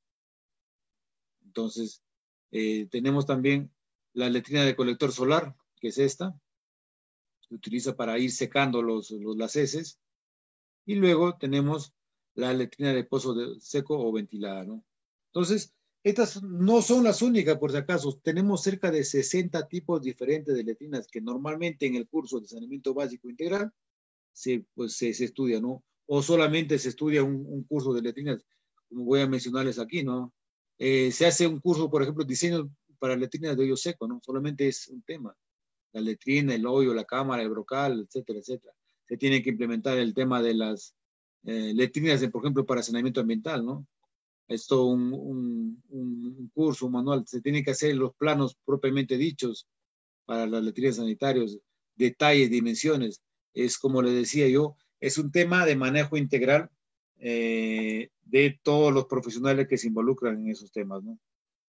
Entonces, eh, tenemos también la letrina de colector solar, que es esta. Se utiliza para ir secando los, los, las heces. Y luego tenemos la letrina de pozo de seco o ventilada, ¿no? Entonces, estas no son las únicas, por si acaso. Tenemos cerca de sesenta tipos diferentes de letrinas que normalmente en el curso de saneamiento básico integral se, pues, se, se estudia, ¿no? O solamente se estudia un, un curso de letrinas, como voy a mencionarles aquí, ¿no? Eh, se hace un curso, por ejemplo, diseño para letrinas de hoyo seco, ¿no? Solamente es un tema. La letrina, el hoyo, la cámara, el brocal, etcétera, etcétera. Se tiene que implementar el tema de las eh, letrinas, de, por ejemplo, para saneamiento ambiental, ¿no? Esto un, un, un curso, un manual. Se tiene que hacer los planos propiamente dichos para las letrinas sanitarias, detalles, dimensiones. Es como le decía yo, es un tema de manejo integral eh, de todos los profesionales que se involucran en esos temas, ¿no?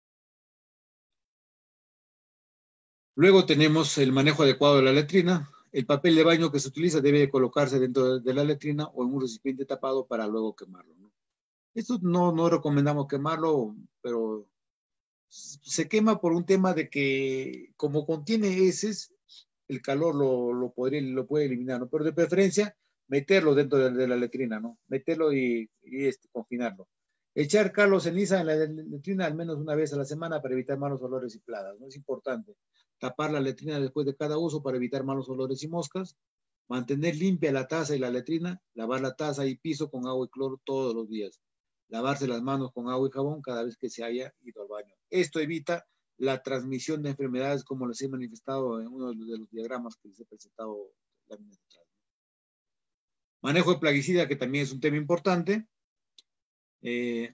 Luego tenemos el manejo adecuado de la letrina. El papel de baño que se utiliza debe colocarse dentro de la letrina o en un recipiente tapado para luego quemarlo, ¿no? Esto no, no recomendamos quemarlo, pero se quema por un tema de que como contiene heces, el calor lo, lo, podría, lo puede eliminar, ¿no? Pero de preferencia, meterlo dentro de, de la letrina, ¿no? Meterlo y, y este, confinarlo. Echar cal o ceniza en la letrina al menos una vez a la semana para evitar malos olores y plagas, ¿no? Es importante. Tapar la letrina después de cada uso para evitar malos olores y moscas. Mantener limpia la taza y la letrina. Lavar la taza y piso con agua y cloro todos los días. Lavarse las manos con agua y jabón cada vez que se haya ido al baño. Esto evita la transmisión de enfermedades como les he manifestado en uno de los diagramas que les he presentado la atrás. Manejo de plaguicida, que también es un tema importante. Eh,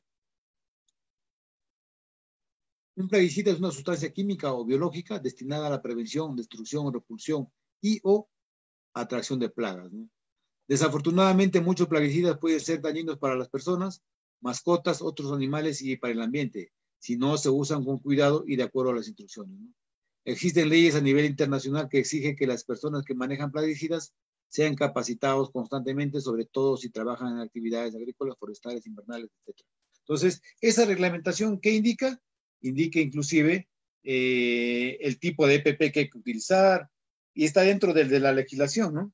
un plaguicida es una sustancia química o biológica destinada a la prevención, destrucción, repulsión y o atracción de plagas, ¿no? Desafortunadamente, muchos plaguicidas pueden ser dañinos para las personas, mascotas, otros animales y para el ambiente, si no se usan con cuidado y de acuerdo a las instrucciones, ¿no? Existen leyes a nivel internacional que exigen que las personas que manejan plaguicidas sean capacitados constantemente, sobre todo si trabajan en actividades agrícolas, forestales, invernales, etcétera. Entonces, esa reglamentación, ¿qué indica? Indica inclusive eh, el tipo de E P P que hay que utilizar y está dentro de, de la legislación, ¿no?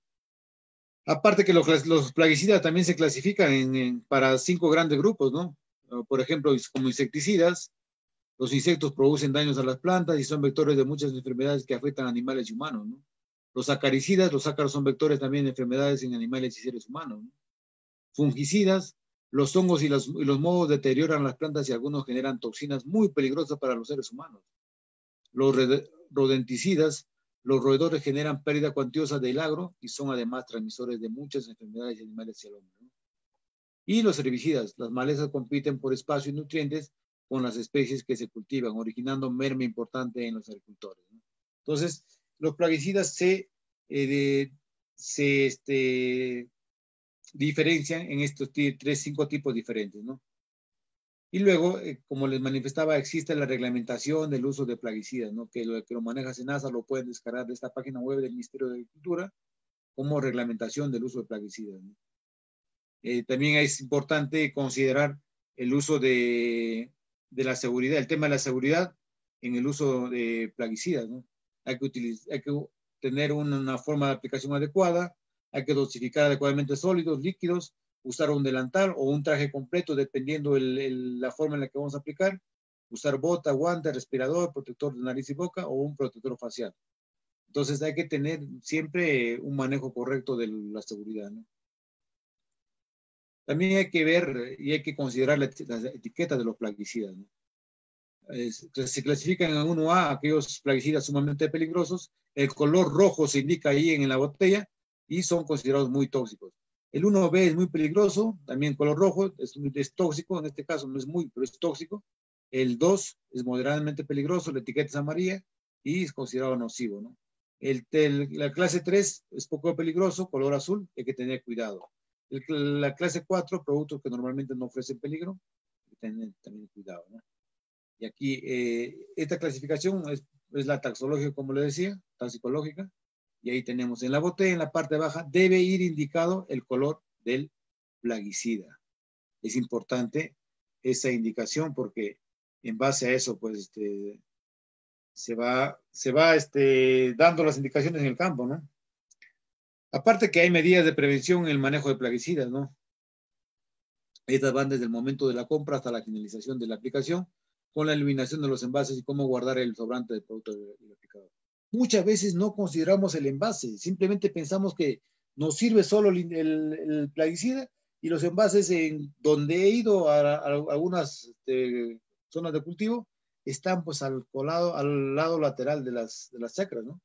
Aparte que los, los plaguicidas también se clasifican en, en, para cinco grandes grupos, ¿no? Por ejemplo, como insecticidas, los insectos producen daños a las plantas y son vectores de muchas enfermedades que afectan a animales y humanos, ¿no? Los acaricidas, los ácaros son vectores también de enfermedades en animales y seres humanos, ¿no? Fungicidas, los hongos y los, y los mohos deterioran las plantas y algunos generan toxinas muy peligrosas para los seres humanos. Los rodenticidas, los roedores generan pérdida cuantiosa del agro y son además transmisores de muchas enfermedades y animales y al hombre, ¿no? Y los herbicidas, las malezas compiten por espacio y nutrientes con las especies que se cultivan, originando merma importante en los agricultores, ¿no? Entonces, los plaguicidas se, eh, de, se este, diferencian en estos tres, cinco tipos diferentes, ¿no? Y luego, eh, como les manifestaba, existe la reglamentación del uso de plaguicidas, ¿no? Que lo que lo maneja SENASA lo pueden descargar de esta página web del Ministerio de Agricultura como reglamentación del uso de plaguicidas, ¿no? Eh, también es importante considerar el uso de, de la seguridad, el tema de la seguridad en el uso de plaguicidas, ¿no? Hay que, utilizar, hay que tener una, una forma de aplicación adecuada, hay que dosificar adecuadamente sólidos, líquidos, usar un delantal o un traje completo dependiendo el, el, la forma en la que vamos a aplicar, usar bota, guante, respirador, protector de nariz y boca o un protector facial. Entonces hay que tener siempre un manejo correcto de la seguridad, ¿no? También hay que ver y hay que considerar las etiquetas de los plaguicidas, ¿no? Es, se clasifican en uno A aquellos plaguicidas sumamente peligrosos. El color rojo se indica ahí en la botella y son considerados muy tóxicos. El uno B es muy peligroso, también color rojo, es, es tóxico, en este caso no es muy, pero es tóxico. El dos es moderadamente peligroso, la etiqueta es amarilla y es considerado nocivo, ¿no? El, el, la clase tres es poco peligroso, color azul, hay que tener cuidado. El, la clase cuatro, productos que normalmente no ofrecen peligro, hay que tener también cuidado, ¿no? Y aquí, eh, esta clasificación es, es la taxológica, como le decía, toxicológica. Y ahí tenemos en la botella, en la parte baja, debe ir indicado el color del plaguicida. Es importante esa indicación porque en base a eso, pues, este, se va, se va este, dando las indicaciones en el campo, ¿no? Aparte que hay medidas de prevención en el manejo de plaguicidas, ¿no? Estas van desde el momento de la compra hasta la finalización de la aplicación, con la eliminación de los envases y cómo guardar el sobrante del producto del aplicador. Muchas veces no consideramos el envase, simplemente pensamos que nos sirve solo el, el, el plaguicida y los envases en donde he ido a, a, a algunas este, zonas de cultivo, están pues al lado, al lado lateral de las, de las chacras, ¿no?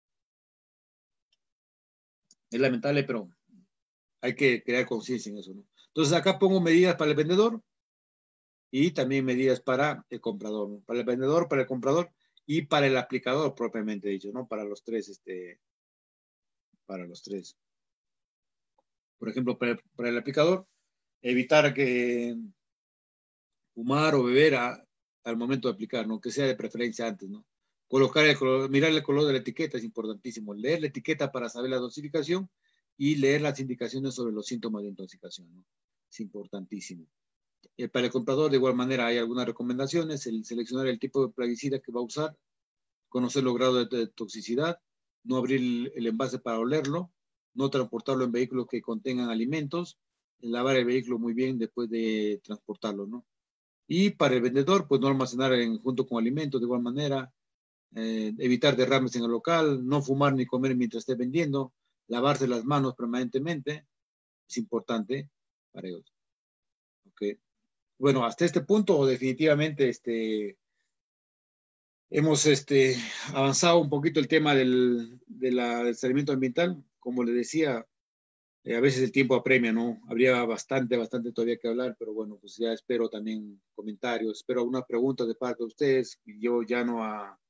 Es lamentable, pero hay que crear conciencia en eso, ¿no? Entonces acá pongo medidas para el vendedor y también medidas para el comprador, ¿no? Para el vendedor, para el comprador y para el aplicador propiamente dicho, ¿no? Para los tres, este, para los tres. Por ejemplo, para el, para el aplicador, evitar que fumar o beber a, al momento de aplicar, ¿no? Que sea de preferencia antes, ¿no? Colocar el color, mirar el color de la etiqueta es importantísimo. Leer la etiqueta para saber la dosificación y leer las indicaciones sobre los síntomas de intoxicación, ¿no? Es importantísimo. Eh, para el comprador, de igual manera, hay algunas recomendaciones: el seleccionar el tipo de plaguicida que va a usar, conocer los grados de, de toxicidad, no abrir el, el envase para olerlo, no transportarlo en vehículos que contengan alimentos, lavar el vehículo muy bien después de transportarlo, ¿no? Y para el vendedor, pues no almacenar en, junto con alimentos de igual manera, eh, evitar derrames en el local, no fumar ni comer mientras esté vendiendo, lavarse las manos permanentemente, es importante para ellos. Okay. Bueno, hasta este punto definitivamente este, hemos este, avanzado un poquito el tema del, de la, del saneamiento ambiental. Como les decía, eh, a veces el tiempo apremia, ¿no? Habría bastante, bastante todavía que hablar, pero bueno, pues ya espero también comentarios, espero algunas preguntas de parte de ustedes. Yo ya no a